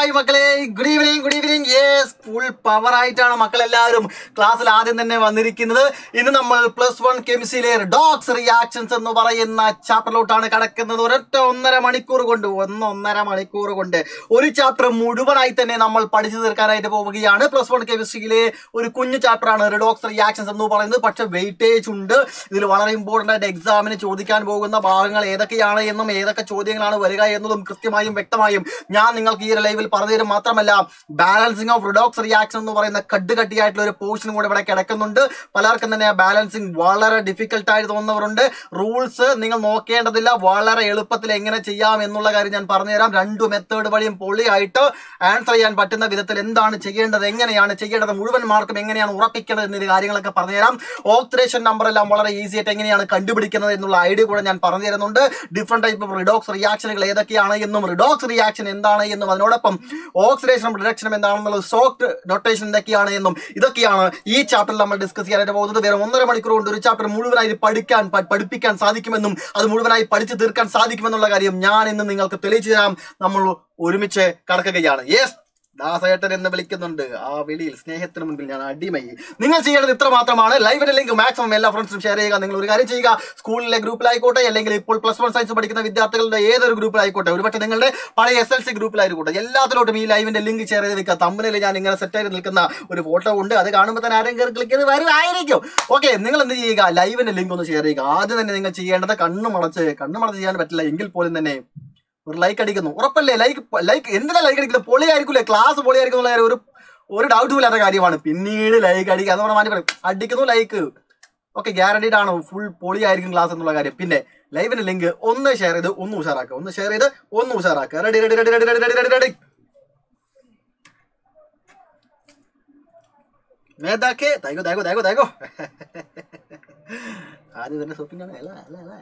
Hi മക്കളെ, good evening. Yes, full power ആയിട്ടാണ് മക്കളെല്ലാവരും ക്ലാസ്സിൽ ആദ്യം തന്നെ വന്നിരിക്കുന്നത്. ഇന്ന് നമ്മൾ +1 കെമിസ്ട്രിയിലെ റിഡോക്സ് റിയാക്ഷൻസ് എന്ന് പറയുന്ന ചാപ്റ്ററിലോട്ടാണ് കടക്കുന്നത്. ഒന്നര മണിക്കൂർ കൊണ്ട് ഒരു ചാപ്റ്റർ മുഴുവനായി തന്നെ നമ്മൾ പഠിച്ചു തീർക്കാനായിട്ട് പോവുകയാണ്. +1 കെമിസ്ട്രിയിലെ ഒരു കുഞ്ഞു ചാപ്റ്ററാണ് റിഡോക്സ് റിയാക്ഷൻസ് എന്ന് പറയുന്നത്. പക്ഷെ വെയിറ്റേജ് ഉണ്ട്. ഇതിൽ വളരെ ഇമ്പോർട്ടൻ്റ് ആയിട്ട് എക്സാമിന് ചോദിക്കാൻ പോകുന്ന ഭാഗങ്ങൾ ഏതൊക്കെയാണ് എന്നും ഏതൊക്കെ ചോദ്യങ്ങളാണ് വരിക എന്നതും കൃത്യമായും വ്യക്തമായും ഞാൻ നിങ്ങൾക്ക് ഈ ഒരു ലൈവിൽ പറഞ്ഞു തരും. മാത്രമല്ല, ബാലൻസിങ് ഓഫ് റിഡോക്സ് റിയാക്ഷൻ എന്ന് പറയുന്ന കട്ടുകട്ടിയായിട്ടുള്ള ഒരു പോർഷൻ കൂടെ ഇവിടെ കിടക്കുന്നുണ്ട്. പലർക്കും തന്നെ ബാലൻസിങ് വളരെ ഡിഫിക്കൽട്ട് ആയിട്ട് തോന്നുന്നവരുണ്ട്. റൂൾസ് നിങ്ങൾ നോക്കേണ്ടതില്ല, വളരെ എളുപ്പത്തിൽ എങ്ങനെ ചെയ്യാം എന്നുള്ള കാര്യം ഞാൻ പറഞ്ഞുതരാം. 2 മെത്തേഡ് വഴിയും പൊളിയായിട്ട് ആൻസർ ചെയ്യാൻ പറ്റുന്ന വിധത്തിൽ എന്താണ് ചെയ്യേണ്ടത്, എങ്ങനെയാണ് ചെയ്യേണ്ടത്, മുഴുവൻ മാർക്കും എങ്ങനെയാണ് ഉറപ്പിക്കേണ്ടത് എന്നൊരു കാര്യങ്ങളൊക്കെ പറഞ്ഞുതരാം. ഓക്സിഡേഷൻ നമ്പർ എല്ലാം വളരെ ഈസി ആയിട്ട് എങ്ങനെയാണ് കണ്ടുപിടിക്കുന്നത് എന്നുള്ള ഐഡിയ കൂടെ ഞാൻ പറഞ്ഞു തരുന്നുണ്ട്. ഡിഫറെന്റ് ടൈപ്പ് ഓഫ് റിഡോക്സ് റിയാക്ഷനുകൾ ഏതൊക്കെയാണ് എന്നും റിഡോക്സ് റിയാക്ഷൻ എന്താണ് എന്നും അതിനോടൊപ്പം ഓക്സിഡേഷനും റിഡക്ഷനും എന്താണെന്നുള്ള സോഫ്റ്റ് നൊട്ടേഷൻ എന്തൊക്കെയാണ് എന്നും ഇതൊക്കെയാണ് ഈ ചാപ്റ്ററിൽ നമ്മൾ ഡിസ്കസ് ചെയ്യാനായിട്ട് പോകുന്നത്. വേറെ 1.5 മണിക്കൂർ കൊണ്ട് ഒരു ചാപ്റ്റർ മുഴുവനായി പഠിപ്പിക്കാൻ സാധിക്കുമെന്നും അത് മുഴുവനായി പഠിച്ചു തീർക്കാൻ സാധിക്കുമെന്നുള്ള കാര്യം ഞാൻ ഇന്ന് നിങ്ങൾക്ക് തെളിയിച്ചു തരാം. നമ്മൾ ഒരുമിച്ച് കടക്കുകയാണ്. യെസ്, ദാസേട്ടൻ എന്ന് വിളിക്കുന്നുണ്ട്. ആ വിളിയിൽ സ്നേഹത്തിന് മുൻപിൽ ഞാൻ അടിമയി. നിങ്ങൾ ചെയ്യേണ്ടത് ഇത്ര മാത്രമാണ്. ലൈവിന്റെ ലിങ്ക് മാക്സിമം എല്ലാ ഫ്രണ്ട്സും ഷെയർ ചെയ്യുക. നിങ്ങൾ ഒരു കാര്യം ചെയ്യുക, സ്കൂളിലെ ഗ്രൂപ്പിലായിക്കോട്ടെ, അല്ലെങ്കിൽ ഇപ്പോൾ +1 സയൻസ് പഠിക്കുന്ന വിദ്യാർത്ഥികളുടെ ഏതൊരു ഗ്രൂപ്പിലായിക്കോട്ടെ, ഒരുപക്ഷെ നിങ്ങളുടെ പഴയ SLC ഗ്രൂപ്പിലായിക്കോട്ടെ, എല്ലാത്തിലോട്ടും ഈ ലൈവിന്റെ ലിങ്ക് ഷെയർ ചെയ്ത് വെക്കുക. തമ്മിൽ ഞാൻ ഇങ്ങനെ സെറ്റായിട്ട് നിൽക്കുന്ന ഒരു ഫോട്ടോ ഉണ്ട്. അത് കാണുമ്പോൾ തന്നെ ആരും കയറി ക്ലിക്ക് ചെയ്ത് വരുമായിരിക്കും. ഓക്കെ, നിങ്ങൾ എന്ത് ചെയ്യുക, ലൈവിന്റെ ലിങ്ക് ഒന്ന് ഷെയർ ചെയ്യുക. ആദ്യം തന്നെ നിങ്ങൾ ചെയ്യേണ്ടത് കണ്ണു മടച്ച് ചെയ്യാൻ പറ്റില്ല എങ്കിൽ പോലും തന്നെ ഒരു ലൈക്ക് അടിക്കുന്നു. ഉറപ്പല്ലേ? ലൈക്ക് എന്തിനാ ലൈക്ക് അടിക്കുന്നത്? പൊളിയായിരിക്കില്ലേ? ക്ലാസ് പൊളിയായിരിക്കും എന്നുള്ള ഒരു ഡൗട്ടും ഇല്ലാത്ത കാര്യമാണ്. പിന്നീട് ലൈക്ക് അടിക്കുക എന്ന് പറഞ്ഞാൽ പറയും അടിക്കുന്നു ലൈക്ക്. ഓക്കെ, ഗ്യാരണ്ടീഡ് ആണ്, ഫുൾ പൊളിയായിരിക്കും ക്ലാസ് എന്നുള്ള കാര്യം. പിന്നെ ലൈവിന്റെ ലിങ്ക് ഒന്ന് ഷെയർ ചെയ്ത് ഒന്ന് ഉഷാറാക്കുക. റെഡി. മേതാക്കേ താങ്കോ ആദ്യം തന്നെ ഷോപ്പിംഗ് ആണ്. അല്ല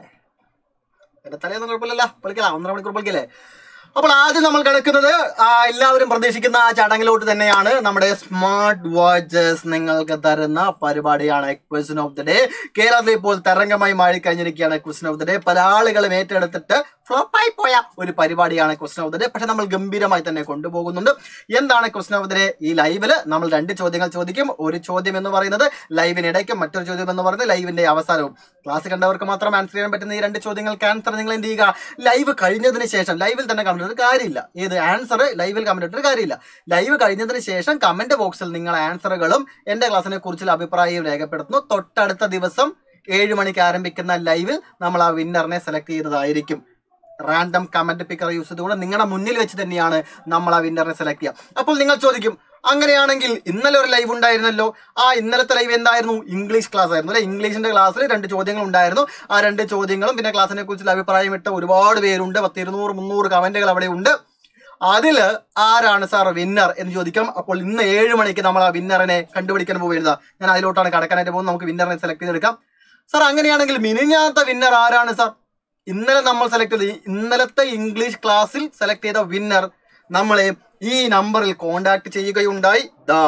എന്റെ തലേന്നും കുഴപ്പമില്ലല്ലോ, പഠിക്കല 1.5 മണിക്കൂർ പഠിക്കല്ലേ. അപ്പോൾ ആദ്യം നമ്മൾ കിടക്കുന്നത് എല്ലാവരും പ്രതീക്ഷിക്കുന്ന ആ ചടങ്ങിലോട്ട് തന്നെയാണ്. നമ്മുടെ സ്മാർട്ട് വാച്ചസ് നിങ്ങൾക്ക് തരുന്ന പരിപാടിയാണ് ക്വസ്റ്റ്യൻ ഓഫ് ദി ഡേ. കേരളത്തിൽ ഇപ്പോൾ തരംഗമായി മാറിക്കഴിഞ്ഞിരിക്കുകയാണ് ക്വസ്റ്റ്യൻ ഓഫ് ദി ഡേ. പല ആളുകളും ഏറ്റെടുത്തിട്ട് ഫ്ലോപ്പായി പോയ ഒരു പരിപാടിയാണ് ക്വസ്റ്റ്യൻ ഓഫ് ദി ഡേ. പക്ഷെ നമ്മൾ ഗംഭീരമായി തന്നെ കൊണ്ടുപോകുന്നുണ്ട്. എന്താണ് ക്വസ്റ്റ്യൻ ഓഫ് ദി ഡേ? ഈ ലൈവില് നമ്മൾ 2 ചോദ്യങ്ങൾ ചോദിക്കും. ഒരു ചോദ്യം എന്ന് പറയുന്നത് ലൈവിനിടയ്ക്കും, മറ്റൊരു ചോദ്യം എന്ന് പറയുന്നത് ലൈവിന്റെ അവസാനവും. ക്ലാസ് കണ്ടവർക്ക് മാത്രം ആൻസർ ചെയ്യാൻ പറ്റുന്ന ഈ 2 ചോദ്യങ്ങൾക്ക് ആൻസർ നിങ്ങൾ എന്ത് ചെയ്യുക, ലൈവ് കഴിഞ്ഞതിന് ശേഷം, ലൈവിൽ തന്നെ കമന്റ് കാര്യമില്ല, ഏത് ആൻസർ ലൈവിൽ കമന്റ് ഇട്ടിട്ട് കാര്യമില്ല. ലൈവ് കഴിഞ്ഞതിന് ശേഷം കമന്റ് ബോക്സിൽ നിങ്ങൾ ആൻസറുകളും എന്റെ ക്ലാസ്സിനെ കുറിച്ചുള്ള അഭിപ്രായവും രേഖപ്പെടുത്തുന്നു. തൊട്ടടുത്ത ദിവസം 7 മണിക്ക് ആരംഭിക്കുന്ന ലൈവിൽ നമ്മൾ ആ വിന്നറിനെ സെലക്ട് ചെയ്തതായിരിക്കും. റാൻഡം കമന്റ് പിക്കർ യൂസ് ചെയ്തുകൊണ്ട് നിങ്ങളുടെ മുന്നിൽ വെച്ച് തന്നെയാണ് നമ്മൾ ആ വിന്നറിനെ സെലക്ട് ചെയ്യുക. അപ്പോൾ നിങ്ങൾ ചോദിക്കും, അങ്ങനെയാണെങ്കിൽ ഇന്നലെ ഒരു ലൈവ് ഉണ്ടായിരുന്നല്ലോ, ഇന്നലത്തെ ലൈവ് എന്തായിരുന്നു? ഇംഗ്ലീഷ് ക്ലാസ് ആയിരുന്നു അല്ലെ? ഇംഗ്ലീഷിന്റെ ക്ലാസ്സിൽ 2 ചോദ്യങ്ങൾ ഉണ്ടായിരുന്നു. ആ 2 ചോദ്യങ്ങളും പിന്നെ ക്ലാസ്സിനെ കുറിച്ചുള്ള അഭിപ്രായം ഇട്ട ഒരുപാട് പേരുണ്ട്. 10, 200, 300 കമന്റുകൾ അവിടെ ഉണ്ട്. അതില് ആരാണ് സാർ വിന്നർ എന്ന് ചോദിക്കാം. അപ്പോൾ ഇന്ന് 7 മണിക്ക് നമ്മൾ ആ വിന്നറിനെ കണ്ടുപിടിക്കാൻ പോകുന്നത്. ഞാൻ അതിലോട്ടാണ് കടക്കാനായിട്ട് പോകുന്നത്. നമുക്ക് വിന്നറിനെ സെലക്ട് ചെയ്തെടുക്കാം. സാർ അങ്ങനെയാണെങ്കിൽ മിനിഞ്ഞാത്ത വിന്നർ ആരാണ് സാർ? ഇന്നലെ നമ്മൾ സെലക്ട് ചെയ്ത് ഇന്നലത്തെ ഇംഗ്ലീഷ് ക്ലാസ്സിൽ സെലക്ട് ചെയ്ത വിന്നർ നമ്മളെ ഈ നമ്പറിൽ കോണ്ടാക്ട് ചെയ്യുകയുണ്ടായി.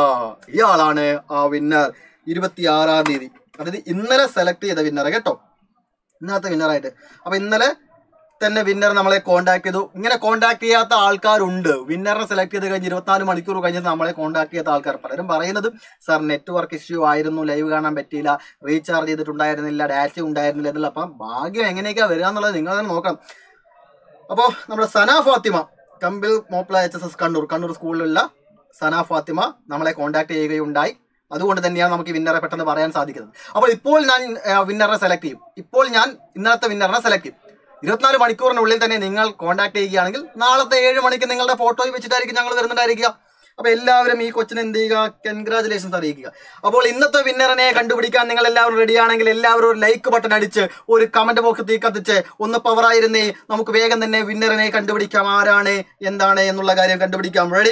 ഇയാളാണ് ആ വിന്നർ. 26-ാം തീയതി, അതായത് ഇന്നലെ സെലക്ട് ചെയ്ത വിന്നർ കേട്ടോ, ഇന്നത്തെ വിന്നറായിട്ട്. അപ്പൊ ഇന്നലെ തന്നെ വിന്നർ നമ്മളെ കോണ്ടാക്ട് ചെയ്തു. ഇങ്ങനെ കോണ്ടാക്ട് ചെയ്യാത്ത ആൾക്കാരുണ്ട്. വിന്നറിനെ സെലക്ട് ചെയ്ത് കഴിഞ്ഞ് 24 മണിക്കൂർ കഴിഞ്ഞ് നമ്മളെ കോണ്ടാക്ട് ചെയ്യാത്ത ആൾക്കാർ പലരും പറയുന്നത്, സാർ നെറ്റ്വർക്ക് ഇഷ്യൂ ആയിരുന്നു, ലൈവ് കാണാൻ പറ്റിയില്ല, റീചാർജ് ചെയ്തിട്ടുണ്ടായിരുന്നില്ല, ഡാറ്റ ഉണ്ടായിരുന്നില്ല എന്നുള്ള. അപ്പം ഭാഗ്യം എങ്ങനെയൊക്കെയാ വരിക എന്നുള്ളത് നിങ്ങൾ തന്നെ നോക്കണം. അപ്പോൾ നമ്മുടെ സന ഫാത്തിമ, കമ്പിൽ മോപ്ല HSS കണ്ണൂർ സ്കൂളിലുള്ള സന ഫാത്തിമ നമ്മളെ കോണ്ടാക്ട് ചെയ്യുകയുണ്ടായി. അതുകൊണ്ട് തന്നെയാണ് നമുക്ക് വിന്നറെ പെട്ടെന്ന് പറയാൻ സാധിക്കുന്നത്. അപ്പോൾ ഇപ്പോൾ ഞാൻ വിന്നറിനെ സെലക്ട് ചെയ്യും. ഇപ്പോൾ ഞാൻ ഇന്നലത്തെ വിന്നറിനെ സെലക്ട് ചെയ്യും. 24 മണിക്കൂറിനുള്ളിൽ തന്നെ നിങ്ങൾ കോണ്ടാക്ട് ചെയ്യുകയാണെങ്കിൽ നാളത്തെ 7 മണിക്ക് നിങ്ങളുടെ ഫോട്ടോയും വെച്ചിട്ടായിരിക്കും ഞങ്ങൾ വരുന്നുണ്ടായിരിക്കുക. അപ്പൊ എല്ലാവരും ഈ കൊച്ചിനെ എന്ത് ചെയ്യുക, കൺഗ്രാജുലേഷൻസ് അറിയിക്കുക. അപ്പോൾ ഇന്നത്തെ വിന്നറിനെ കണ്ടുപിടിക്കാൻ നിങ്ങൾ എല്ലാവരും റെഡിയാണെങ്കിൽ എല്ലാവരും ഒരു ലൈക്ക് ബട്ടൺ അടിച്ച് ഒരു കമന്റ് ബോക്സ് തീ കത്തിച്ച് ഒന്ന് പവറായിരുന്നേ. നമുക്ക് വേഗം തന്നെ വിന്നറിനെ കണ്ടുപിടിക്കാം. ആരാണ് എന്താണ് എന്നുള്ള കാര്യം കണ്ടുപിടിക്കാം. റെഡി.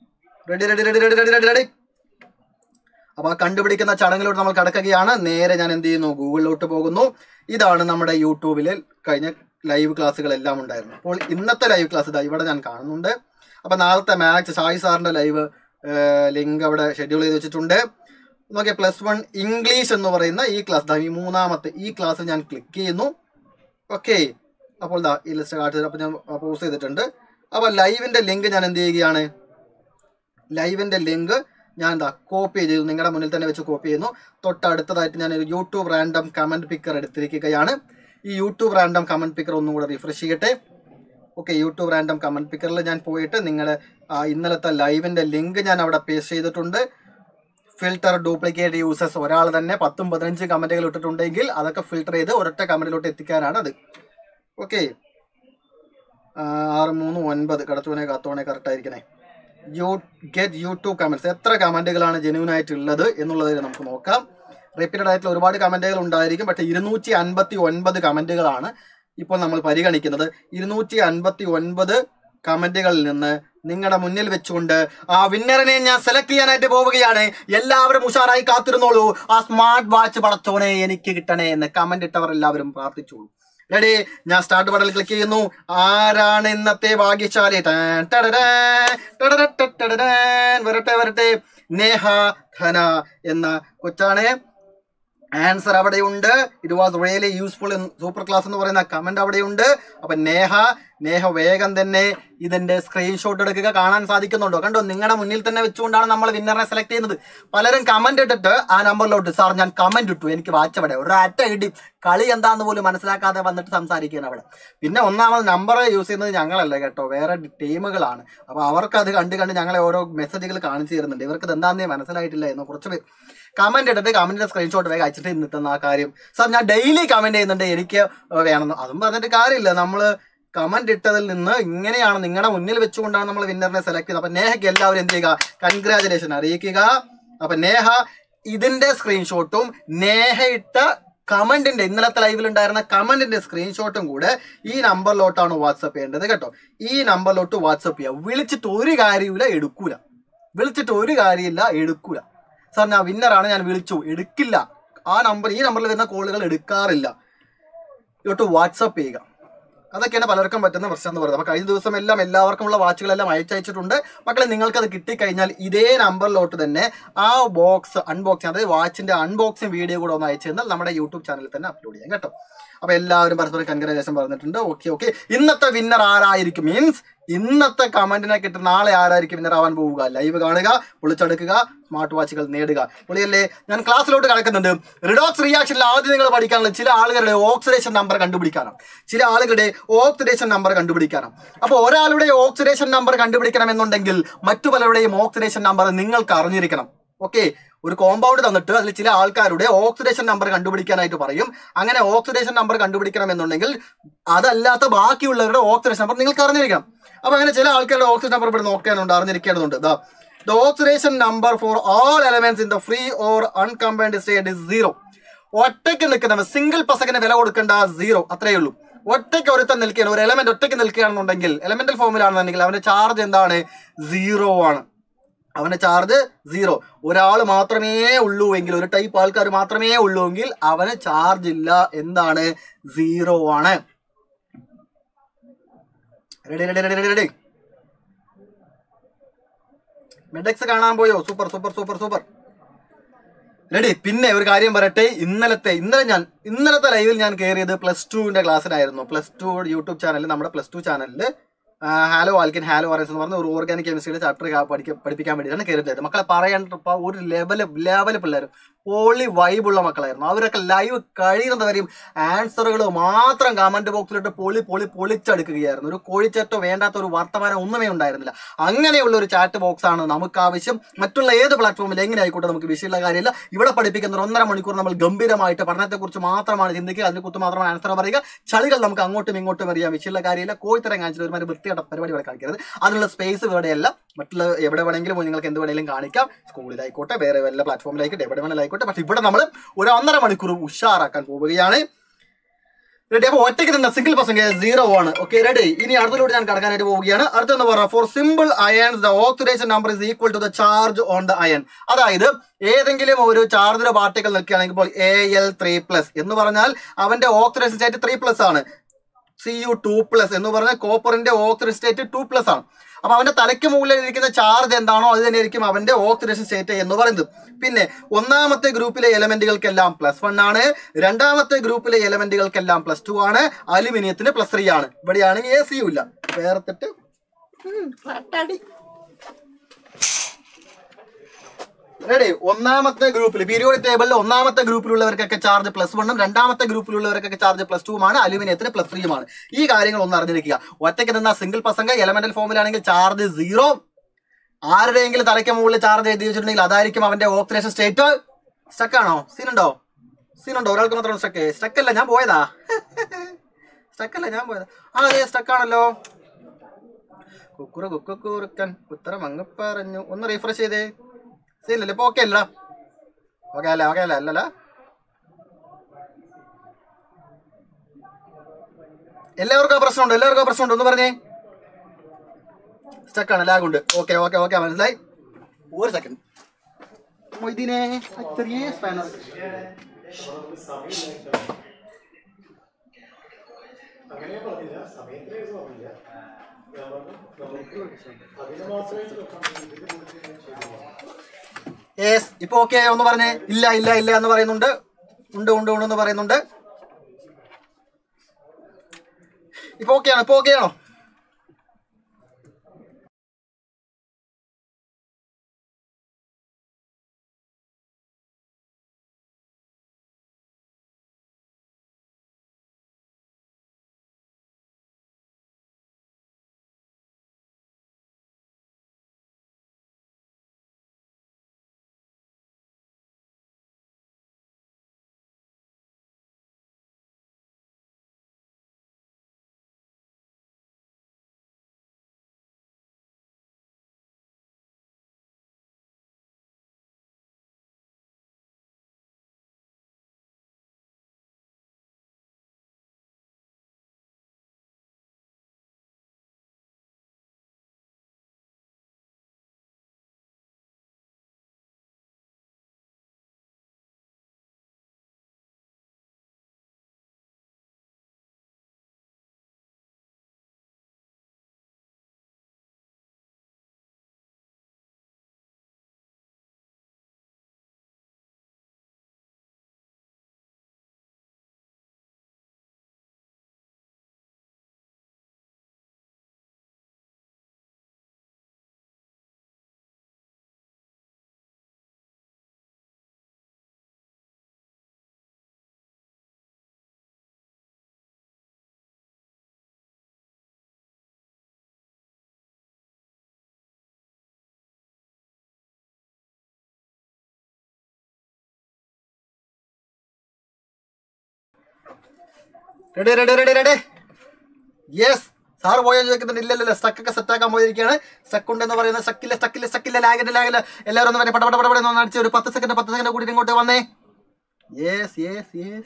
അപ്പൊ ആ കണ്ടുപിടിക്കുന്ന ചടങ്ങിലോട്ട് നമ്മൾ കടക്കുകയാണ്. നേരെ ഞാൻ എന്ത് ചെയ്യുന്നു, ഗൂഗിളിലോട്ട് പോകുന്നു. ഇതാണ് നമ്മുടെ യൂട്യൂബിൽ കഴിഞ്ഞ ലൈവ് ക്ലാസ്സുകളെല്ലാം ഉണ്ടായിരുന്നു. അപ്പോൾ ഇന്നത്തെ ലൈവ് ക്ലാസ് ഇതാ ഇവിടെ ഞാൻ കാണുന്നുണ്ട്. അപ്പൊ നാളത്തെ മാത്സ് ഷായി സാറിന്റെ ലൈവ് ലിങ്ക് അവിടെ ഷെഡ്യൂൾ ചെയ്ത് വെച്ചിട്ടുണ്ട്. നോക്കിയാൽ +1 ഇംഗ്ലീഷ് എന്ന് പറയുന്ന ഈ ക്ലാസ്, ഈ 3ാമത്തെ ഈ ക്ലാസ് ഞാൻ ക്ലിക്ക് ചെയ്യുന്നു. ഓക്കെ, അപ്പോൾ ഈ ലിസ്റ്റ് കാണിച്ചത്. അപ്പൊ ഞാൻ പോസ്റ്റ് ചെയ്തിട്ടുണ്ട്. അപ്പൊ ലൈവിന്റെ ലിങ്ക് ഞാൻ എന്ത് ചെയ്യുകയാണ്, ലൈവിൻ്റെ ലിങ്ക് ഞാൻ എന്താ കോപ്പി ചെയ്തു, നിങ്ങളുടെ മുന്നിൽ തന്നെ വെച്ച് കോപ്പി ചെയ്യുന്നു. തൊട്ടടുത്തതായിട്ട് ഞാനൊരു യൂട്യൂബ് റാൻഡം കമൻറ്റ് പിക്കർ എടുത്തിരിക്കുകയാണ്. ഈ യൂട്യൂബ് റാൻഡം കമൻറ്റ് പിക്കർ ഒന്നും കൂടെ റിഫ്രഷ് ചെയ്യട്ടെ. ഓക്കെ, യൂട്യൂബ് റാൻഡം കമൻറ്റ് പിക്കറിൽ ഞാൻ പോയിട്ട് നിങ്ങളുടെ ഇന്നലത്തെ ലൈവിൻ്റെ ലിങ്ക് ഞാൻ അവിടെ പേസ്റ്റ് ചെയ്തിട്ടുണ്ട്. ഫിൽട്ടർ ഡ്യൂപ്ലിക്കേറ്റ് യൂസേഴ്സ് ഒരാൾ തന്നെ 10-15 കമൻറ്റുകൾ ഇട്ടിട്ടുണ്ടെങ്കിൽ അതൊക്കെ ഫിൽട്ടർ ചെയ്ത് ഒരൊറ്റ കമൻറ്റിലോട്ട് എത്തിക്കാനാണ് അത്. ഓക്കെ, 639 കടത്തോണെ കറക്റ്റായിരിക്കണേ. Get YouTube comments. എത്ര കമൻറ്റുകളാണ് ജെന്യൂൻ ആയിട്ടുള്ളത് എന്നുള്ളത് നമുക്ക് നോക്കാം. റിപ്പീറ്റഡ് ആയിട്ടുള്ള ഒരുപാട് കമൻറ്റുകൾ ഉണ്ടായിരിക്കും. പക്ഷേ 259 കമൻറ്റുകളാണ് ഇപ്പോൾ നമ്മൾ പരിഗണിക്കുന്നത്. 259 കമൻറ്റുകളിൽ നിന്ന് നിങ്ങളുടെ മുന്നിൽ വെച്ചുകൊണ്ട് ആ വിന്നറിനെ ഞാൻ സെലക്ട് ചെയ്യാനായിട്ട് പോവുകയാണ്. എല്ലാവരും ഉഷാറായി കാത്തിരുന്നോളൂ. ആ സ്മാർട്ട് വാച്ച് പടച്ചോനെ എനിക്ക് കിട്ടണേ എന്ന് കമന്റ് ഇട്ടവർ എല്ലാവരും പ്രാർത്ഥിച്ചോളൂ. റെഡി, ഞാൻ സ്റ്റാർട്ട് ബട്ടണിൽ ക്ലിക്ക് ചെയ്യുന്നു. ആരാണ് ഇന്നത്തെ ഭാഗ്യശാലി? വരട്ടെ. നേഹ ധന എന്ന കൊച്ചാണ്. ആൻസർ അവിടെയുണ്ട്. It was really useful in super class എന്ന് പറയുന്ന കമന്റ് അവിടെയുണ്ട്. അപ്പൊ നേഹ വേഗം തന്നെ ഇതിന്റെ സ്ക്രീൻഷോട്ട് എടുക്കുക. കാണാൻ സാധിക്കുന്നുണ്ടോ? കണ്ടോ, നിങ്ങളുടെ മുന്നിൽ തന്നെ വെച്ചുകൊണ്ടാണ് നമ്മൾ വിന്നറിനെ സെലക്ട് ചെയ്യുന്നത്. പലരും കമന്റ് ഇട്ടിട്ട് ആ നമ്പറിലോട്ട് സാർ ഞാൻ കമന്റ് ഇട്ടു, എനിക്ക് വാച്ച് അവിടെ ഒരറ്റ ഇടി, കളി എന്താന്ന് പോലും മനസ്സിലാക്കാതെ വന്നിട്ട് സംസാരിക്കുകയാണ് അവിടെ. പിന്നെ ഒന്നാമത് നമ്പർ യൂസ് ചെയ്യുന്നത് ഞങ്ങളല്ല കേട്ടോ, വേറെ ടീമുകളാണ്. അപ്പൊ അവർക്ക് അത് കണ്ട് ഞങ്ങളെ ഓരോ മെസ്സേജുകൾ കാണിച്ചു തരുന്നുണ്ട്. ഇവർക്ക് ഇത് എന്താണെന്നേ മനസ്സിലായിട്ടില്ല എന്ന് കുറച്ച് പേര് കമന്റ് ഇട്ടിട്ട് കമന്റിന്റെ സ്ക്രീൻഷോട്ട് വേഗം അയച്ചിട്ട് ഇന്നിട്ടുന്ന ആ കാര്യം സാർ ഞാൻ ഡെയിലി കമന്റ് ചെയ്യുന്നുണ്ട്, എനിക്ക് വേണമെന്ന്. അതും പറഞ്ഞിട്ട് കാര്യമില്ല. നമ്മള് കമന്റ് ഇട്ടതിൽ നിന്ന് ഇങ്ങനെയാണ് നിങ്ങളുടെ മുന്നിൽ വെച്ചുകൊണ്ടാണ് നമ്മൾ വിന്നറിനെ സെലക്ട് ചെയ്യുന്നത്. അപ്പൊ നേഹയ്ക്ക് എല്ലാവരും എന്ത് ചെയ്യുക, കൺഗ്രാജുലേഷൻ അറിയിക്കുക. അപ്പൊ നേഹ ഇതിന്റെ സ്ക്രീൻഷോട്ടും നേഹ ഇട്ട കമന്റിന്റെ ഇന്നലത്തെ ലൈവിൽ ഉണ്ടായിരുന്ന കമന്റിന്റെ സ്ക്രീൻഷോട്ടും കൂടെ ഈ നമ്പറിലോട്ടാണ് വാട്സപ്പ് ചെയ്യേണ്ടത് കേട്ടോ. ഈ നമ്പറിലോട്ട് വാട്സപ്പ് ചെയ്യുക. വിളിച്ചിട്ട് ഒരു കാര്യമില്ല, എടുക്കൂല. സാർ ഞാൻ വിന്നറാണ്, ഞാൻ വിളിച്ചു, എടുക്കില്ല. ഈ നമ്പറിൽ വരുന്ന കോളുകൾ എടുക്കാറില്ല. ഇങ്ങോട്ട് വാട്സപ്പ് ചെയ്യുക. അതൊക്കെയാണ് പലർക്കും പറ്റുന്ന പ്രശ്നം എന്ന് പറയുന്നത്. അപ്പോൾ കഴിഞ്ഞ ദിവസം എല്ലാവർക്കുമുള്ള വാച്ചുകളെല്ലാം അയച്ചയച്ചിട്ടുണ്ട്. മക്കളെ, നിങ്ങൾക്കത് കിട്ടിക്കഴിഞ്ഞാൽ ഇതേ നമ്പറിലോട്ട് തന്നെ ആ അൺബോക്സിങ്, അതായത് വാച്ചിന്റെ അൺബോക്സിങ് വീഡിയോ കൂടെ ഒന്ന് അയച്ചു തന്നാൽ നമ്മുടെ യൂട്യൂബ് ചാനലിൽ തന്നെ അപ്ലോഡ് ചെയ്യാം കേട്ടോ. അപ്പൊ എല്ലാവരും പരസ്പരം കൺഗ്രാജുലേഷൻ പറഞ്ഞിട്ടുണ്ട്. ഓക്കെ. ഇന്നത്തെ വിന്നർ ആരായിരിക്കും? മീൻസ് ഇന്നത്തെ കമന്റിനെ കിട്ടുന്ന നാളെ ആരായിരിക്കും വിന്നർ ആവാൻ പോവുക? ലൈവ് കാണുക, പൊളിച്ചെടുക്കുക, സ്മാർട്ട് വാച്ചുകൾ നേടുക. പൊളിയല്ലേ? ഞാൻ ക്ലാസ്സിലോട്ട് കിടക്കുന്നുണ്ട്. റിഡോക്സ് റിയാക്ഷനിൽ ആദ്യം നിങ്ങൾ പഠിക്കാനുള്ള ചില ആളുകളുടെ ഓക്സിഡേഷൻ നമ്പർ കണ്ടുപിടിക്കാനാണ്. അപ്പോൾ ഒരാളുടെ ഓക്സിഡേഷൻ നമ്പർ കണ്ടുപിടിക്കണം എന്നുണ്ടെങ്കിൽ മറ്റു പലരുടെയും ഓക്സിഡേഷൻ നമ്പർ നിങ്ങൾക്ക് അറിഞ്ഞിരിക്കണം. ഓക്കെ, ഒരു കോമ്പൗണ്ട് തന്നിട്ട് അതിൽ ചില ആൾക്കാരുടെ ഓക്സിഡേഷൻ നമ്പർ കണ്ടുപിടിക്കാനായിട്ട് പറയും. അങ്ങനെ ഓക്സിഡേഷൻ നമ്പർ കണ്ടുപിടിക്കണം എന്നുണ്ടെങ്കിൽ അതല്ലാത്ത ബാക്കിയുള്ളവരുടെ ഓക്സിഡേഷൻ നമ്പർ നിങ്ങൾക്ക് അറിഞ്ഞിരിക്കണം. അപ്പൊ അങ്ങനെ ചില ആൾക്കാരുടെ ഓക്സിഡേഷൻ നമ്പർ ഇവിടെ അറിഞ്ഞിരിക്കേണ്ടതുണ്ട്. The oxidation number for all elements in the free or uncombined state is 0. ഒറ്റയ്ക്ക് നിൽക്കുന്ന സിംഗിൾ പസകിന് വില കൊടുക്കേണ്ട 0, അത്രയേ ഉള്ളൂ. ഒറ്റയ്ക്ക് ഒരുത്തൻ നിൽക്കുകയാണ്, ഒരു എലമെന്റ് ഒറ്റയ്ക്ക് നിൽക്കുകയാണെന്നുണ്ടെങ്കിൽ, എലമെന്റൽ ഫോമിലാണെന്നുണ്ടെങ്കിൽ അവന്റെ ചാർജ് എന്താണ്? 0 ആണ്. അവന്റെ ചാർജ് 0. ഒരാൾ മാത്രമേ ഉള്ളൂ എങ്കിൽ, ഒരു ടൈപ്പ് ആൾക്കാർ മാത്രമേ ഉള്ളൂ എങ്കിൽ അവന് ചാർജ് ഇല്ല. എന്താണ്? 0 ആണ്. റെഡി. മെഡെക്സ് കാണാൻ പോയോ? സൂപ്പർ. റെഡി. പിന്നെ ഒരു കാര്യം പറയട്ടെ, ഇന്നലത്തെ ലൈവിൽ ഞാൻ കയറിയത് +2 ക്ലാസ്സിനായിരുന്നു. +2 യൂട്യൂബ് ചാനലിൽ, നമ്മുടെ +2 ചാനലിൽ ഹാലോ ആൽക്കിൻ ഹാലോ അറേൻസ് എന്ന് പറഞ്ഞ ഒരു ഓർഗാനിക് കെമിസ്ട്രിയുടെ ചാപ്റ്റർ പഠിപ്പിക്കാൻ വേണ്ടിയിട്ടാണ് കയറിയത്. മക്കളെ പറയേണ്ട ഒരു ലെവല് പിള്ളേരും പോളി വൈബുള്ള മക്കളായിരുന്നു. അവരൊക്കെ ലൈവ് കഴിയുന്നവരെയും ആൻസറുകൾ മാത്രം കമന്റ് ബോക്സിലിട്ട് പൊളിച്ചെടുക്കുകയായിരുന്നു. ഒരു കോഴിച്ചേറ്റോ വേണ്ടാത്ത ഒരു വർത്തമാനം ഒന്നുമേ ഉണ്ടായിരുന്നില്ല. അങ്ങനെയുള്ള ഒരു ചാറ്റ് ബോക്സ് ആണ് നമുക്ക് ആവശ്യം. മറ്റുള്ള ഏത് പ്ലാറ്റ്ഫോമിൽ എങ്ങനെ ആയിക്കോട്ടെ നമുക്ക് വിഷയമുള്ള കാര്യമില്ല. ഇവിടെ പഠിപ്പിക്കുന്ന 1.5 മണിക്കൂർ നമ്മൾ ഗംഭീരമായിട്ട് പഠനത്തെക്കുറിച്ച് മാത്രമാണ് ചിന്തിക്കുക, അതിനെക്കുറിച്ച് മാത്രമാണ് ആൻസർ പറയുക. ചളികൾ നമുക്ക് അങ്ങോട്ടും ഇങ്ങോട്ടും അറിയാം. വിഷയമുള്ള കാര്യമില്ല. കോഴിത്തരം കാണിച്ചിട്ട് ഒരുമാതിരി വൃത്തിയുടെ പരിപാടി ഇവിടെ കാണിക്കരുത്. അതിനുള്ള സ്പേസ് ഇവിടെയല്ല. മറ്റുള്ള എവിടെ വേണമെങ്കിലും നിങ്ങൾക്ക് എന്ത് വേണമെങ്കിലും കാണിക്കാം. സ്കൂളിലായിക്കോട്ടെ, വേറെ വല്ല പ്ലാറ്റ്ഫോമിലായിക്കോട്ടെ, എവിടെ വേണമെങ്കിലും. പക്ഷെ ഇവിടെ നമ്മൾ ഒരു 1.5 മണിക്കൂർ ഉഷാറാക്കാൻ പോവുകയാണ്. റെഡി. അപ്പൊ ഒറ്റയ്ക്ക് തന്നെ സിംഗിൾ പെർസെന്റേജ് 0 ആണ്. Okay, ready. ഇനി അടുത്തതിലൂടെ ഞാൻ കടക്കാനായിട്ട് പോവുകയാണ്. അടുത്തെന്ന് പറയാം, for simple ions the oxidation number is equal to the charge on the ion. അതായത് ഏതെങ്കിലും ഒരു ചാർജിന്റെ പാർട്ടിക്കൽ നിൽക്കുകയാണെങ്കിൽ ഇപ്പോൾ Al3+ എന്ന് പറഞ്ഞാൽ അവന്റെ ഓക്സിഡേഷൻ സ്റ്റേറ്റ് 3+ ആണ്. Cu2+ എന്ന് പറഞ്ഞാൽ കോപ്പറിന്റെ ഓക്സിഡേഷൻ സ്റ്റേറ്റ് 2+ ആണ്. അപ്പൊ അവന്റെ തലയ്ക്ക് മുകളിൽ ഇരിക്കുന്ന ചാർജ് എന്താണോ അത് തന്നെയായിരിക്കും അവന്റെ ഓക്സിഡേഷൻ സ്റ്റേറ്റ് എന്ന് പറയുന്നത്. പിന്നെ ഒന്നാമത്തെ ഗ്രൂപ്പിലെ എലമെന്റുകൾക്കെല്ലാം +1 ആണ്. രണ്ടാമത്തെ ഗ്രൂപ്പിലെ എലമെന്റുകൾക്കെല്ലാം +2 ആണ്. അലുമിനിയത്തിന് +3 ആണ്. ഇവിടെയാണെങ്കിൽ AC ഇല്ല. വേർത്തിട്ട് റെഡി. ഒന്നാമത്തെ ഗ്രൂപ്പിൽ പീരിയോഡിക് ടേബിളിൽ ഒന്നാമത്തെ ഗ്രൂപ്പിലുള്ളവർക്കൊക്കെ ചാർജ് +1ഉം രണ്ടാമത്തെ ഗ്രൂപ്പിലുള്ളവർക്കൊക്കെ ചാർജ് +2ഉമാണ്. അലുമിനിയത്തിന് +3ഉമാണ്. ഈ കാര്യങ്ങൾ ഒന്ന് അറിഞ്ഞിരിക്കുക. ഒറ്റയ്ക്ക് നിന്ന സിംഗിൾ പസംഗ എലമെന്റൽ ഫോമിലാണെങ്കിൽ ചാർജ് 0. ആരുടെയെങ്കിലും തലയ്ക്ക് മുകളിൽ ചാർജ് എഴുതി വെച്ചിട്ടുണ്ടെങ്കിൽ അതായിരിക്കും അവന്റെ ഓക്സിഡേഷൻ സ്റ്റേറ്റ്. സ്റ്റക്കാണോ? സീനുണ്ടോ? ഒരാൾക്ക് മാത്രം സ്റ്റക്കല്ല, ഞാൻ പോയതാ. അതെ സ്റ്റക്കാണല്ലോ. കുക്കുറക്കൻ ഉത്തരം അങ്ങ് പറഞ്ഞു. ഒന്ന് റീഫ്രഷ് ചെയ്തേ. സീനല്ലേ? ഇപ്പൊ ഓക്കെ അല്ല? ഓക്കെ അല്ല അല്ലല്ല. എല്ലാവർക്കും പ്രശ്നമുണ്ട്. ഒന്ന് പറഞ്ഞേ. സ്റ്റക്കാണ്, ലാഗുണ്ട്. ഓക്കെ മനസ്സിലായി. ഒരു സെക്കൻഡ്. മൊയ്തീനെ ചെറിയ സ്പാനർ. യെസ്, ഇപ്പൊ ഓക്കെ ഒന്ന് പറഞ്ഞേ. ഇല്ല എന്ന് പറയുന്നുണ്ട്. ഉണ്ട് എന്ന് പറയുന്നുണ്ട്. ഇപ്പൊ ഓക്കെയാണോ? റെഡി. യെസ്, സാറ് പോയാൽ ചോദിക്കുന്നുണ്ട്. ഇല്ലല്ലോ, സ്റ്റക്കൊക്കെ സെറ്റാക്കാൻ പോയിരിക്കുകയാണ്. സ്റ്റക്ക് ഉണ്ടെന്ന് പറയുന്നത് സ്റ്റക്കില്ല. ലാഗില്ല. എല്ലാവരും ഒന്ന് പടപട അടിച്ച് ഒരു 10 സെക്കൻഡ് കൂടി ഇങ്ങോട്ട് വന്നേ. യെസ്.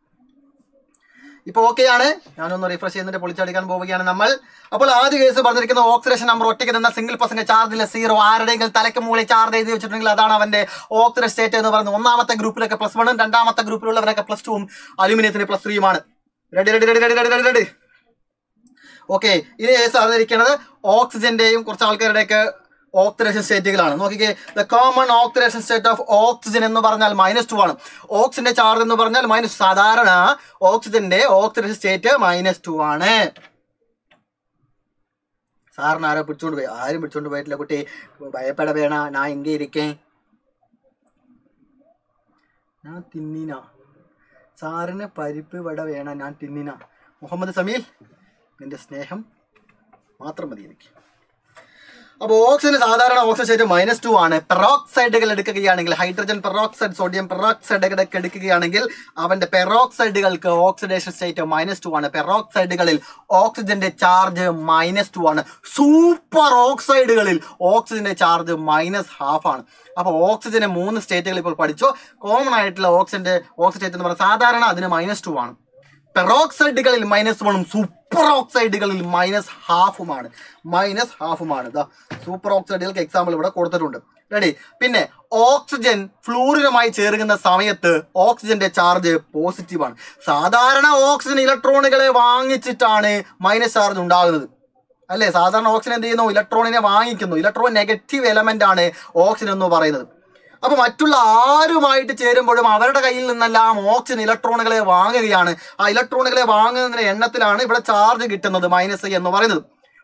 ഇപ്പൊ ഓക്കെയാണ്. ഞാനൊന്ന് റിഫ്രഷ് ചെയ്യുന്നിട്ട് പൊളിച്ചടിക്കാൻ പോവുകയാണ് നമ്മൾ. അപ്പോൾ ആദ്യ കേസ് പറഞ്ഞിരിക്കുന്ന ഓക്സിഡേഷൻ നമ്പർ ഒറ്റയ്ക്ക് നിന്ന സിംഗിൾ പസംഗ ചാർജില്ല 0. ആരുടെയെങ്കിലും തലയ്ക്ക് മുകളിൽ ചാർജ് എഴുതി വെച്ചിട്ടുണ്ടെങ്കിൽ അതാണ് അവന്റെ ഓക്സിഡേഷൻ സ്റ്റേറ്റ് എന്ന് പറയുന്നത്. ഒന്നാമത്തെ ഗ്രൂപ്പിലൊക്കെ +1ഉം രണ്ടാമത്തെ ഗ്രൂപ്പിലുള്ളവരൊക്കെ +2ഉം അലുമിനിയത്തിന് +3ഉമാണ്. റെഡി. ഓക്കെ, ഇനി കേസ് അറിഞ്ഞിരിക്കുന്നത് ഓക്സിജന്റെയും കുറച്ച് ആൾക്കാരുടെയൊക്കെ ഓക്സിഡേഷൻ സ്റ്റേറ്റുകളാണ്. നോക്കിക്കേ, the common oxidation state of oxygen എന്ന് പറഞ്ഞാൽ -2 ആണ്. ഓക്സിജന്റെ ചാർജ് എന്ന് പറഞ്ഞാൽ മൈനസ്. സാധാരണ ഓക്സിജന്റെ ഓക്സിഡേഷൻ സ്റ്റേറ്റ് -2 ആണ്. സാറിന് ആരും പിടിച്ചോണ്ട് പോയിട്ടില്ല കുട്ടി. ഭയപ്പെട വേണ. ഞാൻ എങ്കെ ഇരിക്കേ. ഞാൻ തിന്നിന. സാറിന് പരിപ്പ് വട വേണ. ഞാൻ തിന്നിന. മുഹമ്മദ് സമീൽ, നിന്റെ സ്നേഹം മാത്രം മതി എനിക്ക്. അപ്പോൾ ഓക്സിജന് സാധാരണ ഓക്സിജൻ സ്റ്റേറ്റ് -2 ആണ്. പെറോക്സൈഡുകൾ എടുക്കുകയാണെങ്കിൽ, ഹൈഡ്രജൻ പെറോക്സൈഡ്, സോഡിയം പെറോക്സൈഡുകളൊക്കെ എടുക്കുകയാണെങ്കിൽ അവന്റെ പെറോക്സൈഡുകൾക്ക് ഓക്സിഡേഷൻ സ്റ്റേറ്റ് -2 ആണ്. പെറോക്സൈഡുകളിൽ ഓക്സിജന്റെ ചാർജ് -2 ആണ്. സൂപ്പർ ഓക്സൈഡുകളിൽ ഓക്സിജന്റെ ചാർജ് -1/2 ആണ്. അപ്പോൾ ഓക്സിജന് 3 സ്റ്റേറ്റുകൾ ഇപ്പോൾ പഠിച്ചു. കോമൺ ആയിട്ടുള്ള ഓക്സിജന്റെ ഓക്സിജൻ സ്റ്റേറ്റ് എന്ന് പറയുന്നത് സാധാരണ അതിന് -2 ആണ്. പെറോക്സൈഡുകളിൽ -1ഉം സൂപ്പർ ഓക്സൈഡുകളിൽ -1/2ഉമാണ്. സൂപ്പർ ഓക്സൈഡുകൾക്ക് എക്സാമ്പിൾ ഇവിടെ കൊടുത്തിട്ടുണ്ട്. റെഡി. പിന്നെ ഓക്സിജൻ ഫ്ലൂറിനുമായി ചേരുന്ന സമയത്ത് ഓക്സിജന്റെ ചാർജ് പോസിറ്റീവാണ്. സാധാരണ ഓക്സിജൻ ഇലക്ട്രോണുകളെ വാങ്ങിച്ചിട്ടാണ് മൈനസ് ചാർജ് ഉണ്ടാകുന്നത്, അല്ലേ? സാധാരണ ഓക്സിജൻ എന്ത് ചെയ്യുന്നു? ഇലക്ട്രോണിനെ വാങ്ങിക്കുന്നു. ഇലക്ട്രോൺ നെഗറ്റീവ് എലമെന്റ് ആണ് ഓക്സിജൻ എന്ന് പറയുന്നത്. അപ്പൊ മറ്റുള്ള ആരുമായിട്ട് ചേരുമ്പോഴും അവരുടെ കയ്യിൽ നിന്നെല്ലാം ഓക്സിജൻ ഇലക്ട്രോണുകളെ വാങ്ങുകയാണ്. ആ ഇലക്ട്രോണുകളെ വാങ്ങുന്നതിന്റെ എണ്ണത്തിലാണ് ഇവിടെ ചാർജ് കിട്ടുന്നത്, -, എന്ന് പറയുന്നത്.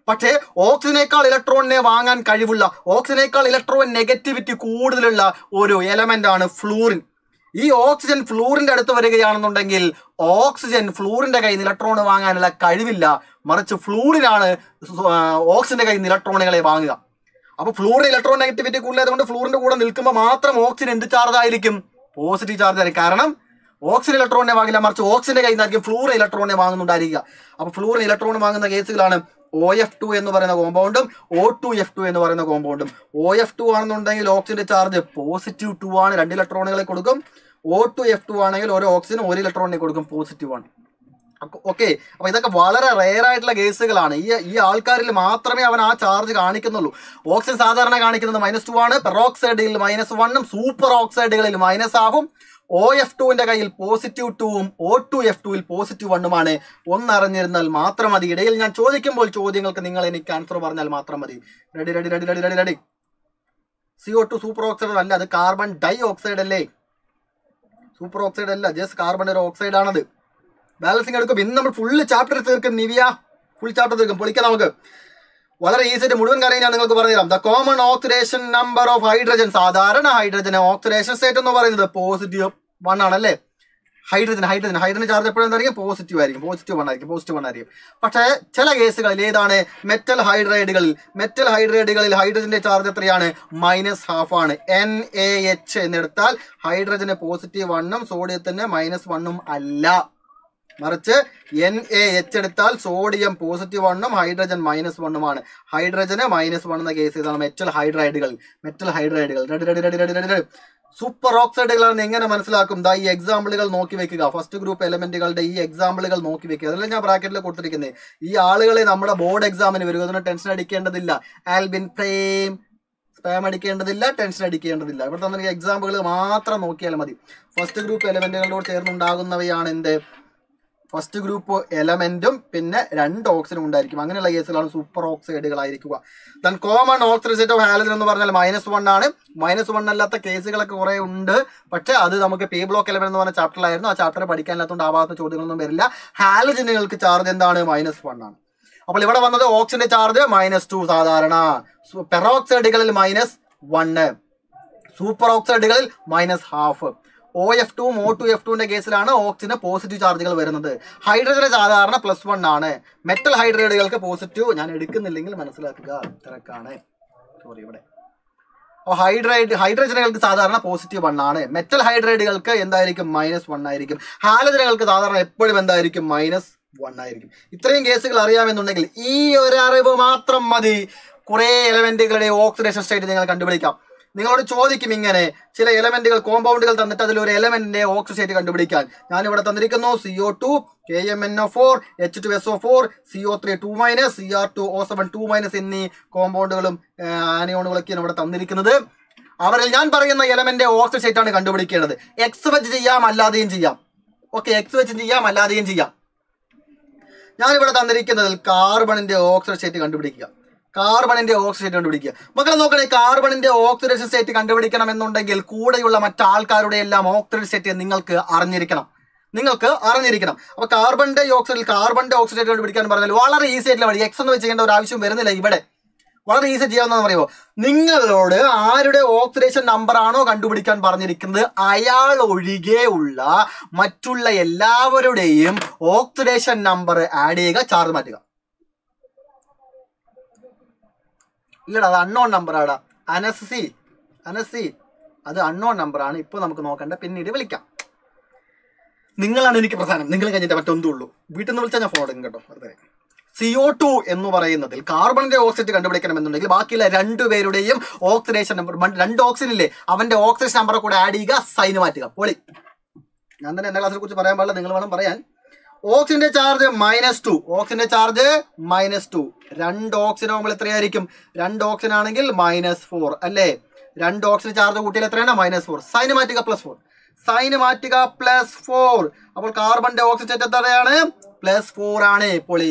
പക്ഷേ ഓക്സിജനേക്കാൾ ഇലക്ട്രോണിനെ വാങ്ങാൻ കഴിവുള്ള, ഓക്സിജനേക്കാൾ ഇലക്ട്രോൺ നെഗറ്റിവിറ്റി കൂടുതലുള്ള ഒരു എലമെന്റ് ആണ് ഫ്ലൂറിൻ. ഈ ഓക്സിജൻ ഫ്ലൂറിന്റെ അടുത്ത് വരികയാണെന്നുണ്ടെങ്കിൽ ഓക്സിജൻ ഫ്ലൂറിന്റെ കയ്യിൽ നിന്ന് ഇലക്ട്രോൺ വാങ്ങാനുള്ള കഴിവില്ല, മറിച്ച് ഫ്ലൂറിനാണ് ഓക്സിജന്റെ കയ്യിൽ നിന്ന് ഇലക്ട്രോണുകളെ വാങ്ങുക. അപ്പൊ ഫ്ലൂറിന് ഇലക്ട്രോൺ നെഗറ്റിവിറ്റി കൂടുതലായതുകൊണ്ട് ഫ്ലൂറിന്റെ കൂടെ നിൽക്കുമ്പോൾ മാത്രം ഓക്സിജൻ എന്ത് ചാർജ് ആയിരിക്കും? പോസിറ്റീവ് ചാർജ് ആയിരിക്കും. കാരണം ഓക്സിജൻ ഇലക്ട്രോണിനെ വാങ്ങില്ല, മറിച്ച് ഓക്സിജന്റെ കയ്യിൽ നിന്നായിരിക്കും ഫ്ലൂറിൻ ഇലക്ട്രോണിനെ വാങ്ങുന്നുണ്ടായിരിക്കുക. അപ്പൊ ഫ്ലൂറിൻ ഇലക്ട്രോൺ വാങ്ങുന്ന കേസുകളാണ് OF2 എന്ന് പറയുന്ന കോമ്പൗണ്ടും O2F2 എന്ന് പറയുന്ന കോമ്പൗണ്ടും. OF2 ആണെന്നുണ്ടെങ്കിൽ ഓക്സിജന്റെ ചാർജ് +2 ആണ്, 2 ഇലക്ട്രോണുകളെ കൊടുക്കും. O2F2 ആണെങ്കിൽ ഓരോ ഓക്സിജൻ 1 ഇലക്ട്രോണിനെ കൊടുക്കും, പോസിറ്റീവ് ആണ്. ഓക്കെ, അപ്പൊ ഇതൊക്കെ വളരെ റെയർ ആയിട്ടുള്ള കേസുകളാണ്. ഈ ആൾക്കാരിൽ മാത്രമേ അവൻ ആ ചാർജ് കാണിക്കുന്നുള്ളൂ. ഓക്സിജൻ സാധാരണ കാണിക്കുന്നത് -2 ആണ്, പെറോക്സൈഡിൽ -1ഉം സൂപ്പർ ഓക്സൈഡുകളിൽ -1 OF2വിന്റെ കയ്യിൽ +2ഉം O2F2വിൽ +1ഉമാണ്. ഒന്നറിഞ്ഞിരുന്നാൽ മാത്രം മതി. ഇടയിൽ ഞാൻ ചോദിക്കുമ്പോൾ ചോദ്യങ്ങൾക്ക് നിങ്ങൾ എനിക്ക് ആൻസർ പറഞ്ഞാൽ മാത്രം മതി. Ready ready ready ready ready ready. CO2 superoxide അല്ല, അത് കാർബൺ ഡൈ ഓക്സൈഡ് അല്ലേ, സൂപ്പർ ഓക്സൈഡ് അല്ല, ജസ്റ്റ് കാർബൺ ഒരു ഓക്സൈഡ് ആണത്. ബാലൻസിങ് എടുക്കും. ഇന്ന് നമ്മൾ ഫുള്ള് ചാപ്റ്റർ തീർക്കും. നിവിയ ഫുൾ ചാപ്റ്റർ തീർക്കും. പൊളിക്കാം നമുക്ക്. വളരെ ഈസി ആയിട്ട് മുഴുവൻ കാര്യം ഞാൻ നിങ്ങൾക്ക് പറഞ്ഞുതരാം. The common oxidation number of hydrogen, സാധാരണ ഹൈഡ്രജൻ ഓക്സിഡേഷൻ സ്റ്റേറ്റ് എന്ന് പറയുന്നത് +1 ആണല്ലേ. ഹൈഡ്രജൻ ചാർജ് എപ്പോഴും എന്തായിരിക്കും? പോസിറ്റീവ് ആയിരിക്കും, +1 ആയിരിക്കും. പക്ഷേ ചില കേസുകളിൽ ഏതാണ്? മെറ്റൽ ഹൈഡ്രൈഡുകളിൽ ഹൈഡ്രജന്റെ ചാർജ് എത്രയാണ്? -1/2 ആണ്. NaH എന്നെടുത്താൽ ഹൈഡ്രജന് +1ഉം സോഡിയത്തിന് -1ഉം അല്ല, മറിച്ച് NaH എടുത്താൽ സോഡിയം +1ഉം ഹൈഡ്രജൻ -1ഉമാണ്. ഹൈഡ്രജന് -1 എന്ന കേസ് ഇതാണ്. മെറ്റൽ ഹൈഡ്രൈഡുകൾ. സൂപ്പർ ഓക്സൈഡുകളാണെന്ന് എങ്ങനെ മനസ്സിലാക്കും? ഈ എക്സാമ്പിളുകൾ നോക്കി വെക്കുക. ഫസ്റ്റ് ഗ്രൂപ്പ് എലമെന്റുകളുടെ ഈ എക്സാമ്പിളുകൾ നോക്കി വെക്കുക. അതെല്ലാം ഞാൻ ബ്രാക്കറ്റിൽ കൊടുത്തിരിക്കുന്നത്. ഈ ആളുകളെ നമ്മുടെ ബോർഡ് എക്സാമിന് വരും, അതിന് ടെൻഷൻ അടിക്കേണ്ടതില്ല. ആൽബിൻ പ്രേം സ്പാം അടിക്കേണ്ടതില്ല, ടെൻഷൻ അടിക്കേണ്ടതില്ല. ഇവിടെ തന്നെ എക്സാമ്പിളുകൾ മാത്രം നോക്കിയാൽ മതി. ഫസ്റ്റ് ഗ്രൂപ്പ് എലമെന്റുകളോട് ചേർന്നുണ്ടാകുന്നവയാണ് എന്ത്? ഫസ്റ്റ് ഗ്രൂപ്പ് എലമെന്റും പിന്നെ 2 ഓക്സിജനും ഉണ്ടായിരിക്കും. അങ്ങനെയുള്ള കേസുകളാണ് സൂപ്പർ ഓക്സൈഡുകളായിരിക്കുക. Then common oxidation of halogen എന്ന് പറഞ്ഞാൽ -1 ആണ്. -1 അല്ലാത്ത കേസുകളൊക്കെ കുറെ ഉണ്ട്. പക്ഷെ അത് നമുക്ക് പി ബ്ലോക്ക് എലമെന്റ് എന്ന് പറഞ്ഞ ചാപ്റ്ററിലായിരുന്നു. ആ ചാപ്റ്റർ പഠിക്കാനില്ലാത്തതുകൊണ്ട് ആ ഭാഗത്ത് ചോദ്യങ്ങളൊന്നും വരില്ല. ഹാലജനുകൾക്ക് ചാർജ് എന്താണ്? -1 ആണ്. അപ്പോൾ ഇവിടെ വന്നത് ഓക്സിജന്റെ ചാർജ് -2 സാധാരണ, പെറോക്സൈഡുകളിൽ -1, സൂപ്പർ ഓക്സൈഡുകളിൽ -1/2. OF2ഉം O2F2ന്റെ കേസിലാണ് ഓക്സിജന് പോസിറ്റീവ് ചാർജുകൾ വരുന്നത്. ഹൈഡ്രജന് സാധാരണ +1 ആണ്. മെറ്റൽ ഹൈഡ്രൈഡുകൾക്ക് പോസിറ്റീവ്. ഞാൻ എടുക്കുന്നില്ലെങ്കിൽ മനസ്സിലാക്കുക, തിരക്കാണ്. സോറി. ഇവിടെ ഹൈഡ്രജനുകൾക്ക് സാധാരണ +1 ആണ്. മെറ്റൽ ഹൈഡ്രൈഡുകൾക്ക് എന്തായിരിക്കും? -1 ആയിരിക്കും. ഹാലജനുകൾക്ക് സാധാരണ എപ്പോഴും എന്തായിരിക്കും? -1 ആയിരിക്കും. ഇത്രയും കേസുകൾ അറിയാമെന്നുണ്ടെങ്കിൽ ഈ ഒരു അറിവ് മാത്രം മതി കുറെ എലമെന്റുകളുടെ ഓക്സിഡേഷൻ സ്റ്റേറ്റ് നിങ്ങൾ കണ്ടുപിടിക്കാം. നിങ്ങളോട് ചോദിക്കും ഇങ്ങനെ ചില എലമെന്റുകൾ, കോമ്പൗണ്ടുകൾ തന്നിട്ട് അതിലൊരു എലമെന്റിന്റെ ഓക്സിജൻ സ്റ്റേറ്റ് കണ്ടുപിടിക്കാൻ. ഞാനിവിടെ തന്നിരിക്കുന്നു CO2, KMnO4, H2SO4, CO3 2-, Cr2O7 2- എന്നീ കോമ്പൗണ്ടുകളും ആനിയോണുകളൊക്കെയാണ് ഇവിടെ തന്നിരിക്കുന്നത്. അവരിൽ ഞാൻ പറയുന്ന എലമെന്റ് ഓക്സിജൻ സ്റ്റേറ്റ് ആണ് കണ്ടുപിടിക്കേണ്ടത്. എക്സ് വെച്ച് ചെയ്യാം, അല്ലാതെയും ചെയ്യാം. ഓക്കെ, എക്സ് വെച്ച് ചെയ്യാം, അല്ലാതെയും ചെയ്യാം. ഞാനിവിടെ തന്നിരിക്കുന്നതിൽ കാർബണിന്റെ ഓക്സിജൻ സ്റ്റേറ്റ് കണ്ടുപിടിക്കുക. മക്കളെ നോക്കണേ, കാർബണിന്റെ ഓക്സിഡേഷൻ സ്റ്റേറ്റ് കണ്ടുപിടിക്കണം എന്നുണ്ടെങ്കിൽ കൂടെയുള്ള മറ്റാൾക്കാരുടെ എല്ലാം ഓക്സിഡേഷൻ സ്റ്റേറ്റ് നിങ്ങൾക്ക് അറിഞ്ഞിരിക്കണം. അപ്പൊ കാർബണിന്റെ ഓക്സിഡേറ്റ് കണ്ടുപിടിക്കാൻ പറഞ്ഞാൽ വളരെ ഈസി ആയിട്ടുള്ള വഴി. എക്സ് ഒന്നും ചെയ്യേണ്ട ഒരു ആവശ്യം വരുന്നില്ല. ഇവിടെ വളരെ ഈസി ചെയ്യാവുന്നതെന്ന് പറയുമോ, നിങ്ങളോട് ആരുടെ ഓക്സിഡേഷൻ നമ്പർ ആണോ കണ്ടുപിടിക്കാൻ പറഞ്ഞിരിക്കുന്നത് അയാൾ ഒഴികെ ഉള്ള മറ്റുള്ള എല്ലാവരുടെയും ഓക്സിഡേഷൻ നമ്പർ ആഡ് ചെയ്യുക, ചാർജ് മാറ്റുക. ഇല്ലടാ, അത് അൺനോൺ നമ്പർ ആടാ. അനസി അത് അൺനോൺ നമ്പർ ആണ്. ഇപ്പൊ നമുക്ക് നോക്കണ്ട, പിന്നീട് വിളിക്കാം. നിങ്ങളാണ് എനിക്ക് പ്രധാനം. നിങ്ങൾ കഴിഞ്ഞിട്ട് മറ്റൊന്നുള്ളൂ. വീട്ടിൽ നിന്ന് വിളിച്ചാൽ ഞാൻ ഫോൺ എടുക്കും കേട്ടോ. വെറുതെ. CO2 എന്ന് പറയുന്നതിൽ കാർബണിന്റെ ഓക്സിജൻ കണ്ടുപിടിക്കണം എന്നുണ്ടെങ്കിൽ ബാക്കിയുള്ള 2 പേരുടെയും ഓക്സിഡേഷൻ നമ്പർ, 2 ഓക്സിജൻ ഇല്ലേ, അവന്റെ ഓക്സിഡേഷൻ നമ്പർ കൂടെ ആഡ് ചെയ്യുക, സൈൻ മാറ്റുക. പൊളി. ഞാൻ തന്നെ എന്റെ ക്ലാസ്സിനെ കുറിച്ച് പറയാൻ പാടില്ല, നിങ്ങൾ വേണം പറയാൻ. ഓക്സിജന്റെ ചാർജ് -2. ഓക്സിജന്റെ ചാർജ് -2. 2 ഓക്സിജൻ ആകുമ്പോൾ എത്രയായിരിക്കും? 2 ഓക്സിജൻ ആണെങ്കിൽ -4 അല്ലേ. 2 ഓക്സിജൻ ചാർജ് കൂട്ടിയാൽ എത്രയാണ്? -4. സൈൻ മാറ്റുക, +4. അപ്പോൾ കാർബണിന്റെ ഓക്സിജൻ എത്രയാണ്? +4 ആണ്. പൊളി.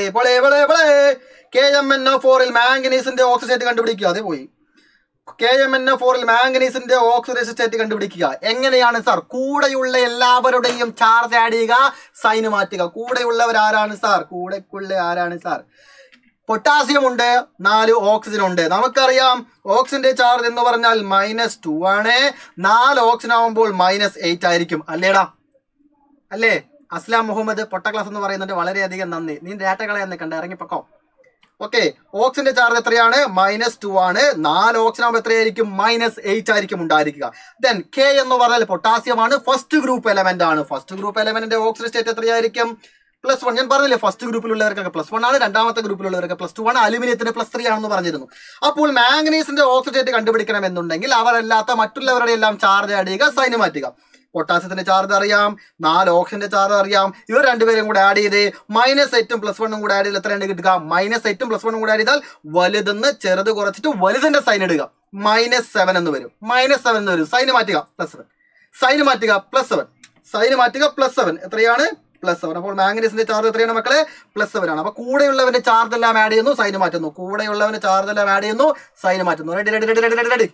KMnO4ൽ മാംഗനീസിന്റെ ഓക്സിജൻ കണ്ടുപിടിക്കുക. അതേ പോയി. KMnO4ൽ മാംഗനീസിന്റെ ഓക്സിഡേഷൻ സ്റ്റേറ്റ് കണ്ടുപിടിക്കുക. എങ്ങനെയാണ് സാർ? കൂടെയുള്ള എല്ലാവരുടെയും ചാർജ് ആഡ് ചെയ്യുക, സൈൻ മാറ്റുക. കൂടെയുള്ളവർ ആരാണ് സാർ? പൊട്ടാസ്യം ഉണ്ട്, 4 ഓക്സിജൻ ഉണ്ട്. നമുക്കറിയാം ഓക്സിജന്റെ ചാർജ് എന്ന് പറഞ്ഞാൽ -2 ആണ്. 4 ഓക്സിജൻ ആവുമ്പോൾ -8 ആയിരിക്കും. അല്ലേടാ? അല്ലേ? അസ്ലാം മുഹമ്മദ് പൊട്ട ക്ലാസ് എന്ന് പറയുന്നുണ്ട്. വളരെയധികം നന്ദി. നീ ഡാറ്റ കളയാൻ നിൽക്കണ്ട, ഇറങ്ങിപ്പൊക്കോ. ഓക്കെ, ഓക്സിജന്റെ ചാർജ് എത്രയാണ്? -2 ആണ്. 4 ഓക്സിജൻ ആകുമ്പോൾ എത്രയായിരിക്കും? -8 ആയിരിക്കും ഉണ്ടായിരിക്കുക. ദെൻ കെ എന്ന് പറഞ്ഞാൽ പൊട്ടാസ്യം ആണ്, ഫസ്റ്റ് ഗ്രൂപ്പ് എലമെന്റ് ആണ്. ഫസ്റ്റ് ഗ്രൂപ്പ് എലമെന്റിന്റെ ഓക്സിജൻ സ്റ്റേറ്റ് എത്രയായിരിക്കും? +1. ഞാൻ പറഞ്ഞില്ലേ ഫസ്റ്റ് ഗ്രൂപ്പിലുള്ളവർക്കൊക്കെ +1 ആണ്, രണ്ടാമത്തെ ഗ്രൂപ്പിലുള്ളവർക്ക് +2 ആണ്, അലുമിനിയത്തിന് +3 ആണെന്ന് പറഞ്ഞിരുന്നു. അപ്പോൾ മാംഗനീസിന്റെ ഓക്സിജൻ സ്റ്റേറ്റ് കണ്ടുപിടിക്കണം എന്നുണ്ടെങ്കിൽ അവരല്ലാത്ത മറ്റുള്ളവരുടെ എല്ലാം ചാർജ് ആഡ് ചെയ്യുക, സൈന് മാറ്റുക. പൊട്ടാസ്യത്തിന്റെ ചാർജ് അറിയാം, 4 ഓക്സിജന്റെ ചാർജ് അറിയാം. ഇവർ രണ്ടുപേരും കൂടെ ആഡ് ചെയ്ത് -8ഉം +1ഉം കൂടെ ആഡ് ചെയ്ത് എത്രയാണ് കിട്ടുക? -8ഉം +1ഉം കൂടെ ആഡ് ചെയ്താൽ വലുതെന്ന് ചെറുത് കുറച്ചിട്ട് വലുതിന്റെ സൈൻ ഇടുക. -7 എന്ന് വരും. -7 എന്ന് വരും. സൈന് മാറ്റുക +7. സൈന് മാറ്റുക +7. സൈന് മാറ്റുക +7. എത്രയാണ്? +7. അപ്പോൾ മാംഗനീസിന്റെ ചാർജ് എത്രയാണ് മക്കളെ? +7 ആണ്. അപ്പൊ കൂടെയുള്ളവന്റെ ചാർജ് എല്ലാം ആഡ് ചെയ്യുന്നു, സൈന് മാറ്റുന്നു. കൂടെയുള്ളവന്റെ ചാർജ് എല്ലാം ആഡ് ചെയ്യുന്നു, സൈന് മാറ്റുന്നു. Ready ready ready ready ready ready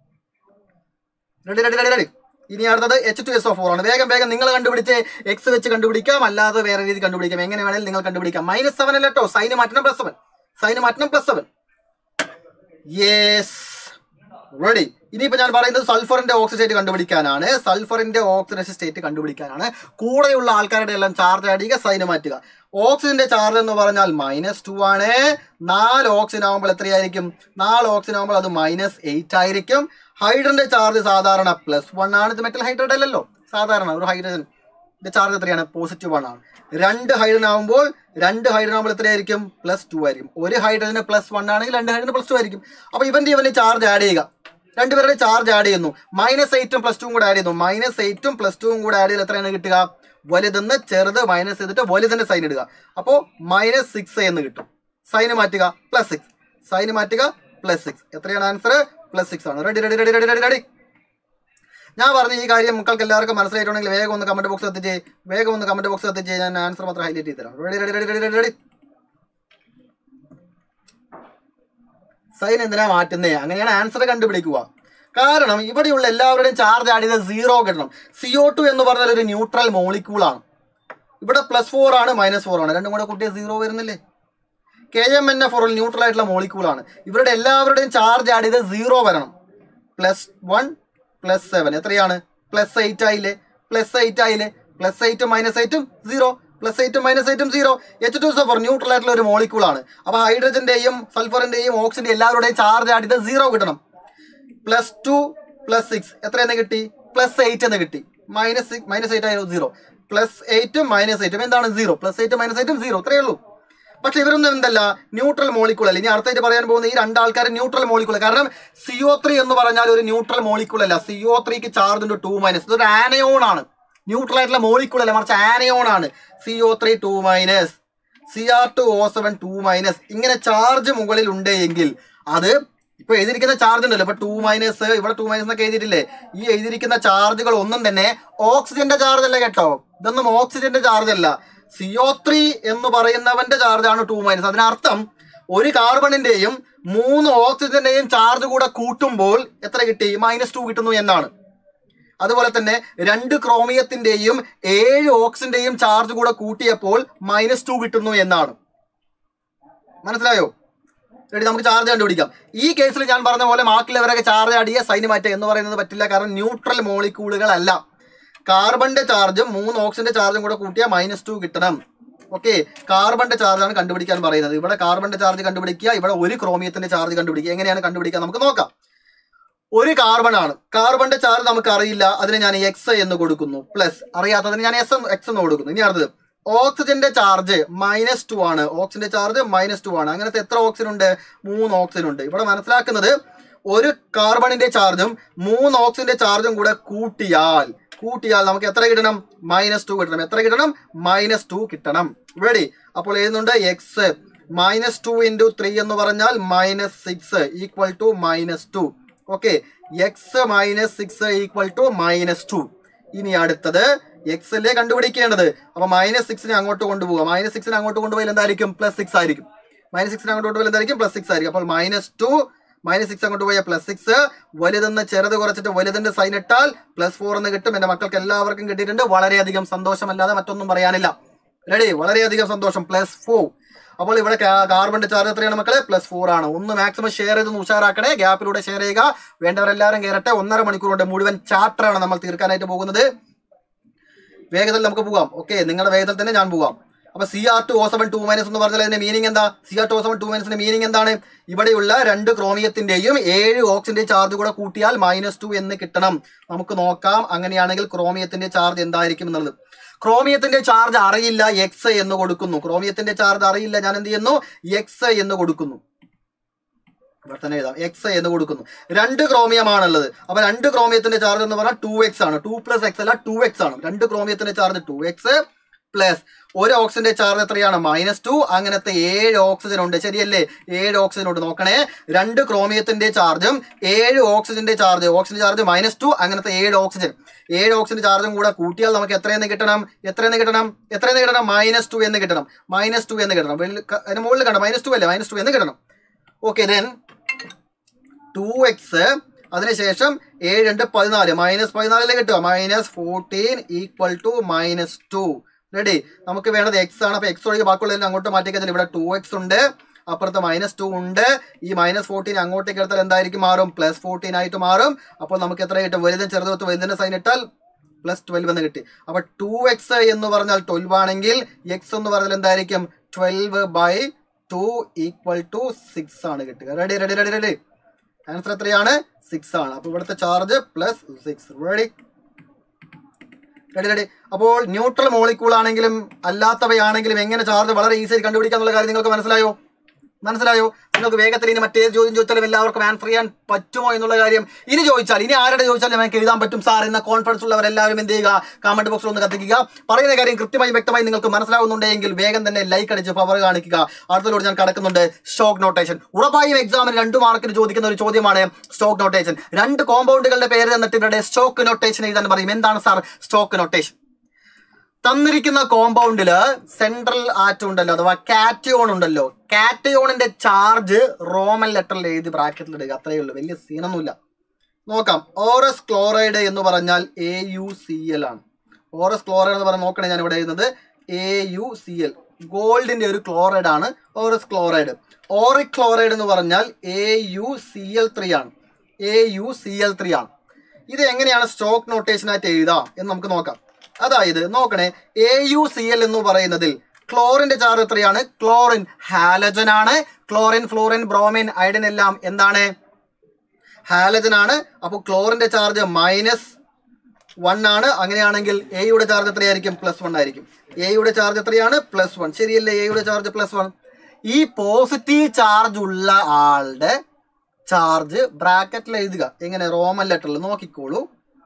ready ready ready. ഇനി അടുത്തത് H2SO4 ആണ്. വേഗം വേഗം നിങ്ങൾ കണ്ടുപിടിച്ച് എക്സ് വെച്ച് കണ്ടുപിടിക്കാം, അല്ലാതെ വേറെ രീതി കണ്ടുപിടിക്കാം. എങ്ങനെ വേണേലും നിങ്ങൾ കണ്ടുപിടിക്കാം. -7 അല്ല കേട്ടോ, സൈന് മാറ്റണം +7. സൈന് മാറ്റണം +7. Yes, ready. ഇനിയിപ്പോ ഞാൻ പറയുന്നത് സൾഫറിന്റെ ഓക്സിജൻ സ്റ്റേറ്റ് കണ്ടുപിടിക്കാനാണ്. സൾഫറിന്റെ ഓക്സിഡേഷൻ സ്റ്റേറ്റ് കണ്ടുപിടിക്കാനാണ്. കൂടെയുള്ള ആൾക്കാരുടെ എല്ലാം ചാർജ് ആഡ് ചെയ്യുക, സൈന് മാറ്റുക. ഓക്സിജന്റെ ചാർജ് എന്ന് പറഞ്ഞാൽ -2 ആണ്. 4 ഓക്സിജൻ ആകുമ്പോൾ എത്രയായിരിക്കും? 4 ഓക്സിജൻ ആകുമ്പോൾ അത് -8 ആയിരിക്കും. ഹൈഡ്രജന്റെ ചാർജ് സാധാരണ +1 ആണ്. ഇത് മെറ്റൽ ഹൈഡ്രേറ്റ് അല്ലല്ലോ, സാധാരണ ഒരു ഹൈഡ്രജന്റെ ചാർജ് എത്രയാണ്? +1 ആണ്. 2 ഹൈഡ്രജൻ ആകുമ്പോൾ എത്രയായിരിക്കും? +2 ആയിരിക്കും. ഒരു ഹൈഡ്രജന് +1 ആണെങ്കിൽ 2 ഹൈഡ്രജന് +2 ആയിരിക്കും. അപ്പൊ ഇവന്റെ ചാർജ് ആഡ് ചെയ്യുക. രണ്ടുപേരുടെ ചാർജ് ആഡ് ചെയ്യുന്നു. -8ഉം +2ഉം കൂടെ ആഡ് ചെയ്യുന്നു. -8ഉം +2ഉം കൂടെ ആഡ് ചെയ്ത് എത്രയാണ് കിട്ടുക? വലുതെന്ന് ചെറുത് മൈനസ് ചെയ്തിട്ട് വലുതിന്റെ സൈൻ ഇടുക. അപ്പോൾ -6 എന്ന് കിട്ടും. സൈന് മാറ്റുക +6. സൈന് മാറ്റുക +6. എത്രയാണ് ആൻസർ? +6 ആണ്. Ready ready ready ready ready ready. ഞാൻ പറഞ്ഞ ഈ കാര്യം മക്കൾക്ക് എല്ലാവർക്കും മനസ്സിലായിട്ടുണ്ടെങ്കിൽ വേഗം ഒന്ന് കമന്റ് ബോക്സ് എത്തിച്ചേ. വേഗം ഒന്ന് കമന്റ് ബോക്സ് എത്തിച്ചേ. ഞാൻ ആൻസർ മാത്രം ഹൈലൈറ്റ് ചെയ്ത് തരാം. Ready ready ready ready ready ready. Sign എന്തിനാ മാറ്റുന്നേ? അങ്ങനെയാണ് ആൻസർ കണ്ടുപിടിക്കുക. കാരണം ഇവിടെയുള്ള എല്ലാവരുടെയും ചാർജ് ആഡ് ചെയ്ത് 0 കിട്ടണം. CO2 എന്ന് പറഞ്ഞാൽ ഒരു ന്യൂട്രൽ മോളിക്യൂളാണ്. ഇവിടെ +4 ആണ്, -4 ആണ്. രണ്ടും കൂടെ കൂട്ടിയ 0 വരുന്നില്ലേ? KMnF ഒരു ന്യൂട്രൽ ആയിട്ടുള്ള മോളിക്യൂളാണ്. ഇവരുടെ എല്ലാവരുടെയും ചാർജ് ആഡ് ചെയ്ത് 0 വരണം. +1 +7 എത്രയാണ്? +8 ആയില്ലേ? +8 ആയില്ലേ? +8 -8ഉം 0. +8ഉം -8ഉം 0. H2SO4 ന്യൂട്രൽ ആയിട്ടുള്ള ഒരു മോളിക്യൂളാണ്. അപ്പൊ ഹൈഡ്രജന്റെയും സൾഫറിന്റെയും ഓക്സിജന്റെയും എല്ലാവരുടെയും ചാർജ് ആഡ് ചെയ്ത് 0 കിട്ടണം. +2 +6 എത്രയെന്ന് കിട്ടി? +8 എന്ന് കിട്ടി. -8 ആയിരുന്നു 0. +8ഉം -8ഉം എന്താണ്? 0. +8ഉം -8ഉം 0. അത്രയേ ഉള്ളൂ. പക്ഷെ ഇവരൊന്നും എന്തല്ല, ന്യൂട്രൽ മോളിക്യൂൾ അല്ല. ഇനി അടുത്തായിട്ട് പറയാൻ പോകുന്ന ഈ രണ്ടാൾക്കാർ ന്യൂട്രൽ മോളിക്യൂൾ. കാരണം CO3 എന്ന് പറഞ്ഞാൽ ഒരു ന്യൂട്രൽ മോളിക്യൂൾ അല്ല. CO3ക്ക് ചാർജ് ഉണ്ട് 2-. ഇതൊരു ആനയോൺ ആണ്. ന്യൂട്രൽ ആയിട്ടുള്ള മോളിക്യൂൾ അല്ല, മറിച്ച് ആനയോൺ ആണ്. CO3 2-, Cr2O7 2-. ഇങ്ങനെ ചാർജ് മുകളിൽ ഉണ്ട് എങ്കിൽ അത് ഇപ്പൊ എഴുതിയിരിക്കുന്ന ചാർജ് ഉണ്ടല്ലോ, ഇപ്പൊ 2-, ഇവിടെ 2- എന്നൊക്കെ എഴുതിയിട്ടില്ലേ? ഈ എഴുതിയിരിക്കുന്ന ചാർജുകൾ ഒന്നും തന്നെ ഓക്സിജന്റെ ചാർജ് അല്ല കേട്ടോ. ഇതൊന്നും ഓക്സിജന്റെ ചാർജ് അല്ല. CO3 എന്ന് പറയുന്നവന്റെ ചാർജ് ആണ് 2-. അതിനർത്ഥം ഒരു കാർബണിന്റെയും 3 ഓക്സിജന്റെയും ചാർജ് കൂടെ കൂട്ടുമ്പോൾ എത്ര കിട്ടി? -2 കിട്ടുന്നു എന്നാണ്. അതുപോലെ തന്നെ 2 ക്രോമിയത്തിന്റെയും 7 ഓക്സിജന്റെയും ചാർജ് കൂടെ കൂട്ടിയപ്പോൾ -2 കിട്ടുന്നു എന്നാണ്. മനസ്സിലായോ? റെഡി, നമുക്ക് ചാർജ് കണ്ടുപിടിക്കാം. ഈ കേസിൽ ഞാൻ പറഞ്ഞ പോലെ ബാക്കിയുള്ളവരൊക്കെ ചാർജ് ആഡ് ചെയ്യുക, സൈന് മാറ്റുക എന്ന് പറയുന്നത് പറ്റില്ല. കാരണം ന്യൂട്രൽ മോളിക്യൂളുകളല്ല. കാർബണിന്റെ ചാർജും 3 ഓക്സിജന്റെ ചാർജും കൂടെ കൂട്ടിയാൽ -2 കിട്ടണം. ഓക്കെ, കാർബണിന്റെ ചാർജാണ് കണ്ടുപിടിക്കാൻ പറയുന്നത്. ഇവിടെ കാർബണിന്റെ ചാർജ് കണ്ടുപിടിക്കുക, ഇവിടെ ഒരു ക്രോമിയത്തിന്റെ ചാർജ് കണ്ടുപിടിക്കുക. എങ്ങനെയാണ് കണ്ടുപിടിക്കുക നമുക്ക് നോക്കാം. ഒരു കാർബൺ ആണ്. കാർബണിന്റെ ചാർജ് നമുക്ക് അറിയില്ല, അതിന് ഞാൻ X എന്ന് കൊടുക്കുന്നു. പ്ലസ് അറിയാത്തതിന് ഞാൻ X എന്ന് കൊടുക്കുന്നു. ഇനി അടുത്തത് ഓക്സിജന്റെ ചാർജ് -2 ആണ്. ഓക്സിജന്റെ ചാർജ് -2 ആണ്. അങ്ങനത്തെ എത്ര ഓക്സിജൻ ഉണ്ട്? 3 ഓക്സിജൻ ഉണ്ട്. ഇവിടെ മനസ്സിലാക്കുന്നത് ഒരു കാർബണിന്റെ ചാർജും 3 ഓക്സിജന്റെ ചാർജും കൂടെ കൂട്ടിയാൽ നമുക്ക് എത്ര കിട്ടണം? -2 കിട്ടണം. എത്ര കിട്ടണം? -2 കിട്ടണം. റെഡി, അപ്പോൾ എഴുതുന്നുണ്ട് X -2 × 3 എന്ന് പറഞ്ഞാൽ -6 = -2. Okay, X -6 = -2. ഇനി അടുത്തത് X അല്ലേ കണ്ടുപിടിക്കേണ്ടത്. അപ്പൊ -6നെ അങ്ങോട്ട് കൊണ്ടുപോകുക. -6നെ അങ്ങോട്ട് കൊണ്ടുപോയാൽ എന്തായിരിക്കും? +6 ആയിരിക്കും. -6നെ അങ്ങോട്ട് കൊണ്ടുപോയാൽ എന്തായിരിക്കും? +6 ആയിരിക്കും. അപ്പോൾ -2 -6 അങ്ങോട്ട് പോയാൽ +6. വലുതെന്ന് ചെറുത് കുറച്ചിട്ട് വലുതിന്റെ സൈൻ ഇട്ടാൽ +4 എന്ന് കിട്ടും. എന്റെ മക്കൾക്ക് എല്ലാവർക്കും കിട്ടിയിട്ടുണ്ട്. വളരെയധികം സന്തോഷമല്ലാതെ മറ്റൊന്നും പറയാനില്ല. റെഡി, വളരെയധികം സന്തോഷം. +4. അപ്പോൾ ഇവിടെ കാർബണിന്റെ ചാർജ് എത്രയാണ് മക്കളെ? +4 ആണ്. ഒന്ന് മാക്സിമം ഷെയർ ചെയ്ത് ഉഷാറാക്കണേ, ഗ്യാപ്പിലൂടെ ഷെയർ ചെയ്യുക. വേണ്ടവരെല്ലാവരും കയറട്ടെ. 1.5 മണിക്കൂർ കൊണ്ട് മുഴുവൻ ചാപ്റ്റർ ആണ് നമ്മൾ തീർക്കാനായിട്ട് പോകുന്നത്. വേഗത്തിൽ നമുക്ക് പോകാം. ഓക്കെ, നിങ്ങളുടെ വേഗത്തിൽ തന്നെ ഞാൻ പോകാം. അപ്പൊ Cr2O7 2- എന്ന് പറഞ്ഞാൽ അതിന്റെ മീനിങ് എന്താ? Cr2O7 2- മീനിങ് എന്താണ്? ഇവിടെയുള്ള 2 ക്രോമിയത്തിന്റെയും 7 ഓക്സിജന്റെ ചാർജ് കൂടെ കൂട്ടിയാൽ -2 എന്ന് കിട്ടണം. നമുക്ക് നോക്കാം അങ്ങനെയാണെങ്കിൽ ക്രോമിയത്തിന്റെ ചാർജ് എന്തായിരിക്കും എന്നുള്ളത്. ക്രോമിയത്തിന്റെ ചാർജ് അറിയില്ല, X എന്ന് കൊടുക്കുന്നു. ക്രോമിയത്തിന്റെ ചാർജ് അറിയില്ല, ഞാൻ എന്ത് ചെയ്യുന്നു? X എന്ന് കൊടുക്കുന്നു. ഇവിടെ തന്നെ എഴുതാം, X എന്ന് കൊടുക്കുന്നു. 2 ക്രോമിയമാണുള്ളത്. അപ്പൊ 2 ക്രോമിയത്തിന്റെ ചാർജ് എന്ന് പറഞ്ഞാൽ 2x ആണ്. 2 + x അല്ല, 2x ആണ്. 2 ക്രോമിയത്തിന്റെ ചാർജ് 2x പ്ലസ് ഒരു ഓക്സിജന്റെ ചാർജ് എത്രയാണ്? -2. അങ്ങനത്തെ 7 ഓക്സിജൻ ഉണ്ട്, ശരിയല്ലേ? 7 ഓക്സിജൻ ഉണ്ട്. നോക്കണേ, 2 ക്രോമിയത്തിന്റെ ചാർജും 7 ഓക്സിജന്റെ ചാർജ്, ഓക്സിജൻ ചാർജ് -2, അങ്ങനത്തെ 7 ഓക്സിജൻ. 7 ഓക്സിജൻ ചാർജും കൂടെ കൂട്ടിയാൽ നമുക്ക് എത്രയെന്ന് കിട്ടണം? -2 എന്ന് കിട്ടണം. -2 എന്ന് കിട്ടണം. അതിന് മുകളിൽ കണ്ട -2 അല്ലേ? -2 എന്ന് കിട്ടണം. ഓക്കെ, ദെൻ 2x അതിനുശേഷം 7 × 14 -14 കിട്ടുക. -14 = -2. റെഡി, നമുക്ക് വേണ്ടത് x ആണ്. അപ്പൊ x ഒഴികെ ബാക്കിയുള്ളതിന് അങ്ങോട്ട് മാറ്റിക്കഴിഞ്ഞാൽ ഇവിടെ 2x ഉണ്ട്, അപ്പുറത്ത് -2 ഉണ്ട്. ഈ -14 അങ്ങോട്ടേക്ക് എടുത്താൽ എന്തായിരിക്കും മാറും? +14 ആയിട്ട് മാറും. അപ്പോൾ നമുക്ക് എത്ര കിട്ടും? വലുതും ചെറുതും വലുതിന്റെ സൈൻ ഇട്ടാൽ +12 എന്ന് കിട്ടി. അപ്പൊ 2x എന്ന് പറഞ്ഞാൽ 12 ആണെങ്കിൽ x എന്ന് പറഞ്ഞാൽ എന്തായിരിക്കും? 12/2 = 6 ആണ് കിട്ടുക. Ready ready ready ready. Answer എത്രയാണ്? 6 ആണ്. അപ്പൊ ഇവിടുത്തെ ചാർജ് +6. Ready ready ready. അപ്പോൾ ന്യൂട്രൽ മോളിക്യൂൾ ആണെങ്കിലും അല്ലാത്തവയാണെങ്കിലും എങ്ങനെ ചാർജ് വളരെ ഈസി ആയി കണ്ടുപിടിക്കാന്നുള്ള കാര്യം നിങ്ങൾക്ക് മനസ്സിലായോ? നിങ്ങൾക്ക് വേഗത്തിൽ ഇനി മറ്റേ ചോദ്യം ചോദിച്ചാലും എല്ലാവർക്കും ആൻസർ ചെയ്യാൻ പറ്റുമോ എന്നുള്ള കാര്യം ഇനി ചോദിച്ചാൽ, ഇനി ആരുടെ ചോദിച്ചാലും ഞങ്ങൾക്ക് എഴുതാൻ പറ്റും സാർ എന്ന കോൺഫിഡൻസ് ഉള്ളവരെല്ലാവരും എന്ത് ചെയ്യുക? കമന്റ് ബോക്സിൽ ഒന്ന് കത്തിക്കുക. പറയുന്ന കാര്യം കൃത്യമായും വ്യക്തമായി നിങ്ങൾക്ക് മനസ്സിലാവുന്നുണ്ടെങ്കിൽ വേഗം തന്നെ ലൈക്ക് അടിച്ച് പവർ കാണിക്കുക. അടുത്തതിലൂടെ ഞാൻ കടക്കുന്നുണ്ട്. Stock notation. ഉറപ്പായും എക്സാമിന് 2 മാർക്കിന് ചോദിക്കുന്ന ഒരു ചോദ്യമാണ് സ്റ്റോക്ക് നൊട്ടേഷൻ. 2 കോമ്പൗണ്ടുകളുടെ പേര് തന്നിട്ട് ഇവരുടെ സ്റ്റോക്ക് നൊട്ടേഷൻ എഴുതാൻ പറയും. എന്താണ് സാർ സ്റ്റോക്ക് നൊട്ടേഷൻ? തന്നിരിക്കുന്ന കോമ്പൗണ്ടില് സെൻട്രൽ ആറ്റം ഉണ്ടല്ലോ, അഥവാ കാറ്റയോൺ ഉണ്ടല്ലോ, കാറ്റയോണിന്റെ ചാർജ് റോമൻ ലെറ്ററിൽ എഴുതി ബ്രാക്കറ്റിൽ ഇടുക. അത്രയേ ഉള്ളൂ, വലിയ സീനൊന്നുമില്ല. നോക്കാം. ഓറസ് ക്ലോറൈഡ് എന്ന് പറഞ്ഞാൽ AuCl ആണ്. ഓറസ് ക്ലോറൈഡ് എന്ന് പറഞ്ഞാൽ നോക്കണേ, ഞാൻ ഇവിടെ എഴുതുന്നത് AuCl. ഗോൾഡിന്റെ ഒരു ക്ലോറൈഡ് ആണ് ഓറസ് ക്ലോറൈഡ്. ഓറിക് ക്ലോറൈഡ് എന്ന് പറഞ്ഞാൽ AuCl3 ആണ്. AuCl3 ആണ്. ഇത് എങ്ങനെയാണ് സ്റ്റോക്ക് നൊട്ടേഷനായിട്ട് എഴുതാം എന്ന് നമുക്ക് നോക്കാം. അതായത് നോക്കണേ, AuCl എന്ന് പറയുന്നതിൽ ക്ലോറിന്റെ ചാർജ് എത്രയാണ്? ക്ലോറിൻ ഹാലജൻ ആണ്. ക്ലോറിൻ, ഫ്ലോറിൻ, ബ്രോമിൻ, അയഡിൻ എല്ലാം എന്താണ്? ഹാലജൻ ആണ്. അപ്പോൾ ക്ലോറിന്റെ ചാർജ് -1 ആണ്. അങ്ങനെയാണെങ്കിൽ എയുടെ ചാർജ് എത്രയായിരിക്കും? +1 ആയിരിക്കും. എയുടെ ചാർജ് എത്രയാണ്? +1. ശരിയല്ലേ? എയുടെ ചാർജ് +1. ഈ പോസിറ്റീവ് ചാർജ് ഉള്ള ആളുടെ ചാർജ് ബ്രാക്കറ്റിൽ എഴുതുക. എങ്ങനെ? റോമൻ ലെറ്ററിൽ നോക്കിക്കോളൂ.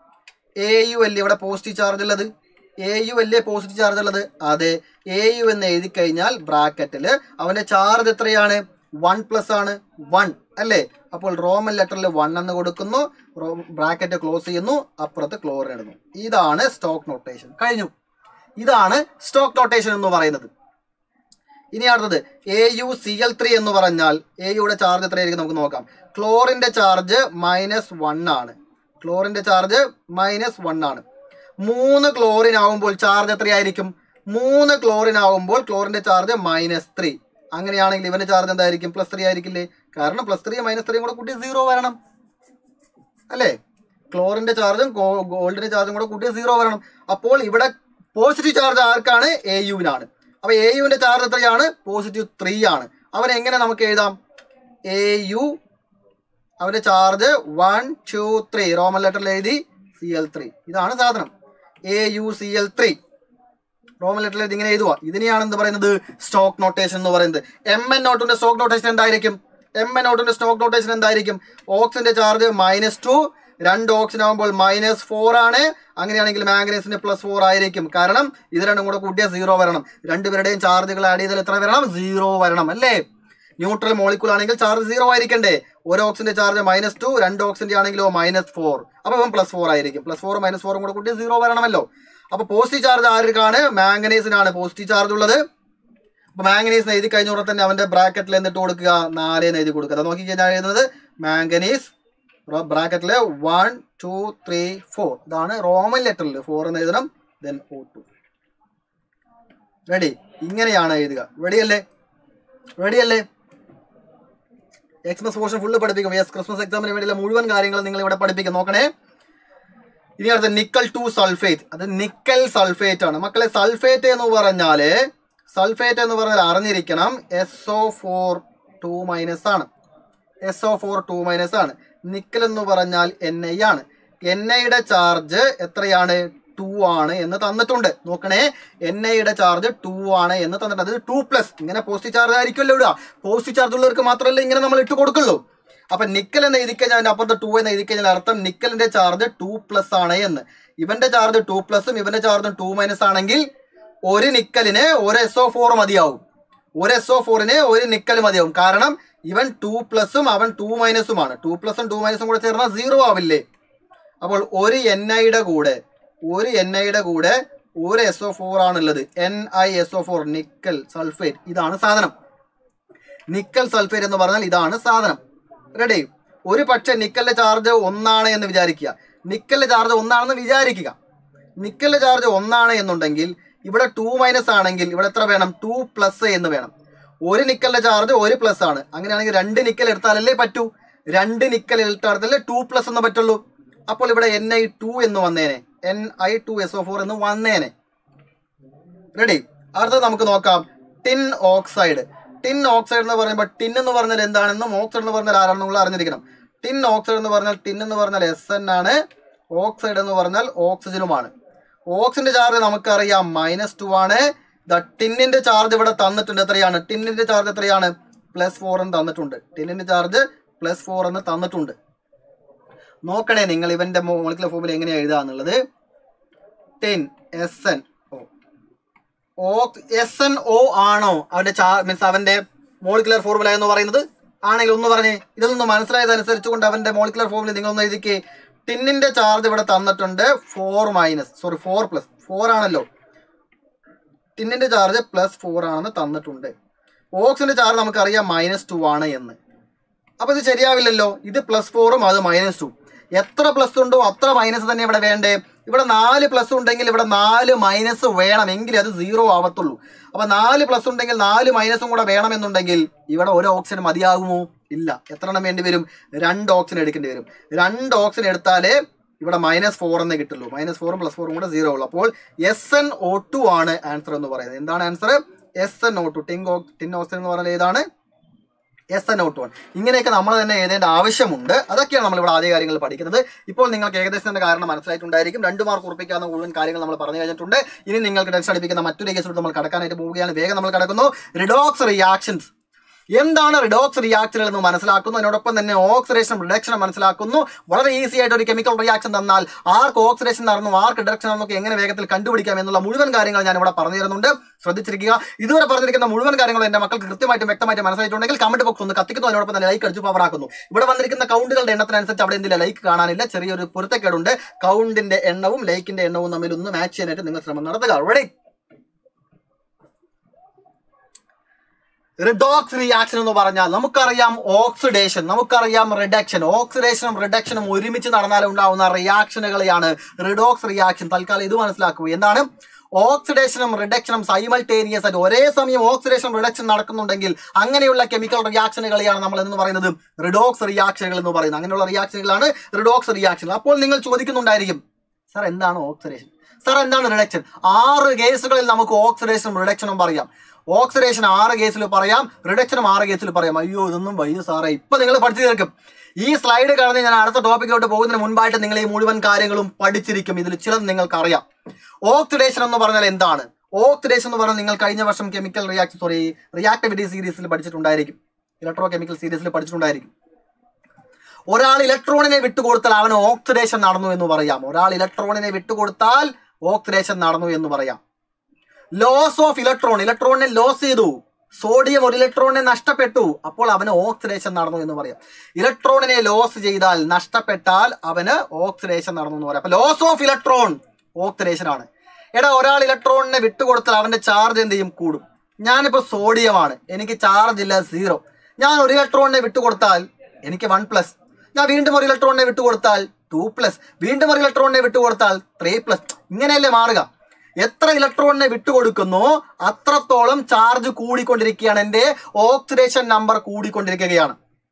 AU അല്ലേ ഇവിടെ പോസിറ്റീവ് ചാർജ് ഉള്ളത്? AU അല്ലേ പോസിറ്റീവ് ചാർജ് ഉള്ളത്? അതെ, AU എന്ന് എഴുതി കഴിഞ്ഞാൽ ബ്രാക്കറ്റിൽ അവന്റെ ചാർജ് എത്രയാണ്? 1+ ആണ്. 1 അല്ലേ? അപ്പോൾ റോമൻ ലെറ്ററിൽ 1 എന്ന് കൊടുക്കുന്നു, ബ്രാക്കറ്റ് ക്ലോസ് ചെയ്യുന്നു, അപ്പുറത്ത് ക്ലോറിൻ ഇടുന്നു. ഇതാണ് സ്റ്റോക്ക് നൊട്ടേഷൻ. കഴിഞ്ഞു. ഇതാണ് സ്റ്റോക്ക് നൊട്ടേഷൻ എന്ന് പറയുന്നത്. ഇനി അടുത്തത് AuCl3 എന്ന് പറഞ്ഞാൽ AUയുടെ ചാർജ് എത്രയായിരിക്കും നമുക്ക് നോക്കാം. ക്ലോറിന്റെ ചാർജ് -1 ആണ്. ക്ലോറിന്റെ ചാർജ് -1 ആണ്. 3 ക്ലോറിൻ ആവുമ്പോൾ ചാർജ് എത്രയായിരിക്കും? 3 ക്ലോറിൻ ആവുമ്പോൾ ക്ലോറിന്റെ ചാർജ് -3. അങ്ങനെയാണെങ്കിൽ ഇവന്റെ ചാർജ് എന്തായിരിക്കും? +3 ആയിരിക്കില്ലേ? കാരണം +3 -3 കൂടെ കൂട്ടി 0 വരണം അല്ലേ? ക്ലോറിന്റെ ചാർജും ഗോൾഡിന്റെ ചാർജും കൂടെ കൂട്ടി 0 വരണം. അപ്പോൾ ഇവിടെ പോസിറ്റീവ് ചാർജ് ആർക്കാണ്? AUവിനാണ്. അപ്പൊ AUവിന്റെ ചാർജ് എത്രയാണ്? +3 ആണ്. അവൻ എങ്ങനെ നമുക്ക് എഴുതാം? AU അവന്റെ ചാർജ് 1 2 3 റോമൻ ലെറ്ററിൽ എഴുതി Cl3. ഇതാണ് സാധനം AuCl3. റോമൻ ലെറ്ററിൽ എഴുതി ഇങ്ങനെ എഴുതുക. ഇതിനെയാണ് എന്ത് പറയുന്നത്? സ്റ്റോക്ക് നൊട്ടേഷൻ എന്ന് പറയുന്നത്. MnO2ന്റെ സ്റ്റോക്ക് നൊട്ടേഷൻ എന്തായിരിക്കും? MnO2ന്റെ സ്റ്റോക്ക് നൊട്ടേഷൻ എന്തായിരിക്കും? ഓക്സിജന്റെ ചാർജ് -2, 2 ഓക്സിജൻ ആകുമ്പോൾ -4 ആണ്. അങ്ങനെയാണെങ്കിൽ മാംഗനീസിന് +4 ആയിരിക്കും. കാരണം ഇത് രണ്ടും കൂടെ കൂട്ടിയാൽ 0 വരണം. രണ്ടുപേരുടെയും ചാർജുകൾ ആഡ് ചെയ്താൽ എത്ര വരണം? 0 വരണം അല്ലേ? ന്യൂട്രൽ മോളിക്യൂൾ ആണെങ്കിൽ ചാർജ് 0 ആയിരിക്കണ്ടേ? ഒരു ഓക്സിജന്റെ ചാർജ് -2, 2 ഓക്സിജന്റെ ആണെങ്കിലോ -4. അപ്പൊ ഇവൻ +4 ആയിരിക്കും. +4 -4 കൂടെ കൂട്ടി 0 വരണമല്ലോ. അപ്പൊ പോസിറ്റീവ് ചാർജ് ആർക്കാണ്? മാംഗനീസിനാണ് പോസിറ്റീവ് ചാർജ് ഉള്ളത്. അപ്പൊ മാംഗനീസ് എഴുതി കഴിഞ്ഞ ഉടനെ തന്നെ അവന്റെ ബ്രാക്കറ്റിൽ എന്നിട്ട് കൊടുക്കുക 4 എന്ന് എഴുതി കൊടുക്കുക. നോക്കി കഴിഞ്ഞാൽ എഴുതുന്നത് മാംഗനീസ് ബ്രാക്കറ്റില് 1 2 3 4. ഇതാണ് റോമൻ ലെറ്ററിൽ 4 എന്ന് എഴുതണം. Then O2. റെഡി? ഇങ്ങനെയാണ് എഴുതുക. റെഡിയല്ലേ? റെഡിയല്ലേ? എക്സ്പ്രസ് പോർഷൻ ഫുള്ള് പഠിപ്പിക്കും. യെസ്, ക്രിസ്മസ് എക്സാമിന് വേണ്ടിയുള്ള മുഴുവൻ കാര്യങ്ങളും നിങ്ങൾ ഇവിടെ പഠിപ്പിക്കും. നോക്കണേ. ഇനി അടുത്ത നിക്കൽ 2 സൾഫേറ്റ്. അത് നിക്കൽ സൾഫേറ്റ് ആണ് മക്കളെ. സൾഫേറ്റ് എന്ന് പറഞ്ഞാൽ അറിഞ്ഞിരിക്കണം SO4 2- ആണ്. SO4 2- ആണ്. നിക്കൽ എന്ന് പറഞ്ഞാൽ Na ആണ്. Na ചാർജ് എത്രയാണ്? 2 ആണ് എന്ന് തന്നിട്ടുണ്ട്. നോക്കണേ, Na ചാർജ് 2 ആണ് എന്ന് തന്നിട്ടുണ്ട്. അത് 2+. ഇങ്ങനെ പോസിറ്റീവ് ചാർജ് ആയിരിക്കുമല്ലോ ഇടുക. പോസിറ്റീവ് ചാർജ് ഉള്ളവർക്ക് മാത്രമല്ല ഇങ്ങനെ നമ്മൾ ഇട്ട് കൊടുക്കുള്ളൂ. അപ്പൊ നിക്കൽ എന്ന് എഴുതി കഴിഞ്ഞാൽ അതിന്റെ അപ്പുറത്ത് 2 എന്ന് എഴുതി കഴിഞ്ഞാൽ അർത്ഥം നിക്കലിന്റെ ചാർജ് 2+ ആണ് എന്ന്. ഇവന്റെ ചാർജ് 2+ഉം ഇവന്റെ ചാർജും 2- ആണെങ്കിൽ ഒരു നിക്കലിന് ഒരു SO4 മതിയാവും. ഒരു SO4ന് ഒരു നിക്കൽ മതിയാവും. കാരണം ഇവൻ 2+ഉം അവൻ 2-ഉമാണ്. 2+ഉം 2-ഉം കൂടെ ചേർന്നാൽ 0 ആവില്ലേ? അപ്പോൾ ഒരു Niയുടെ കൂടെ ഒരു SO4 ആണുള്ളത്. NiSO4 nickel sulphate. ഇതാണ് സാധനം. നിക്കൽ സൾഫേറ്റ് എന്ന് പറഞ്ഞാൽ ഇതാണ് സാധനം. റെഡി? ഒരു പക്ഷെ നിക്കലിന്റെ ചാർജ് 1 ആണ് എന്ന് വിചാരിക്കുക. നിക്കലിന്റെ ചാർജ് 1 ആണെന്ന് വിചാരിക്കുക. നിക്കലിന്റെ ചാർജ് 1 ആണ് എന്നുണ്ടെങ്കിൽ ഇവിടെ 2- ആണെങ്കിൽ ഇവിടെ എത്ര വേണം? 2+ എന്ന് വേണം. ഒരു നിക്കലിന്റെ ചാർജ് 1+ ആണ്. അങ്ങനെയാണെങ്കിൽ 2 നിക്കൽ എടുത്താലല്ലേ പറ്റൂ. 2 നിക്കൽ എടുത്താലല്ലേ 2+ എന്ന് പറ്റുള്ളൂ. അപ്പോൾ ഇവിടെ Ni2 എന്ന് വന്നേനെ. Ni2SO4 എന്ന് വന്നേനെ. റെഡി? അടുത്തത് നമുക്ക് നോക്കാം. Tin oxide. ടിൻ ഓക്സൈഡ് എന്ന് പറയുമ്പോൾ ടിൻ എന്ന് പറഞ്ഞാൽ എന്താണെന്നും ഓക്സൈഡ് എന്ന് പറഞ്ഞാൽ ആരാണെന്നും നിങ്ങൾ അറിഞ്ഞിരിക്കണം. ടിൻ ഓക്സൈഡ് എന്ന് പറഞ്ഞാൽ Sn ആണ്. ഓക്സൈഡ് എന്ന് പറഞ്ഞാൽ ഓക്സിജനുമാണ്. ഓക്സിജന്റെ ചാർജ് നമുക്കറിയാം -2 ആണ്. ടിന്നിന്റെ ചാർജ് ഇവിടെ തന്നിട്ടുണ്ട്. എത്രയാണ് ടിന്നിന്റെ ചാർജ്? എത്രയാണ്? +4 എന്ന് തന്നിട്ടുണ്ട്. ടിന്നിന്റെ ചാർജ് +4 എന്ന് തന്നിട്ടുണ്ട്. നോക്കണേ നിങ്ങൾ ഇവന്റെ മോളിക്കുലർ ഫോർമുല എങ്ങനെയാണ് എഴുതുക എന്നുള്ളത്. ടിൻ SNO ആണോ അവന്റെ മീൻസ് അവന്റെ മോളിക്കുലർ ഫോർമുല എന്ന് പറയുന്നത്? ആണെങ്കിൽ ഒന്ന് പറഞ്ഞേ. ഇതൊന്ന് മനസ്സിലായതനുസരിച്ചുകൊണ്ട് അവന്റെ മോളിക്കുലർ ഫോർമുല നിങ്ങളൊന്ന് എഴുതിക്കേ. ടിന്നിന്റെ ചാർജ് ഇവിടെ തന്നിട്ടുണ്ട് 4+ ആണല്ലോ. ടിന്നിന്റെ ചാർജ് +4 ആണെന്ന് തന്നിട്ടുണ്ട്. ഓക്സിജന്റെ ചാർജ് നമുക്കറിയാം -2 ആണ് എന്ന്. അപ്പൊ ഇത് ശരിയാവില്ലല്ലോ. ഇത് +4ഉം അത് -2. എത്ര പ്ലസ് ഉണ്ടോ അത്ര മൈനസ് തന്നെ ഇവിടെ വേണ്ടേ? ഇവിടെ 4 പ്ലസ് ഉണ്ടെങ്കിൽ ഇവിടെ 4 മൈനസ് വേണം, എങ്കിലേ അത് 0 ആവത്തുള്ളൂ. അപ്പൊ 4 പ്ലസ് ഉണ്ടെങ്കിൽ 4 മൈനസും കൂടെ വേണമെന്നുണ്ടെങ്കിൽ ഇവിടെ ഒരു ഓക്സിജൻ മതിയാകുമോ? ഇല്ല. എത്ര എണ്ണം വേണ്ടി വരും? 2 ഓക്സിജൻ എടുക്കേണ്ടി വരും. 2 ഓക്സിജൻ എടുത്താലേ ഇവിടെ -4 എന്നേ കിട്ടുള്ളൂ. -4ഉം +4ഉം കൂടെ 0 ഉള്ളൂ. അപ്പോൾ SnO2 ആണ് ആൻസർ എന്ന് പറയുന്നത്. എന്താണ് ആൻസർ? SnO2. ടിൻ ഓക്സിജൻ എന്ന് പറഞ്ഞാൽ ഏതാണ്? SnO2. ഇങ്ങനെയൊക്കെ നമ്മൾ തന്നെ എഴുതേണ്ട ആവശ്യമുണ്ട്. അതൊക്കെയാണ് നമ്മൾ ഇവിടെ ആദ്യ കാര്യങ്ങൾ പഠിക്കുന്നത്. ഇപ്പോൾ നിങ്ങൾക്ക് ഏകദേശം തന്നെ കാരണം മനസ്സിലായിട്ടുണ്ടായിരിക്കും. 2 മാർക്ക് ഉറപ്പിക്കാവുന്ന മുഴുവൻ കാര്യങ്ങൾ നമ്മൾ പറഞ്ഞു കഴിഞ്ഞിട്ടുണ്ട്. ഇനി നിങ്ങൾക്ക് ടെൻഷൻ അടിപ്പിക്കുന്ന മറ്റൊരു കേസിലൂടെ നമ്മൾ കടക്കാനായിട്ട് പോവുകയാണ്. വേഗം നമ്മൾ കടക്കുന്നു. Redox reactions. എന്താണ് റിഡോക്സ് റിയാക്ഷനുകൾ എന്ന് മനസ്സിലാക്കുന്നു. അതിനോടൊപ്പം തന്നെ ഓക്സിഡേഷനും റിഡക്ഷനും മനസ്സിലാക്കുന്നു. വളരെ ഈസി ആയിട്ട് ഒരു കെമിക്കൽ റിയാക്ഷൻ തന്നാൽ ആർക്ക് ഓക്സിഡേഷൻ നടന്നു ആർക്ക് റിഡക്ഷൻ നടന്നു എങ്ങനെ വേഗത്തിൽ കണ്ടുപിടിക്കാം എന്നുള്ള മുഴുവൻ കാര്യങ്ങൾ ഞാൻ ഇവിടെ പറഞ്ഞു തരുന്നുണ്ട്. ശ്രദ്ധിച്ചിരിക്കുക. ഇതുവരെ പറഞ്ഞിരിക്കുന്ന മുഴുവൻ കാര്യങ്ങളും എന്റെ മക്കൾക്ക് കൃത്യമായിട്ടും വ്യക്തമായിട്ട് മനസ്സിലായിട്ടുണ്ടെങ്കിൽ കമന്റ് ബോക്സ് ഒന്ന് കത്തിക്കുന്നു. അതിനോടൊപ്പം തന്നെ ലൈക്ക് അടിച്ച് പവറാക്കുന്നു. ഇവിടെ വന്നിരിക്കുന്ന കൗണ്ടുകളുടെ എണ്ണത്തിനനുസരിച്ച് അവിടെ എന്തില്ല ലൈക്ക് കാണാനില്ല. ചെറിയൊരു പൊരുത്തക്കേടുണ്ട്. കൗണ്ടിന്റെ എണ്ണവും ലൈക്കിന്റെ എണ്ണവും തമ്മിൽ ഒന്ന് മാച്ച് ചെയ്യാനായിട്ട് നിങ്ങൾ ശ്രമം നടത്തുക. റെഡി? റിഡോക്സ് റിയാക്ഷൻ എന്ന് പറഞ്ഞാൽ നമുക്കറിയാം ഓക്സിഡേഷൻ, നമുക്കറിയാം റിഡക്ഷൻ. ഓക്സിഡേഷനും റിഡക്ഷനും ഒരുമിച്ച് നടന്നാൽ ഉണ്ടാവുന്ന റിയാക്ഷനുകളെയാണ് റിഡോക്സ് റിയാക്ഷൻ. തൽക്കാലം ഇത് മനസ്സിലാക്കുക. എന്താണ് ഓക്സിഡേഷനും റിഡക്ഷനും സൈമൾട്ടേനിയസ് ആയിട്ട് ഒരേ സമയം ഓക്സിഡേഷൻ റിഡക്ഷൻ നടക്കുന്നുണ്ടെങ്കിൽ അങ്ങനെയുള്ള കെമിക്കൽ റിയാക്ഷനുകളെയാണ് നമ്മൾ എന്ന് പറയുന്നത് റിഡോക്സ് റിയാക്ഷനുകൾ എന്ന് പറയുന്നത്. അങ്ങനെയുള്ള റിയാക്ഷനുകളാണ് റിഡോക്സ് റിയാക്ഷൻ. അപ്പോൾ നിങ്ങൾ ചോദിക്കുന്നുണ്ടായിരിക്കും, സാർ എന്താണ് ഓക്സിഡേഷൻ, സാർ എന്താണ് റിഡക്ഷൻ? 6 കേസുകളിൽ നമുക്ക് ഓക്സിഡേഷനും റിഡക്ഷനും പറയാം. ഓക്സിഡേഷൻ 6 കേസിൽ പറയാം, റിഡക്ഷനും 6 കേസിൽ പറയാം. അയ്യോ ഇതൊന്നും വയ്യ സാറേ, ഇപ്പൊ നിങ്ങൾ പഠിച്ചു തീർക്കും. ഈ സ്ലൈഡ് കാണുന്ന ഞാൻ അടുത്ത ടോപ്പിക്കിലോട്ട് പോകുന്നതിന് മുൻപായിട്ട് നിങ്ങൾ ഈ മുഴുവൻ കാര്യങ്ങളും പഠിച്ചിരിക്കും. ഇതിൽ ചിലത് നിങ്ങൾക്ക് അറിയാം. ഓക്സിഡേഷൻ എന്ന് പറഞ്ഞാൽ എന്താണ്? ഓക്സിഡേഷൻ എന്ന് പറഞ്ഞാൽ നിങ്ങൾ കഴിഞ്ഞ വർഷം കെമിക്കൽ റിയാക്ടിവിറ്റി സീരീസിൽ പഠിച്ചിട്ടുണ്ടായിരിക്കും, ഇലക്ട്രോ കെമിക്കൽ സീരീസിൽ പഠിച്ചിട്ടുണ്ടായിരിക്കും. ഒരാൾ ഇലക്ട്രോണിനെ വിട്ടുകൊടുത്താൽ അവന് ഓക്സിഡേഷൻ നടന്നു എന്ന് പറയാം. ഒരാൾ ഇലക്ട്രോണിനെ വിട്ടുകൊടുത്താൽ ഓക്സിഡേഷൻ നടന്നു എന്ന് പറയാം. ലോസ് ഓഫ് ഇലക്ട്രോണിനെ ലോസ് ചെയ്തു. സോഡിയം ഒരു ഇലക്ട്രോണിനെ നഷ്ടപ്പെട്ടു, അപ്പോൾ അവന് ഓക്സിഡേഷൻ നടന്നു എന്ന് പറയാം. ഇലക്ട്രോണിനെ ലോസ് ചെയ്താൽ നഷ്ടപ്പെട്ടാൽ അവന് ഓക്സിഡേഷൻ നടന്നു എന്ന് പറയാം. അപ്പൊ ലോസ് ഓഫ് ഇലക്ട്രോൺ ഓക്സിഡേഷൻ ആണ്. എടാ ഒരാൾ ഇലക്ട്രോണിനെ വിട്ടുകൊടുത്താൽ അവന്റെ ചാർജ് എന്ത് ചെയ്യും? കൂടും. ഞാനിപ്പോ സോഡിയമാണ്, എനിക്ക് ചാർജ് ഇല്ല 0. ഞാൻ ഒരു ഇലക്ട്രോണിനെ വിട്ടുകൊടുത്താൽ എനിക്ക് 1+. ഞാൻ വീണ്ടും ഒരു ഇലക്ട്രോണിനെ വിട്ടുകൊടുത്താൽ 2+, വീണ്ടും ഒരു ഇലക്ട്രോണിനെ വിട്ടുകൊടുത്താൽ 3+. ഇങ്ങനെയല്ലേ മാറുക. എത്ര ഇലക്ട്രോണിനെ വിട്ടുകൊടുക്കുന്നു അത്രത്തോളം ചാർജ് കൂടിക്കൊണ്ടിരിക്കുകയാണ്, എൻ്റെ ഓക്സിഡേഷൻ നമ്പർ കൂടിക്കൊണ്ടിരിക്കുകയാണ്.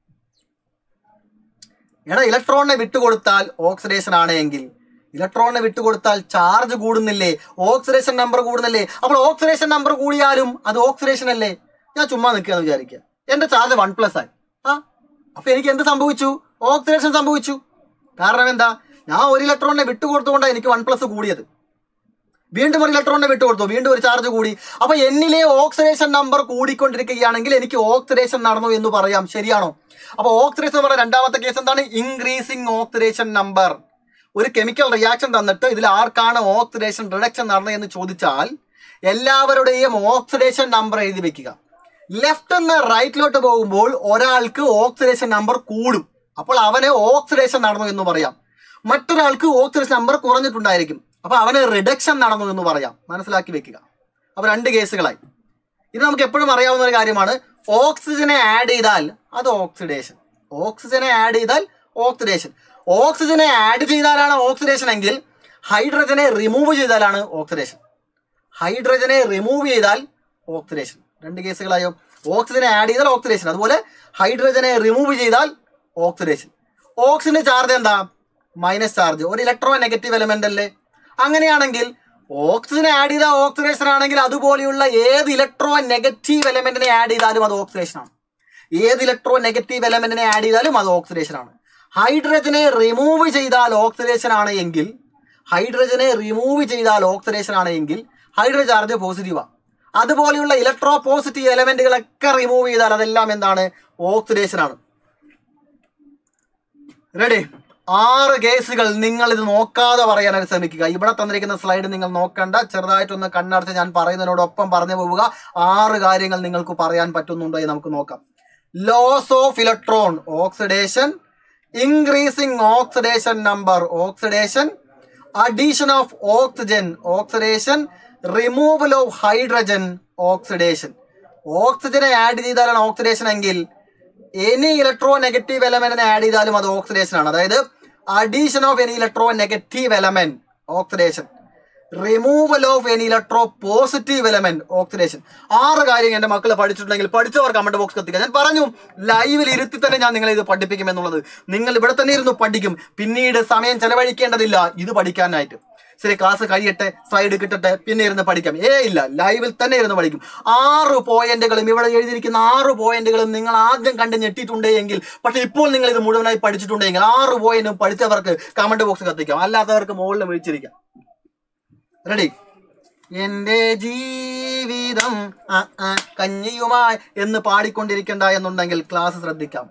എടാ ഇലക്ട്രോണിനെ വിട്ടുകൊടുത്താൽ ഓക്സിഡേഷൻ ആണ് എങ്കിൽ ഇലക്ട്രോണിനെ വിട്ടുകൊടുത്താൽ ചാർജ് കൂടുന്നില്ലേ, ഓക്സിഡേഷൻ നമ്പർ കൂടുന്നില്ലേ? അപ്പോൾ ഓക്സിഡേഷൻ നമ്പർ കൂടിയാലും അത് ഓക്സിഡേഷൻ അല്ലേ? ഞാൻ ചുമ്മാ നിൽക്കുകയെന്ന് വിചാരിക്കുക, എൻ്റെ ചാർജ് 1+ ആയി. അപ്പൊ എനിക്ക് എന്ത് സംഭവിച്ചു? ഓക്സിഡേഷൻ സംഭവിച്ചു. കാരണം എന്താ? ഞാൻ ഒരു ഇലക്ട്രോണിനെ വിട്ടുകൊടുത്തുകൊണ്ടാണ് എനിക്ക് 1+ കൂടിയത്. വീണ്ടും ഒരു ഇലക്ട്രോണിനെ വിട്ടുകൊടുത്തു, വീണ്ടും ഒരു ചാർജ് കൂടി. അപ്പൊ എന്നിലെ ഓക്സിഡേഷൻ നമ്പർ കൂടിക്കൊണ്ടിരിക്കുകയാണെങ്കിൽ എനിക്ക് ഓക്സിഡേഷൻ നടന്നു എന്ന് പറയാം. ശരിയാണോ? അപ്പൊ ഓക്സിഡേഷൻ എന്ന് പറയുന്ന രണ്ടാമത്തെ കേസ് എന്താണ്? Increasing oxidation number. ഒരു കെമിക്കൽ റിയാക്ഷൻ തന്നിട്ട് ഇതിൽ ആർക്കാണ് ഓക്സിഡേഷൻ റിഡക്ഷൻ നടന്നത് എന്ന് ചോദിച്ചാൽ എല്ലാവരുടെയും ഓക്സിഡേഷൻ നമ്പർ എഴുതി വെക്കുക. ലെഫ്റ്റ് നിന്ന് റൈറ്റിലോട്ട് പോകുമ്പോൾ ഒരാൾക്ക് ഓക്സിഡേഷൻ നമ്പർ കൂടും, അപ്പോൾ അവന് ഓക്സിഡേഷൻ നടന്നു എന്ന് പറയാം. മറ്റൊരാൾക്ക് ഓക്സിഡേഷൻ നമ്പർ കുറഞ്ഞിട്ടുണ്ടായിരിക്കും, അപ്പൊ അവന് റിഡക്ഷൻ നടന്നു എന്ന് പറയാം. മനസ്സിലാക്കി വെക്കുക. അപ്പൊ 2 കേസുകളായി. ഇത് നമുക്ക് എപ്പോഴും അറിയാവുന്ന ഒരു കാര്യമാണ്. ഓക്സിജനെ ആഡ് ചെയ്താൽ അത് ഓക്സിഡേഷൻ, ഓക്സിജനെ ആഡ് ചെയ്താൽ ഓക്സിഡേഷൻ. ഓക്സിജനെ ആഡ് ചെയ്താലാണ് ഓക്സിഡേഷൻ എങ്കിൽ ഹൈഡ്രജനെ റിമൂവ് ചെയ്താലാണ് ഓക്സിഡേഷൻ. ഹൈഡ്രജനെ റിമൂവ് ചെയ്താൽ ഓക്സിഡേഷൻ. 2 കേസുകളായോ? ഓക്സിജനെ ആഡ് ചെയ്താൽ ഓക്സിഡേഷൻ, അതുപോലെ ഹൈഡ്രജനെ റിമൂവ് ചെയ്താൽ ഓക്സിഡേഷൻ. ഓക്സിജന്റെ ചാർജ് എന്താ? മൈനസ് ചാർജ്, ഒരു ഇലക്ട്രോ നെഗറ്റീവ് എലമെന്റ് അല്ലേ? അങ്ങനെയാണെങ്കിൽ ഓക്സിജനെ ആഡ് ചെയ്താൽ ഓക്സിഡേഷൻ ആണെങ്കിൽ അതുപോലെയുള്ള ഏത് ഇലക്ട്രോ നെഗറ്റീവ് എലമെന്റിനെ ആഡ് ചെയ്താലും അത് ഓക്സിഡേഷൻ ആണ്. ഏത് ഇലക്ട്രോ നെഗറ്റീവ് എലമെന്റിനെ ആഡ് ചെയ്താലും അത് ഓക്സിഡേഷൻ ആണ്. ഹൈഡ്രജനെ റിമൂവ് ചെയ്താൽ ഓക്സിഡേഷൻ ആണ് എങ്കിൽ ഹൈഡ്രജനെ റിമൂവ് ചെയ്താൽ ഓക്സിഡേഷൻ ആണ് എങ്കിൽ ഹൈഡ്രജൻ ചാർജ് പോസിറ്റീവാണ്. അതുപോലെയുള്ള ഇലക്ട്രോ പോസിറ്റീവ് എലമെന്റുകളൊക്കെ റിമൂവ് ചെയ്താൽ അതെല്ലാം എന്താണ്? ഓക്സിഡേഷൻ ആണ്. റെഡി? 6 കേസുകൾ നിങ്ങൾ ഇത് നോക്കാതെ പറയാനായിട്ട് ശ്രമിക്കുക. ഇവിടെ തന്നിരിക്കുന്ന സ്ലൈഡ് നിങ്ങൾ നോക്കണ്ട, ചെറുതായിട്ടൊന്ന് കണ്ണടച്ച് ഞാൻ പറയുന്നതിനോടൊപ്പം പറഞ്ഞു പോവുക. 6 കാര്യങ്ങൾ നിങ്ങൾക്ക് പറയാൻ പറ്റുന്നുണ്ടോ എന്ന് നമുക്ക് നോക്കാം. Loss of electron, oxidation. Increasing oxidation number, oxidation. Addition of oxygen, oxidation. Removal of hydrogen, oxidation. ഓക്സിജനെ ആഡ് ചെയ്താലാണ് ഓക്സിഡേഷൻ എങ്കിൽ എനി ഇലക്ട്രോ നെഗറ്റീവ് എലമെന്റിനെ ആഡ് ചെയ്താലും അത് ഓക്സിഡേഷൻ ആണ്. അതായത് addition of any electro negative element, oxidation. Removal of any electropositive element, oxidation. 6 കാര്യം എന്റെ മക്കൾ പഠിച്ചിട്ടുണ്ടെങ്കിൽ പഠിച്ചവർ കമന്റ് ബോക്സ് കത്തിക്കുക. ഞാൻ പറഞ്ഞു ലൈവിൽ ഇരുത്തി തന്നെ ഞാൻ നിങ്ങളെ ഇത് പഠിപ്പിക്കും എന്നുള്ളത്. നിങ്ങൾ ഇവിടെ തന്നെ ഇരുന്ന് പഠിക്കും, പിന്നീട് സമയം ചെലവഴിക്കേണ്ടതില്ല ഇത് പഠിക്കാനായിട്ട്. ശരി, ക്ലാസ് കഴിയട്ടെ, സ്ലൈഡ് കിട്ടട്ടെ, പിന്നെ ഇരുന്ന് പഠിക്കാം. ഇല്ല, ലൈവിൽ തന്നെ ഇരുന്ന് പഠിക്കും. 6 പോയിന്റുകളും ഇവിടെ എഴുതിയിരിക്കുന്ന 6 പോയിന്റുകളും നിങ്ങൾ ആദ്യം കണ്ട് ഞെട്ടിയിട്ടുണ്ടെങ്കിൽ, പക്ഷെ ഇപ്പോൾ നിങ്ങൾ ഇത് മുഴുവനായി പഠിച്ചിട്ടുണ്ടെങ്കിൽ 6 പോയിന്റും പഠിച്ചവർക്ക് കമന്റ് ബോക്സ് കത്തിക്കാം, അല്ലാത്തവർക്ക് മുകളിൽ വിളിച്ചിരിക്കാം. റെഡി? എന്റെ ജീവിതം കഞ്ഞിയുമായി എന്ന് പാടിക്കൊണ്ടിരിക്കണ്ട എന്നുണ്ടെങ്കിൽ ക്ലാസ് ശ്രദ്ധിക്കാം.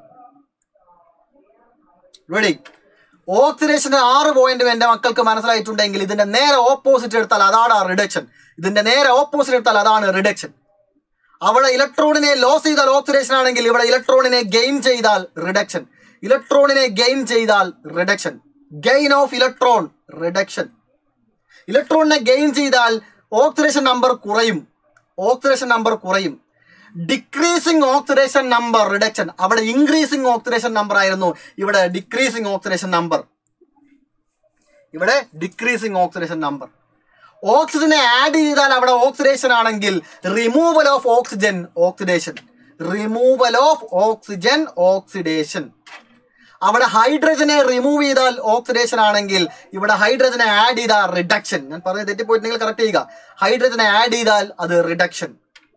റെഡി? ഓക്സിഡേഷന്റെ 6 പോയിന്റും എന്റെ മക്കൾക്ക് മനസ്സിലായിട്ടുണ്ടെങ്കിൽ ഇതിന്റെ നേരെ ഓപ്പോസിറ്റ് എടുത്താൽ അതാണ് റിഡക്ഷൻ. ഇതിന്റെ നേരെ ഓപ്പോസിറ്റ് എടുത്താൽ അതാണ് റിഡക്ഷൻ. അവിടെ ഇലക്ട്രോണിനെ ലോസ് ചെയ്താൽ ഓക്സിഡേഷൻ ആണെങ്കിൽ ഇവിടെ ഇലക്ട്രോണിനെ ഗെയിൻ ചെയ്താൽ റിഡക്ഷൻ. ഇലക്ട്രോണിനെ ഗെയിൻ ചെയ്താൽ reduction. Gain of electron, reduction. ഇലക്ട്രോണിനെ ഗെയിൻ ചെയ്താൽ ഓക്സിഡേഷൻ നമ്പർ കുറയും, ഓക്സിഡേഷൻ നമ്പർ കുറയും. Decreasing oxidation number, reduction. അവിടെ ഇൻക്രീസിങ് ഓക്സിഡേഷൻ നമ്പർ ആയിരുന്നു, ഇവിടെ ഡിക്രീസിങ് ഓക്സിഡേഷൻ നമ്പർ. ഇവിടെ ഡിക്രീസിങ് ഓക്സിഡേഷൻ നമ്പർ. ഓക്സിജനെ ആഡ് ചെയ്താൽ അവിടെ ഓക്സിഡേഷൻ ആണെങ്കിൽ removal of oxygen, oxidation. Removal of oxygen, oxidation. അവിടെ ഹൈഡ്രജനെ റിമൂവ് ചെയ്താൽ ഓക്സിഡേഷൻ ആണെങ്കിൽ ഇവിടെ ഹൈഡ്രജനെ ആഡ് ചെയ്താൽ റിഡക്ഷൻ. ഞാൻ പറഞ്ഞത് തെറ്റിപ്പോയിട്ടുണ്ടെങ്കിൽ കറക്റ്റ് ചെയ്യുക. ഹൈഡ്രജനെ ആഡ് ചെയ്താൽ അത് റിഡക്ഷൻ.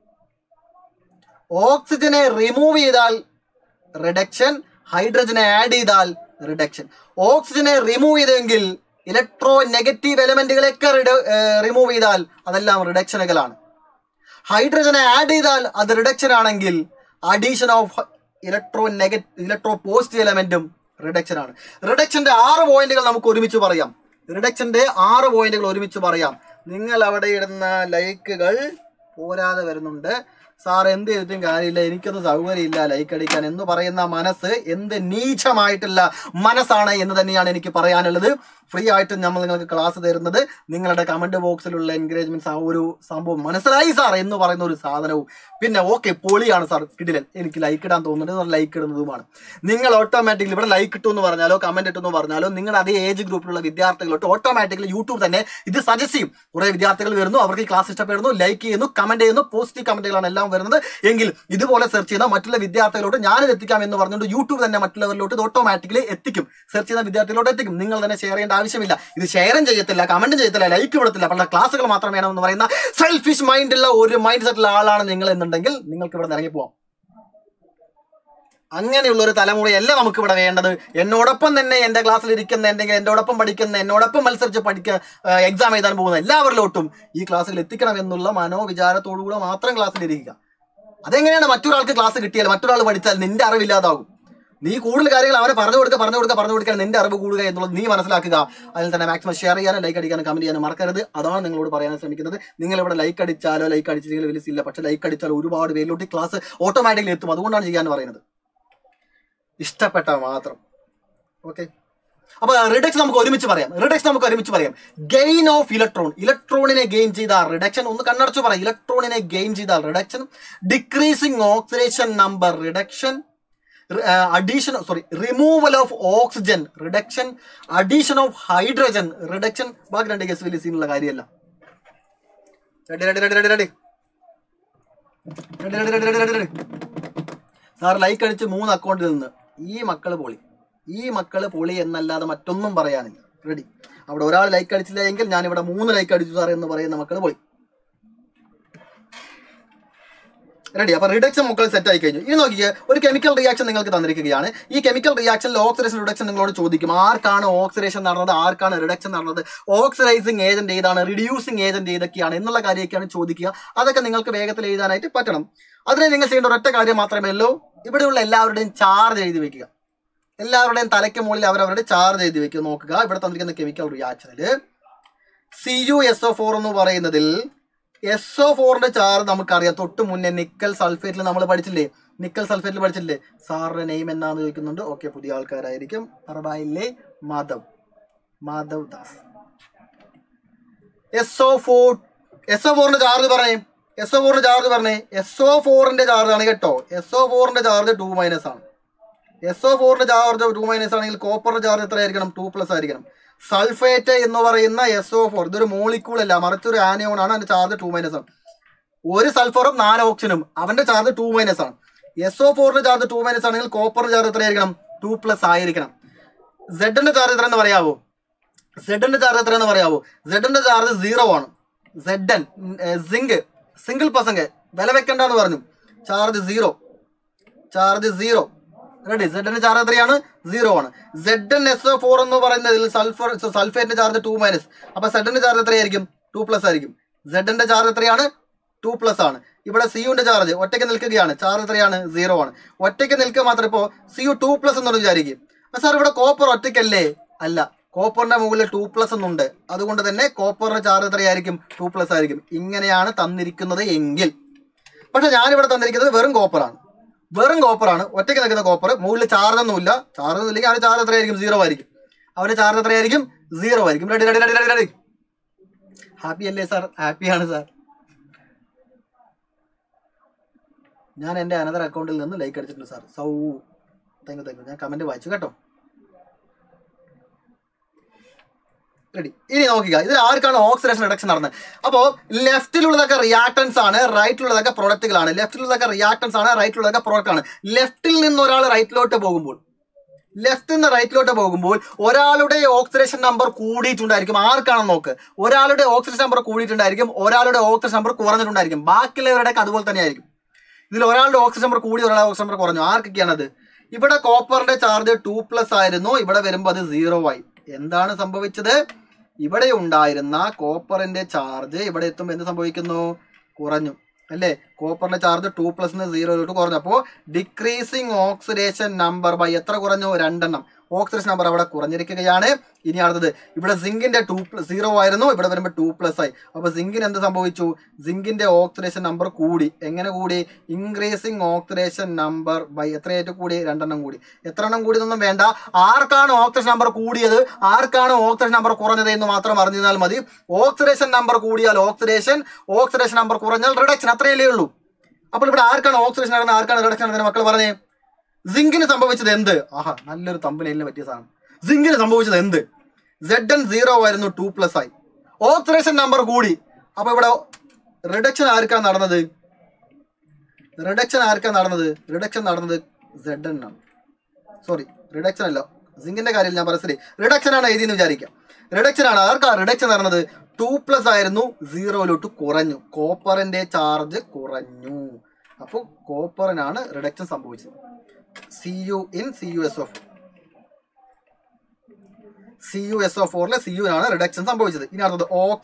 ഓക്സിജനെ റിമൂവ് ചെയ്താൽ റിഡക്ഷൻ, ഹൈഡ്രജനെ ആഡ് ചെയ്താൽ റിഡക്ഷൻ. ഓക്സിജനെ റിമൂവ് ചെയ്തെങ്കിൽ ഇലക്ട്രോ നെഗറ്റീവ് എലമെന്റുകളൊക്കെ റിമൂവ് ചെയ്താൽ അതെല്ലാം റിഡക്ഷനുകളാണ്. ഹൈഡ്രജനെ ആഡ് ചെയ്താൽ അത് റിഡക്ഷൻ ആണെങ്കിൽ അഡീഷൻ ഓഫ് ഇലക്ട്രോ പോസിറ്റീവ് എലമെന്റും റിഡക്ഷൻ ആണ്. റിഡക്ഷന്റെ 6 പോയിന്റുകൾ നമുക്ക് ഒരുമിച്ച് പറയാം. റിഡക്ഷന്റെ 6 പോയിന്റുകൾ ഒരുമിച്ച് പറയാം. നിങ്ങൾ അവിടെ ഇടുന്ന ലൈക്കുകൾ പോരാതെ വരുന്നുണ്ട്. സാർ എന്ത് ചെയ്തിട്ടും കാര്യമില്ല, എനിക്കൊന്നും സൗകര്യമില്ല ലൈക്ക് അടിക്കാൻ എന്ന് പറയുന്ന മനസ്സ് എന്ത് നീചമായിട്ടുള്ള മനസ്സാണ് എന്ന് തന്നെയാണ് എനിക്ക് പറയാനുള്ളത്. ഫ്രീ ആയിട്ട് നമ്മൾ നിങ്ങൾക്ക് ക്ലാസ് തരുന്നത് നിങ്ങളുടെ കമന്റ് ബോക്സിലുള്ള എൻകറേജ്മെന്റ്സ്, ആ ഒരു സംഭവം മനസ്സിലായി സാർ എന്ന് പറയുന്ന ഒരു സാധനവും, പിന്നെ ഓക്കെ പൊളിയാണ് സാർ കിടിലൻ, എനിക്ക് ലൈക്ക് ഇടാൻ തോന്നുന്നുണ്ട്, ലൈക്ക് ഇടുന്നതുമാണ്. നിങ്ങൾ ഓട്ടോമാറ്റിക്കലി ഇവിടെ ലൈക്ക് ഇട്ടു എന്ന് പറഞ്ഞാലോ കമന്റ് ഇട്ടു എന്ന് പറഞ്ഞാലോ നിങ്ങളുടെ അതേ ഏജ് ഗ്രൂപ്പിലുള്ള വിദ്യാർത്ഥികളോട്ട് ഓട്ടോമാറ്റിക്കലി യൂട്യൂബ് തന്നെ ഇത് സജസ്റ്റ് ചെയ്യും. കുറെ വിദ്യാർത്ഥികൾ വരുന്നു, അവർക്ക് ഈ ക്ലാസ് ഇഷ്ടപ്പെടുന്നു, ലൈക്ക് ചെയ്യുന്നു, കമന്റ് ചെയ്യുന്നു, പോസിറ്റീവ് കമന്റുകളാണ് എല്ലാം വരുന്നത് എങ്കിൽ ഇതുപോലെ സെർച്ച് ചെയ്യുന്ന മറ്റുള്ള വിദ്യാർത്ഥികളോട്ട് ഞാനിത് എത്തിക്കാം എന്ന് പറഞ്ഞുകൊണ്ട് യൂട്യൂബ് തന്നെ മറ്റുള്ളവരിലോട്ട് ഇത് ഓട്ടോമാറ്റിക്കലി എത്തിക്കും. സെർച്ച് ചെയ്യുന്ന വിദ്യാർത്ഥികളോട്ട് എത്തിക്കും. നിങ്ങൾ തന്നെ ഷെയർ ചെയ്യേണ്ട ആവശ്യമില്ല. ഇത് ഷെയറും ചെയ്യത്തില്ല, കമന്റും ചെയ്യത്തില്ല, ലൈക്ക് വിടത്തില്ല, പല ക്ലാസ്സുകൾ മാത്രം വേണമെന്ന് പറയുന്ന സെൽഫിഷ് മൈൻഡുള്ള ഒരു മൈൻഡ് സെറ്റുള്ള ആളാണ് നിങ്ങൾ എന്നുണ്ടെങ്കിൽ നിങ്ങൾക്ക് ഇവിടെ ഇറങ്ങി പോവാം. അങ്ങനെയുള്ള ഒരു തലമുറയല്ല നമുക്ക് ഇവിടെ വേണ്ടത്. എന്നോടൊപ്പം തന്നെ എൻ്റെ ക്ലാസ്സിൽ ഇരിക്കുന്ന, എന്തെങ്കിലും എന്നോടൊപ്പം പഠിക്കുന്ന, എന്നോടൊപ്പം മത്സരിച്ച് എക്സാം എഴുതാൻ പോകുന്ന എല്ലാവരിലോട്ടും ഈ ക്ലാസ്സിൽ എത്തിക്കണം എന്നുള്ള മനോവിചാരത്തോടുകൂടെ മാത്രം ക്ലാസ്സിൽ ഇരിക്കുക. അതെങ്ങനെയാണ് മറ്റൊരാൾക്ക് ക്ലാസ് കിട്ടിയാൽ, മറ്റൊരാൾ പഠിച്ചാൽ നിന്റെ അറിവില്ലാതാകും. നീ കൂടുതൽ കാര്യങ്ങൾ അവരെ പറഞ്ഞു കൊടുക്കാൻ നിന്റെ അറിവ് കൂടുക എന്നുള്ളത് നീ മനസ്സിലാക്കുക. അതിൽ തന്നെ മാക്സിമം ഷെയർ ചെയ്യാനും ലൈക്ക് അടിക്കാനും കമന്റ് ചെയ്യാനും മറക്കരുത്. അതാണ് നിങ്ങളോട് പറയാൻ ശ്രമിക്കുന്നത്. നിങ്ങൾ ഇവിടെ ലൈക്ക് അടിച്ചാലോ ലൈക്ക് അടിച്ചില്ലെങ്കിൽ വലിയ, പക്ഷെ ലൈക്ക് അടിച്ചാൽ ഒരുപാട് പേരിലോട്ട് ക്ലാസ് ഓട്ടോമാറ്റിക്കലി എത്തും. അതുകൊണ്ടാണ് ചെയ്യാൻ പറയുന്നത്. ഇഷ്ടപ്പെട്ട മാത്രം. ഓക്കെ, അപ്പൊ റിഡക്സ് നമുക്ക് ഒരുമിച്ച് പറയാം. ഗെയിൻ ഓഫ് ഇലക്ട്രോണിനെ ഗെയിൻ ചെയ്താൽ റിഡക്ഷൻ. ഒന്ന് കണ്ണടച്ചു പറയാം. ഇലക്ട്രോണിനെ ഗെയിൻ ചെയ്താൽ reduction, decreasing oxidation number reduction, removal of oxygen reduction, addition of hydrogen reduction. ബാക്കി രണ്ട് കേസ് വലിയ സീനുള്ള കാര്യമല്ല. സാർ ലൈക്ക് അടിച്ച് 3 അക്കൗണ്ടിൽ നിന്ന് ഈ മക്കള് പൊളി എന്നല്ലാതെ മറ്റൊന്നും പറയാനില്ല. റെഡി? അവിടെ ഒരാൾ ലൈക്ക് അടിച്ചില്ല എങ്കിൽ ഞാൻ ഇവിടെ 3 ലൈക്ക് അടിച്ചു സാർ എന്ന് പറയുന്ന മക്കള് പൊളി. റെഡി? അപ്പൊ റിഡക്ഷൻ മക്കൾ സെറ്റ് ആയി കഴിഞ്ഞു. ഇനി നോക്കിയേ, ഒരു കെമിക്കൽ റിയാക്ഷൻ നിങ്ങൾക്ക് തന്നിരിക്കുകയാണ്. ഈ കെമിക്കൽ റിയാക്ഷനിൽ ഓക്സിഡേഷൻ റിഡക്ഷൻ നിങ്ങളോട് ചോദിക്കും. ആർക്കാണ് ഓക്സിഡേഷൻ നടന്നത്, ആർക്കാണ് റിഡക്ഷൻ നടന്നത്, ഓക്സിഡൈസിങ് ഏജന്റ് ഏതാണ്, റിഡ്യൂസിങ് ഏജന്റ് ഏതൊക്കെയാണ് എന്നുള്ള കാര്യമൊക്കെയാണ് ചോദിക്കുക. അതൊക്കെ നിങ്ങൾക്ക് വേഗത്തിൽ എഴുതാനായിട്ട് പറ്റണം. അതിനെ നിങ്ങൾ ചെയ്യേണ്ട ഒരൊറ്റ കാര്യം മാത്രമേ ഉള്ളൂ. ഇവിടെയുള്ള എല്ലാവരുടെയും ചാർജ് എഴുതി വെക്കുക. എല്ലാവരുടെയും തലയ്ക്ക് മുകളിൽ അവരവരുടെ ചാർജ് എഴുതി വെക്കുക. നോക്കുക, ഇവിടെ തന്നിരിക്കുന്ന കെമിക്കൽ റിയാക്ഷനിൽ CuSO4 എന്ന് പറയുന്നതിൽ SO4ന്റെ ചാർജ് നമുക്കറിയാം. തൊട്ട് മുന്നേ നിക്കൽ സൾഫേറ്റിൽ നമ്മൾ പഠിച്ചില്ലേ. സാറിന്റെ നെയിം എന്നാന്ന് ചോദിക്കുന്നുണ്ട്. ഓക്കെ, പുതിയ ആൾക്കാരായിരിക്കും. പറബായില്ലേ? മാധവ് ദാസ്. SO4ന്റെ ചാർജ് പറഞ്ഞേ. SO4ന്റെ ചാർജ് ആണ് കേട്ടോ. SO4ന്റെ ചാർജ് 2- ആണ്. SO4ന്റെ ചാർജ് 2- ആണെങ്കിൽ കോപ്പറിന്റെ ചാർജ് എത്രയായിരിക്കണം? 2+ ആയിരിക്കണം. സൾഫേറ്റ് എന്ന് പറയുന്ന SO4 ഇതൊരു മോളിക്യൂൾ അല്ല, മറിച്ച് ഒരു ആനയോൺ ആണ്. അതിന്റെ ചാർജ് 2- ആണ്. ഒരു സൾഫറും 4 ഓക്സിജനും, അവന്റെ ചാർജ് 2- ആണ്. SO4ന്റെ ചാർജ് 2- ആണെങ്കിൽ കോപ്പറിന്റെ ചാർജ് എത്രയായിരിക്കണം? 2+ ആയിരിക്കണം. സെഡിന്റെ ചാർജ് എത്രയെന്ന് പറയാവോ? സെഡിന്റെ ചാർജ് 0 ആണ്. സെഡൻ സിങ്ക് സിംഗിൾ പസംഗ് വില വെക്കണ്ടെന്ന് പറഞ്ഞു. ചാർജ് 0. റെഡി? സെഡിന്റെ ചാർജ് എത്രയാണ്? 0 ആണ്. ZnSO4 എന്ന് പറയുന്നതിൽ സൾഫേറ്റിന്റെ ചാർജ് 2-. അപ്പൊ സെഡിന്റെ ചാർജ് എത്രയായിരിക്കും? 2+ ആയിരിക്കും. സെഡിന്റെ ചാർജ് എത്രയാണ്? 2+ ആണ്. ഇവിടെ Cuന്റെ ചാർജ് ഒറ്റയ്ക്ക് നിൽക്കുകയാണ്. ചാർജ് എത്രയാണ്? 0 ആണ്. ഒറ്റയ്ക്ക് നിൽക്കുക മാത്രം. ഇപ്പോൾ Cu 2+ എന്ന് വിചാരിക്കും. സാർ ഇവിടെ കോപ്പർ ഒറ്റയ്ക്കല്ലേ? അല്ല, കോപ്പറിന്റെ മുകളിൽ 2+ എന്നുണ്ട്. അതുകൊണ്ട് തന്നെ കോപ്പറിന്റെ ചാർജ് എത്രയായിരിക്കും? 2+ ആയിരിക്കും. ഇങ്ങനെയാണ് തന്നിരിക്കുന്നത് എങ്കിൽ. പക്ഷെ ഞാനിവിടെ തന്നിരിക്കുന്നത് വെറും കോപ്പറാണ്. ഒറ്റയ്ക്ക് നിൽക്കുന്ന കോപ്പർ. മുകളിൽ ചാർജ് ഒന്നുമില്ല. ചാർജ് ഒന്നും ഇല്ലെങ്കിൽ അവന്റെ ചാർജ് എത്രയായിരിക്കും? 0 ആയിരിക്കും. അവന്റെ ചാർജ് എത്രയായിരിക്കും? 0 ആയിരിക്കും. റെഡി? ഹാപ്പി അല്ലേ സാർ? ഹാപ്പിയാണ് സാർ. ഞാൻ എൻ്റെ അനദർ അക്കൗണ്ടിൽ നിന്ന് ലൈക്ക് അടിച്ചിട്ടുണ്ട് സാർ. Thank you. ഞാൻ കമന്റ് വായിച്ചു കേട്ടോ. റെഡി? ഇനി നോക്കുക, ഇതിൽ ആർക്കാണ് ഓക്സിഡേഷൻ റിഡക്ഷൻ നടന്നത്? അപ്പോൾ ലെഫ്റ്റിലുള്ളതൊക്കെ റിയാക്ടൻസ് ആണ്, റൈറ്റിലുള്ളതൊക്കെ പ്രൊഡക്റ്റുകളാണ്. ലെഫ്റ്റിലുള്ളതൊക്കെ റിയാക്ടൻസ് ആണ്, റൈറ്റിലുള്ളതൊക്കെ പ്രൊഡക്റ്റ് ആണ്. ലെഫ്റ്റിൽ നിന്ന് ഒരാൾ റൈറ്റിലോട്ട് പോകുമ്പോൾ ഒരാളുടെ ഓക്സിഡേഷൻ നമ്പർ കൂടിയിട്ടുണ്ടായിരിക്കും. ആർക്കാണെന്ന് നോക്ക്. ഒരാളുടെ ഓക്സിഡേഷൻ നമ്പർ കൂടിയിട്ടുണ്ടായിരിക്കും, ഒരാളുടെ ഓക്സിഡേഷൻ നമ്പർ കുറഞ്ഞിട്ടുണ്ടായിരിക്കും. ബാക്കിയുള്ളവരുടെയൊക്കെ അതുപോലെ തന്നെ ആയിരിക്കും. ഇതിൽ ഒരാളുടെ ഓക്സിജൻ നമ്പർ കൂടി, ഒരാളുടെ ഓക്സിജൻ നമ്പർ കുറഞ്ഞു. ആർക്കൊക്കെയാണത്? ഇവിടെ കോപ്പറിന്റെ ചാർജ് 2+ ആയിരുന്നു. ഇവിടെ വരുമ്പോൾ അത് 0 ആയി. എന്താണ് സംഭവിച്ചത്? ഇവിടെ ഉണ്ടായിരുന്ന കോപ്പറിന്റെ ചാർജ് ഇവിടെ എത്തുമ്പോൾ എന്ത് സംഭവിക്കുന്നു? കുറഞ്ഞു അല്ലേ? കോപ്പറിന്റെ ചാർജ് 2+ 0 കുറഞ്ഞു. അപ്പോൾ ഡിക്രീസിങ് ഓക്സിഡേഷൻ നമ്പർ ബൈ എത്ര കുറഞ്ഞു? 2 എണ്ണം. ഓക്സിഡേഷൻ നമ്പർ അവിടെ കുറഞ്ഞിരിക്കുകയാണ്. ഇനി അടുത്തത് ഇവിടെ സിങ്കിന്റെ 2+0 ആയിരുന്നു, ഇവിടെ വരുമ്പോൾ 2+ ആയി. അപ്പോൾ സിങ്കിന് എന്ത് സംഭവിച്ചു? സിങ്കിന്റെ ഓക്സിഡേഷൻ നമ്പർ കൂടി. എങ്ങനെ കൂടി? ഇൻക്രീസിങ് ഓക്സിഡേഷൻ നമ്പർ ബൈ എത്രയായിട്ട് കൂടി? 2 എണ്ണം കൂടി. എത്ര എണ്ണം കൂടിയതൊന്നും വേണ്ട, ആർക്കാണ് ഓക്സിഡേഷൻ നമ്പർ കൂടിയത് ആർക്കാണ് ഓക്സിഡേഷൻ നമ്പർ കുറഞ്ഞത് എന്ന് മാത്രം അറിഞ്ഞാൽ മതി. ഓക്സിഡേഷൻ നമ്പർ കൂടിയാൽ ഓക്സിഡേഷൻ നമ്പർ കുറഞ്ഞാൽ റിഡക്ഷൻ, അത്രയല്ലേ ഉള്ളൂ. അപ്പോൾ ഇവിടെ ആർക്കാണ് ഓക്സിഡേഷൻ നടന്നത്, ആർക്കാണ് റിഡക്ഷൻ നടന്നത്? മക്കൾ പറഞ്ഞേ. സിങ്കിന് സംഭവിച്ചത് എന്ത്? ആഹാ, നല്ലൊരു തമ്പനയിലിന് പറ്റിയ സാധനം. സിങ്കിന് സംഭവിച്ചത് എന്ത്? Zn 0 ആയിരുന്നു, 2+ ആയി. ഓക്സിഡേഷൻ നമ്പർ കൂടി. അപ്പൊ ഇവിടെ റിഡക്ഷൻ ആർക്കാണ് നടന്നത്? റിഡക്ഷൻ നടന്നത് Zn ആണ്. സോറി, റിഡക്ഷൻ അല്ല, സിങ്കിന്റെ കാര്യം ഞാൻ പറയുന്നത് റിഡക്ഷൻ ആണ് എഴുതിയെന്ന് വിചാരിക്കാം. റിഡക്ഷൻ ആണ്. ആർക്കാ റിഡക്ഷൻ നടന്നത്? 2+ ആയിരുന്നു, 0 കുറഞ്ഞു. കോപ്പറിന്റെ ചാർജ് കുറഞ്ഞു. അപ്പോൾ കോപ്പറിനാണ് റിഡക്ഷൻ സംഭവിച്ചത്. Cu in CuSO4 Cu-നാണ് റിഡക്ഷൻ സംഭവിച്ചത്. ഇനി അടുത്തത്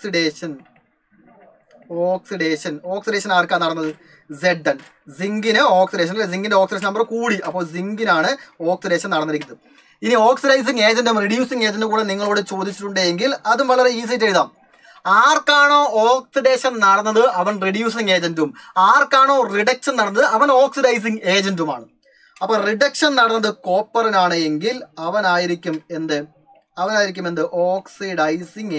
ഓക്സിഡേഷൻ ആർക്കാണ് നടന്നത്? Zn. സിങ്കിന് ഓക്സിഡേഷൻ, സിങ്കിന്റെ ഓക്സിഡേഷൻ നമ്പർ കൂടി. അപ്പോൾ സിങ്കിനാണ് ഓക്സിഡേഷൻ നടന്നിരിക്കുന്നത്. ഇനി ഓക്സിഡൈസിങ് ഏജന്റും റെഡ്യൂസിങ് ഏജന്റും കൂടെ നിങ്ങളോട് ചോദിച്ചിട്ടുണ്ടെങ്കിൽ അതും വളരെ ഈസി ആയിട്ട് എഴുതാം. ആർക്കാണോ ഓക്സിഡേഷൻ നടന്നത് അവൻ റെഡ്യൂസിങ് ഏജന്റും, ആർക്കാണോ റിഡക്ഷൻ നടന്നത് അവൻ ഓക്സിഡൈസിങ് ഏജന്റുമാണ്. അപ്പൊ റിഡക്ഷൻ നടന്നത് കോപ്പറിനാണ് എങ്കിൽ അവനായിരിക്കും എന്ത്? Oxidising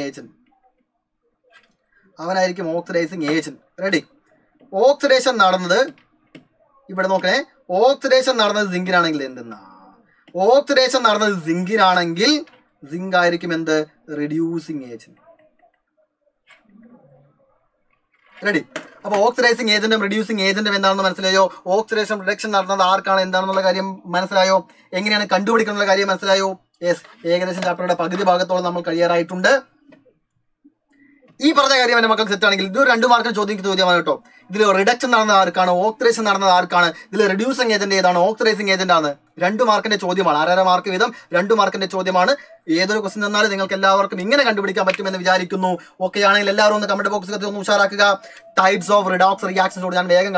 agent. റെഡി? ഓക്സിഡേഷൻ നടന്നത് ഇവിടെ നോക്കണേ. ഓക്സിഡേഷൻ നടന്നത് സിങ്കിനാണെങ്കിൽ എന്തെന്നാ? ഓക്സിഡേഷൻ നടന്നത് സിങ്കിനാണെങ്കിൽ സിങ്ക് ആയിരിക്കും എന്ത്? Reducing agent. റെഡി? അപ്പോൾ ഓക്സിഡൈസിങ് ഏജന്റും റെഡ്യൂസിങ് ഏജന്റും എന്താണെന്ന് മനസ്സിലായോ? ഓക്സിഡേഷൻ റിഡക്ഷൻ നടന്നത് ആർക്കാണ് എന്താണെന്നുള്ള കാര്യം മനസ്സിലായോ? എങ്ങനെയാണ് കണ്ടുപിടിക്കാനുള്ള കാര്യം മനസ്സിലായോ? യെസ്, ഏകദേശം ചാപ്റ്ററുടെ പകുതി ഭാഗത്തോളം നമ്മൾ കഴിയാറായിട്ടുണ്ട്. ഈ പറഞ്ഞ കാര്യം എൻ്റെ മക്കൾക്ക് സെറ്റ് ആണെങ്കിൽ ഇത് 2 മാർക്കിന് ചോദിക്കുന്ന ചോദ്യമാണ് കേട്ടോ. ഇതിൽ റിഡക്ഷൻ നടന്നത് ആർക്കാണ്, ഓക്സിഡേഷൻ നടന്നത് ആർക്കാണ്, ഇതിൽ റെഡ്യൂസിങ് ഏജന്റ് ഏതാണ്, ഓക്സിഡൈസിങ് ഏജന്റ് ആണ്. 2 മാർക്കിന്റെ ചോദ്യമാണ്. 1.5 മാർക്ക് വീതം 2 മാർക്കിന്റെ ചോദ്യമാണ്. ഏതൊരു ക്വസ്റ്റ്യൻ തന്നാലും നിങ്ങൾക്ക് എല്ലാവർക്കും ഇങ്ങനെ കണ്ടുപിടിക്കാൻ പറ്റുമെന്ന് വിചാരിക്കുന്നു. ഓക്കെ ആണെങ്കിൽ എല്ലാവരും ഒന്ന് കമന്റ് ബോക്സിൽ ഒന്ന് ഉഷാറാക്കുക. ടൈപ്സ് ഓഫ് റിഡോക്സ് റിയാക്ഷൻസോട് ഞാൻ വേഗം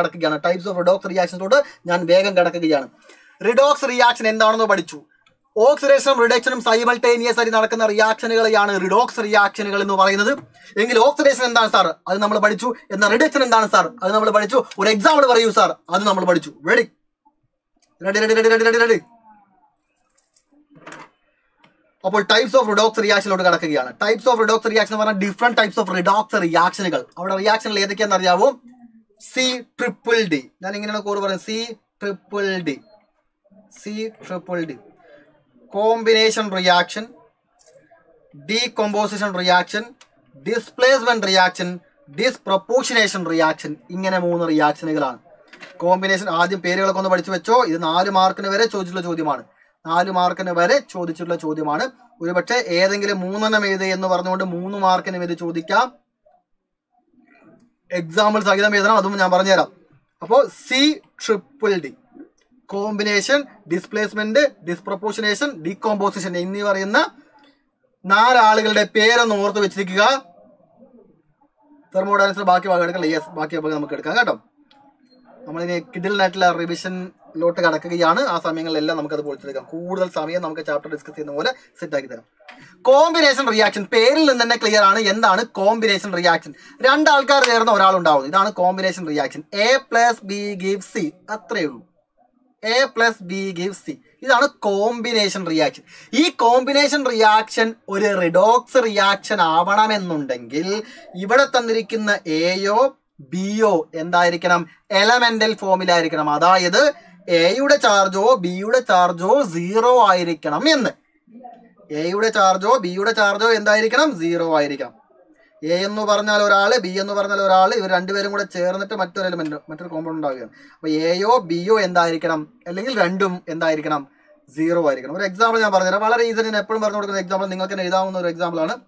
കടക്കുകയാണ്. റിഡോക്സ് റിയാക്ഷൻ എന്താണെന്ന് പഠിച്ചു. ഓക്സിഡേഷനും റിഡക്ഷനും സൈമൾട്ടേനിയസ് ആയി നടക്കുന്ന റിയാക്ഷനുകളെയാണ് റിഡോക്സ് റിയാക്ഷനുകൾ എന്ന് പറയുന്നത്. എങ്കിൽ ഓക്സിഡേഷൻ എന്താണ് സാർ? അത് നമ്മൾ പഠിച്ചു. എന്നാൽ റിഡക്ഷൻ എന്താണ് സാർ? അത് നമ്മൾ പഠിച്ചു. ഒരു എക്സാമ്പിൾ പറയൂ സാർ? അത് നമ്മൾ പഠിച്ചു. റെഡി? അപ്പോൾ ടൈപ്സ് ഓഫ് റിഡോക്സ് റിയാക്ഷനിലോട്ട് കടക്കുകയാണ്. ടൈപ്സ് ഓഫ് റിഡോക്സ് റിയാക്ഷൻ എന്ന് പറഞ്ഞാൽ ഡിഫറെന്റ് ടൈപ്സ് ഓഫ് റിഡോക്സ് റിയാക്ഷനുകൾ. അവിടെ റിയാക്ഷനുകൾ ഏതൊക്കെയാണെന്ന് അറിയാവോ? C∭D. ഞാൻ ഇങ്ങനെയാണ് കോഡ് പറയുന്നത്. C∭D. Combination reaction, decomposition reaction, displacement reaction, disproportionation reaction. ഇങ്ങനെ 3 റിയാക്ഷനുകളാണ്. കോമ്പിനേഷൻ ആദ്യം പേരുകളൊക്കെ ഒന്ന് പഠിച്ചു വെച്ചോ. ഇത് 4 മാർക്കിന് വരെ ചോദിച്ചിട്ടുള്ള ചോദ്യമാണ്. ഒരുപക്ഷെ ഏതെങ്കിലും 3 എഴുതി എന്ന് പറഞ്ഞുകൊണ്ട് 3 മാർക്കിനും ഇത് ചോദിക്കാം. എക്സാമ്പിൾ സഹിതം എഴുതണം, അതും ഞാൻ പറഞ്ഞുതരാം. അപ്പോൾ C∭D combination, displacement, disproportionation, decomposition എന്നീ പറയുന്ന 4 ആളുകളുടെ പേരൊന്ന് ഓർത്ത് വെച്ചിരിക്കുക. തെർമോഡൈനാമിക്സിന്റെ ബാക്കി ഭാഗം എടുക്കാം. യെസ്, ബാക്കി ഭാഗം നമുക്ക് എടുക്കാം കേട്ടോ. നമ്മളിനി കിഡിലിനായിട്ടുള്ള റിവിഷനിലോട്ട് കടക്കുകയാണ്. ആ സമയങ്ങളിലെല്ലാം നമുക്കത് പൊളിച്ചെടുക്കാം. കൂടുതൽ സമയം നമുക്ക് ചാപ്റ്റർ ഡിസ്കസ് ചെയ്യുന്ന പോലെ സെറ്റ് ആക്കി തരാം. കോമ്പിനേഷൻ റിയാക്ഷൻ പേരിൽ നിന്ന് തന്നെ ക്ലിയർ ആണ്. എന്താണ് കോമ്പിനേഷൻ റിയാക്ഷൻ? 2 ആൾക്കാർ ചേർന്ന ഒരാളുണ്ടാവുന്നു. ഇതാണ് combination reaction. A+B gives C. അത്രയേ ഉള്ളൂ. A+B gives C. ഇതാണ് കോമ്പിനേഷൻ റിയാക്ഷൻ. ഈ കോമ്പിനേഷൻ റിയാക്ഷൻ ഒരു റിഡോക്സ് റിയാക്ഷൻ ആവണമെന്നുണ്ടെങ്കിൽ ഇവിടെ തന്നിരിക്കുന്ന എയോ ബിയോ എന്തായിരിക്കണം? എലമെന്റൽ ഫോമിലായിരിക്കണം. അതായത് എയുടെ ചാർജോ ബിയുടെ ചാർജോ 0 ആയിരിക്കണം എന്ന്. എയുടെ ചാർജോ ബിയുടെ ചാർജോ എന്തായിരിക്കണം? 0 ആയിരിക്കണം. എ എന്ന് പറഞ്ഞാൽ ഒരാൾ, ബി എന്ന് പറഞ്ഞാൽ ഒരാൾ, ഇവർ 2 പേരും കൂടെ ചേർന്നിട്ട് മറ്റൊരു എലമെന്റ്, മറ്റൊരു കോമ്പൗണ്ട് ഉണ്ടാവുകയാണ്. അപ്പോൾ എയോ ബിയോ എന്തായിരിക്കണം? അല്ലെങ്കിൽ രണ്ടും എന്തായിരിക്കണം? 0 ആയിരിക്കണം. ഒരു എക്സാമ്പിൾ ഞാൻ പറഞ്ഞുതരാം. വളരെ ഈസി. ഞാൻ എപ്പോഴും പറഞ്ഞു കൊടുക്കുന്ന എക്സാമ്പിൾ നിങ്ങൾക്ക് തന്നെ എഴുതാവുന്ന ഒരു എക്സാമ്പിൾ ആണ്.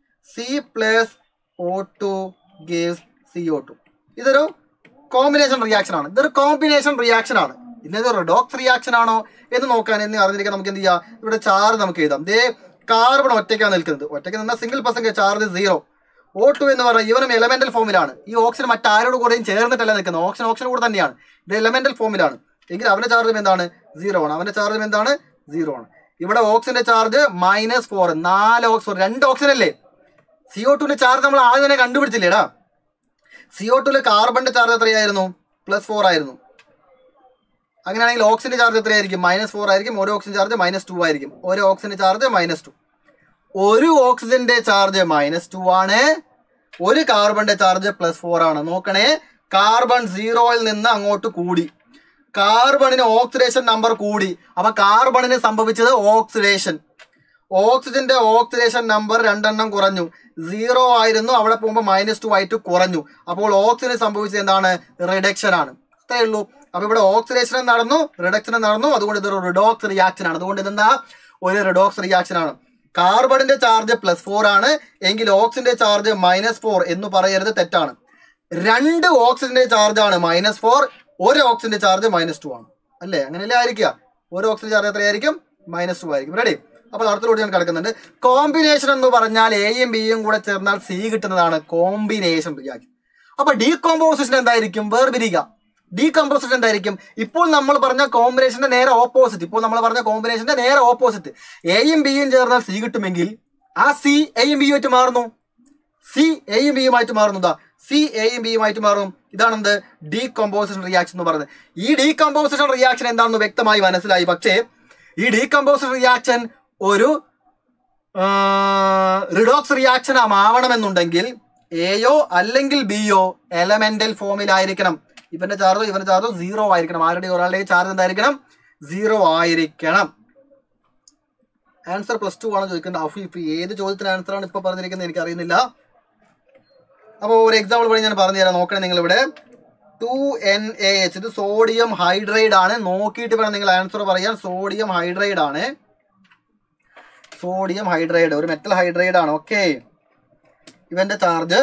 C+O2 gives CO2. ഇതൊരു കോമ്പിനേഷൻ റിയാക്ഷൻ ആണ്. ഇന്നത് റിഡോക്സ് റിയാക്ഷൻ ആണോ എന്ന് നോക്കാൻ എന്ന് അറിഞ്ഞിരിക്കാൻ നമുക്ക് എന്ത് ചെയ്യാം? ഇവിടെ ചാർജ് നമുക്ക് എഴുതാം. ദേ കാർബൺ ഒറ്റയ്ക്കാണ് നിൽക്കുന്നത്. ഒറ്റയ്ക്ക് നിന്നാൽ സിംഗിൾ പെർസെന്റ് ചാർജ് 0. O2 എന്ന് പറഞ്ഞാൽ ഇവനും എലമെന്റൽ ഫോമിലാണ്. ഈ ഓക്സിജൻ മറ്റാരോട് കൂടെയും ചേർന്നിട്ടല്ല നിൽക്കുന്നത്. ഓക്സിജൻ കൂടെ തന്നെയാണ്. ഇത് എലമെന്റൽ ഫോമിലാണ്. എങ്കിൽ അവന്റെ ചാർജും എന്താണ്? 0 ആണ്. ഇവിടെ ഓക്സിജന്റെ ചാർജ് -4. 4 ഓക്സിജൻ, 2 ഓക്സിജൻ അല്ലേ. CO2ന്റെ ചാർജ് നമ്മൾ ആദ്യം തന്നെ കണ്ടുപിടിച്ചില്ലേടാ. CO2ല് കാർബണിന്റെ ചാർജ് എത്രയായിരുന്നു? +4 ആയിരുന്നു. അങ്ങനെയാണെങ്കിൽ ഓക്സിജന്റെ ചാർജ് എത്രയായിരിക്കും? -4 ആയിരിക്കും. ഒരു ഓക്സിജൻ ചാർജ് -2 ആയിരിക്കും. ഒരു ഓക്സിജന്റെ ചാർജ് -2. ഒരു ഓക്സിജന്റെ ചാർജ് -2 ആണ്. ഒരു കാർബണിന്റെ ചാർജ് +4 ആണ്. നോക്കണേ, കാർബൺ 0യിൽ നിന്ന് അങ്ങോട്ട് കൂടി, കാർബണിന് ഓക്സിഡേഷൻ നമ്പർ കൂടി. അപ്പൊ കാർബണിന് സംഭവിച്ചത് ഓക്സിഡേഷൻ. ഓക്സിജന്റെ ഓക്സിഡേഷൻ നമ്പർ 2 എണ്ണം കുറഞ്ഞു. 0 ആയിരുന്നു, അവിടെ പോകുമ്പോൾ -2 ആയിട്ട് കുറഞ്ഞു. അപ്പോൾ ഓക്സിജന് സംഭവിച്ചത് എന്താണ്? റിഡക്ഷൻ ആണ്. അത്രേ ഉള്ളൂ. അപ്പൊ ഇവിടെ ഓക്സിഡേഷൻ നടന്നു, റിഡക്ഷൻ നടന്നു. അതുകൊണ്ട് ഇതൊരു റിഡോക്സ് റിയാക്ഷൻ ആണ്. അതുകൊണ്ട് ഇതെന്താ? ഒരു റിഡോക്സ് റിയാക്ഷൻ ആണ്. കാർബണിന്റെ ചാർജ് +4 ആണ് എങ്കിൽ ഓക്സിജന്റെ ചാർജ് -4 എന്ന് പറയരുത്, തെറ്റാണ്. 2 ഓക്സിജന്റെ ചാർജ് ആണ് -4, ഒരു ഓക്സിജന്റെ ചാർജ് -2 ആണ് അല്ലേ? അങ്ങനെയല്ലേ ആയിരിക്കുക. ഒരു ഓക്സിജൻ ചാർജ് എത്രയായിരിക്കും? -2 ആയിരിക്കും. റെഡി? അപ്പോൾ അടുത്തോട്ട് ഞാൻ കിടക്കുന്നുണ്ട്. കോമ്പിനേഷൻ എന്ന് പറഞ്ഞാൽ എയും ബിയും കൂടെ ചേർന്നാൽ സി കിട്ടുന്നതാണ് കോമ്പിനേഷൻ റിയാക്ഷൻ. അപ്പൊ ഡീകോമ്പോസിഷൻ എന്തായിരിക്കും? വേർപിരിക. ഡീകമ്പോസിഷൻ എന്തായിരിക്കും? ഇപ്പോൾ നമ്മൾ പറഞ്ഞ കോമ്പിനേഷന്റെ നേരെ ഓപ്പോസിറ്റ്. എയും ബിയും ചേർന്നാൽ സി കിട്ടുമെങ്കിൽ ആ സി എയും ബിയും ആയിട്ട് മാറുന്നു. സി എയും ബിയുമായിട്ട് മാറുന്നതാ. സി എയും ബിയുമായിട്ട് മാറും. ഇതാണെന്ത്? ഡീകമ്പോസിഷൻ റിയാക്ഷൻ എന്ന് പറയുന്നത്. ഈ ഡീകമ്പോസിഷൻ റിയാക്ഷൻ എന്താണെന്ന് വ്യക്തമായി മനസ്സിലായി. പക്ഷേ ഈ ഡീകമ്പോസിഷൻ റിയാക്ഷൻ ഒരു റിഡോക്സ് റിയാക്ഷൻ ആവണമെന്നുണ്ടെങ്കിൽ എയോ അല്ലെങ്കിൽ ബിയോ എലമെന്റൽ ഫോമിലായിരിക്കണം. ഇവന്റെ ചാർജോ 0 ആയിരിക്കണം. ആരുടെ ഒരാളുടെ ചാർജ് എന്തായിരിക്കണം? 0 ആയിരിക്കണം. ആൻസർ +2 ആണ് ചോദിക്കേണ്ടത്. ഏത് ചോദ്യത്തിന് ആൻസർ ആണ് ഇപ്പൊ പറഞ്ഞിരിക്കുന്നത് എനിക്ക് അറിയുന്നില്ല. അപ്പോൾ ഒരു എക്സാമ്പിൾ വഴി ഞാൻ പറഞ്ഞുതരാം. നോക്കണേ നിങ്ങൾ ഇവിടെ 2NaH, ഇത് സോഡിയം ഹൈഡ്രൈഡ് ആണ്. നോക്കിയിട്ട് വേണം നിങ്ങൾ ആൻസർ പറയാൻ. സോഡിയം ഹൈഡ്രൈഡ് ആണ്. സോഡിയം ഹൈഡ്രൈഡ് ഒരു മെറ്റൽ ഹൈഡ്രൈഡ് ആണ്. ഓക്കെ, ഇവന്റെ ചാർജ്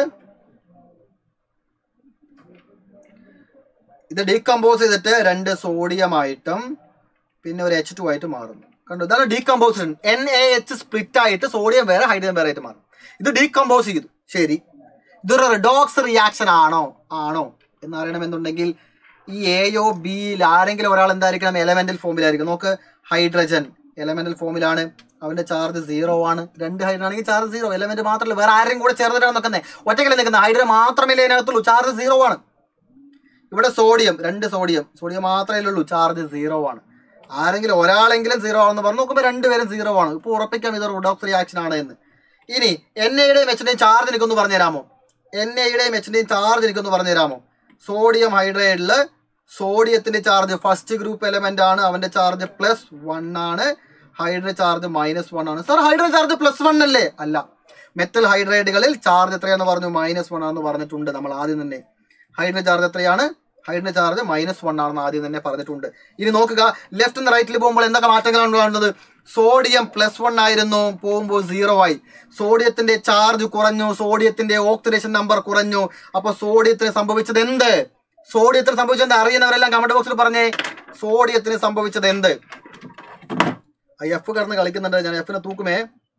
ഇത് ഡീകമ്പോസ് ചെയ്തിട്ട് 2 സോഡിയം ആയിട്ടും പിന്നെ ഒരു H2 ആയിട്ട് മാറുന്നു. കണ്ടു? ഇതാണ് ഡീകമ്പോസിഷൻ. NaH സ്പ്ലിറ്റ് ആയിട്ട് സോഡിയം വേറെ ഹൈഡ്രജൻ വേറെ ആയിട്ട് മാറും. ഇത് ഡീകമ്പോസ് ചെയ്തു. ശരി, ഇതൊരു റിഡോക്സ് റിയാക്ഷൻ ആണോ എന്നറിയണമെന്നുണ്ടെങ്കിൽ ഈ എയോ ബിയിൽ ആരെങ്കിലും ഒരാൾ എന്തായിരിക്കണം? എലമെന്റൽ ഫോമിലായിരിക്കും. നോക്ക്, ഹൈഡ്രജൻ എലമെന്റൽ ഫോമിലാണ്. അവന്റെ ചാർജ് 0 ആണ്. 2 ഹൈഡ്രജൻ ആണെങ്കിൽ ചാർജ് 0. എലമെന്റ് മാത്രമല്ല, വേറെ ആരെയും കൂടെ ചേർന്നിട്ടാണ് നിൽക്കുന്നത്. ഒറ്റയ്ക്കല്ലേ നിൽക്കുന്നത്. ഹൈഡ്രജൻ മാത്രമേ അതിനകത്തുള്ളൂ, ചാർജ് 0 ആണ്. ഇവിടെ സോഡിയം 2 സോഡിയം മാത്രമേ ഉള്ളൂ, ചാർജ് 0 ആണ്. ആരെങ്കിലും ഒരാളെങ്കിലും 0 ആണെന്ന് പറഞ്ഞു നോക്കുമ്പോൾ 2 പേരും 0 ആണ്. ഇപ്പോൾ ഉറപ്പിക്കാം ഇത് റിഡോക്സ് റിയാക്ഷൻ ആണ് എന്ന്. ഇനി Naയുടെയും Hയുടെയും ചാർജ് എനിക്കൊന്ന് പറഞ്ഞുതരാമോ? Naയുടെയും Hയുടെയും ചാർജ് എനിക്കൊന്ന് പറഞ്ഞുതരാമോ? സോഡിയം ഹൈഡ്രൈഡില് സോഡിയത്തിന്റെ ചാർജ് ഫസ്റ്റ് ഗ്രൂപ്പ് എലമെന്റ് ആണ്. അവന്റെ ചാർജ് +1 ആണ്. ഹൈഡ്രജൻ ചാർജ് -1 ആണ്. സാർ ഹൈഡ്രജൻ ചാർജ് +1 അല്ലേ? അല്ല, മെറ്റൽ ഹൈഡ്രൈഡുകളിൽ ചാർജ് എത്രയാണെന്ന് പറഞ്ഞു? -1 ആണെന്ന് പറഞ്ഞിട്ടുണ്ട് നമ്മൾ ആദ്യം തന്നെ. ഹൈഡ്രജൻ ചാർജ് എത്രയാണ്? ഹൈഡ്രജൻ ചാർജ് -1 ആണെന്ന് ആദ്യം തന്നെ പറഞ്ഞിട്ടുണ്ട്. ഇനി നോക്കുക, ലെഫ്റ്റ് നിന്ന് റൈറ്റിൽ പോകുമ്പോൾ എന്തൊക്കെ മാറ്റങ്ങളാണ് കാണുന്നത്? സോഡിയം +1 ആയിരുന്നു, പോകുമ്പോൾ 0 ആയി. സോഡിയത്തിന്റെ ചാർജ് കുറഞ്ഞു, സോഡിയത്തിന്റെ ഓക്സിഡേഷൻ നമ്പർ കുറഞ്ഞു. അപ്പൊ സോഡിയത്തിന് സംഭവിച്ചത് എന്ത്? അറിയുന്നവരെല്ലാം കമന്റ് ബോക്സിൽ പറഞ്ഞേ. സോഡിയത്തിന് സംഭവിച്ചത് എന്ത്? എഫ് കടന്ന് കളിക്കുന്നുണ്ട്, ഞാൻ എഫിനെ തൂക്കുമേ.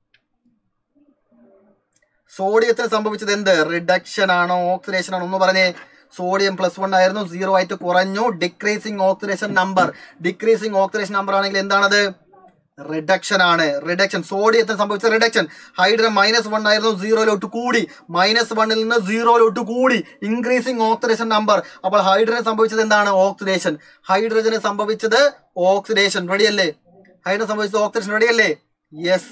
സോഡിയത്തിന് സംഭവിച്ചത് എന്ത്? റിഡക്ഷൻ ആണോ ഓക്സിഡേഷൻ ആണോ? ഒന്ന് പറഞ്ഞേ. സോഡിയം +1 ആയിരുന്നു, 0 ആയിട്ട് കുറഞ്ഞു. ഡിക്രീസിങ് ഓക്സിഡേഷൻ നമ്പർ ആണെങ്കിൽ എന്താണത്? റിഡക്ഷൻ ആണ്. റിഡക്ഷൻ. സോഡിയത്തിന് സംഭവിച്ച റിഡക്ഷൻ. ഹൈഡ്രജൻ -1 ആയിരുന്നു, 0 കൂടി. -1ൽ നിന്ന് 0 കൂടി. Increasing oxidation number. അപ്പോൾ ഹൈഡ്രജന് സംഭവിച്ചത് എന്താണ്? ഓക്സിഡേഷൻ. ഹൈഡ്രജന് സംഭവിച്ചത് ഓക്സിഡേഷൻ. റെഡിയല്ലേ? ഹൈഡ്രജൻ സംഭവിച്ചത് ഓക്സിഡേഷൻ. റെഡിയല്ലേ? യെസ്.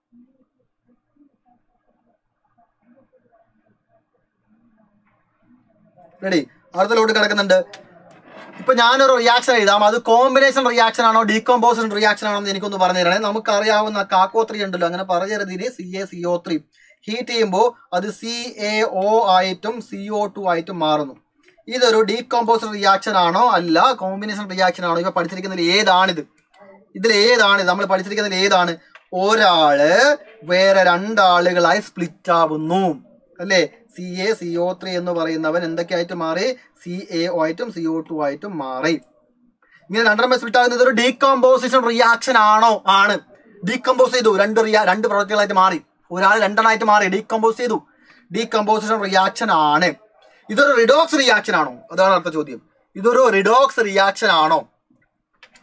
റെഡി? അടുത്തലോട്ട് കിടക്കുന്നുണ്ട്. ഇപ്പൊ ഞാനൊരു റിയാക്ഷൻ എഴുതാം. അത് കോമ്പിനേഷൻ റിയാക്ഷൻ ആണോ ഡീകമ്പോസിഷൻ റിയാക്ഷൻ ആണോ എന്ന് എനിക്കൊന്ന് പറഞ്ഞു തരണേ. നമുക്കറിയാവുന്ന കാക്കോ3 ഉണ്ടല്ലോ, അങ്ങനെ പറയരുതിന്. CaCO3 ഹീറ്റ് ചെയ്യുമ്പോൾ അത് CaO ആയിട്ടും CO2 ആയിട്ടും മാറുന്നു. ഇതൊരു ഡീകമ്പോസിഷൻ റിയാക്ഷൻ ആണോ അല്ല കോമ്പിനേഷൻ റിയാക്ഷൻ ആണോ? ഇപ്പൊ പഠിച്ചിരിക്കുന്നതിൽ ഏതാണിത്? നമ്മൾ പഠിച്ചിരിക്കുന്നതിൽ ഏതാണ്? ഒരാള് വേറെ 2 ആളുകളായി സ്പ്ലിറ്റ് ആവുന്നു അല്ലേ? CaCO3 എന്ന് പറയുന്നവൻ എന്തൊക്കെയായിട്ട് മാറി? CaO ആയിട്ടും CO2 ആയിട്ടും മാറി. ഇങ്ങനെ 2 സ്പ്ലിറ്റ് ആകുന്നത് ഒരു ഡീകമ്പോസിഷൻ റിയാക്ഷൻ ആണോ? ആണ്. ഡീകമ്പോസ് ചെയ്തു, 2 പ്രൊഡക്റ്റുകളായിട്ട് മാറി. ഒരാൾ 2 എണ്ണമായിട്ട് മാറി, ഡീകമ്പോസ് ചെയ്തു. ഡീകമ്പോസിഷൻ റിയാക്ഷൻ ആണ്. ഇതൊരു റിഡോക്സ് റിയാക്ഷൻ ആണോ? അതാണ് അടുത്ത ചോദ്യം. ഇതൊരു റിഡോക്സ് റിയാക്ഷൻ ആണോ?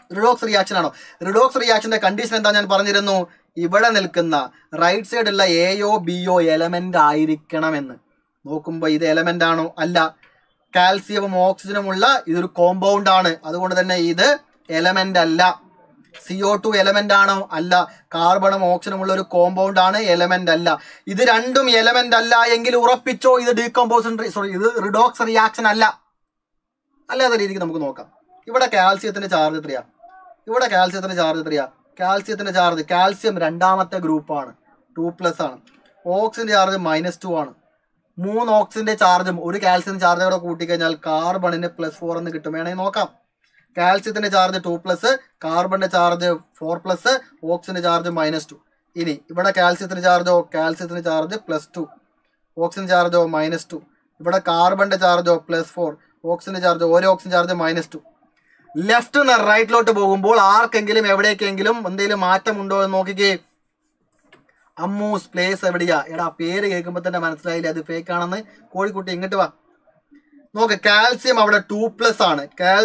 റിഡോക്സ് റിയാക്ഷൻ ആണോ? റിഡോക്സ് റിയാക്ഷന്റെ കണ്ടീഷൻ എന്താ ഞാൻ പറഞ്ഞിരുന്നു. ഇവിടെ നിൽക്കുന്ന റൈറ്റ് സൈഡുള്ള എയോ ബിയോ എലമെന്റ് ആയിരിക്കണമെന്ന്. നോക്കുമ്പോൾ ഇത് എലമെന്റ് ആണോ? അല്ല. കാൽസ്യവും ഓക്സിജനും ഉള്ള ഇതൊരു കോമ്പൗണ്ട് ആണ്, അതുകൊണ്ട് തന്നെ ഇത് എലമെന്റ് അല്ല. CO2 എലമെന്റ് ആണോ? അല്ല. കാർബണും ഓക്സിജനും ഉള്ള ഒരു കോമ്പൗണ്ട് ആണ്, എലമെന്റ് അല്ല. ഇത് രണ്ടും എലമെന്റ് അല്ല എങ്കിൽ ഉറപ്പിച്ചോ ഇത് ഇത് റിഡോക്സ് റിയാക്ഷൻ അല്ല. അല്ലാത്ത രീതിക്ക് നമുക്ക് നോക്കാം. ഇവിടെ കാൽസ്യത്തിന്റെ ചാർജ് എത്രയാ? കാൽസ്യത്തിന്റെ ചാർജ് കാൽസ്യം രണ്ടാമത്തെ ഗ്രൂപ്പാണ്, 2+ ആണ്. ഓക്സിജന്റെ ചാർജ് -2 ആണ്. 3 ഓക്സിജന്റെ ചാർജും ഒരു കാൽസ്യം ചാർജ് കൂടെ കൂട്ടിക്കഴിഞ്ഞാൽ കാർബണിന് +4 എന്ന് കിട്ടും. വേണമെങ്കിൽ നോക്കാം. കാൽസ്യത്തിന്റെ ചാർജ് 2+, കാർബണിന്റെ ചാർജ് 4+, ഓക്സിജന്റെ ചാർജ് -2. ഇനി ഇവിടെ കാൽസ്യത്തിന്റെ ചാർജ് +2, ഓക്സിജൻ ചാർജോ -2. ഇവിടെ കാർബണിന്റെ ചാർജോ +4, ഓക്സിജന്റെ ചാർജ് ഓരോ ഓക്സിജൻ ചാർജ് -2. ലെഫ്റ്റ് നിന്ന് റൈറ്റിലോട്ട് പോകുമ്പോൾ ആർക്കെങ്കിലും എവിടേക്കെങ്കിലും എന്തെങ്കിലും മാറ്റം ഉണ്ടോ എന്ന് നോക്കിക്കേ. അമ്മൂസ് പ്ലേസ് എവിടെയാ? എടാ പേര് കേൾക്കുമ്പോൾ തന്നെ മനസ്സിലായില്ലേ അത് ഫേക്ക് ആണെന്ന്. കോഴിക്കുട്ടി ഇങ്ങോട്ട് വാ. നോക്ക്, കാൽസ്യം അവിടെ 2+ ആണ്.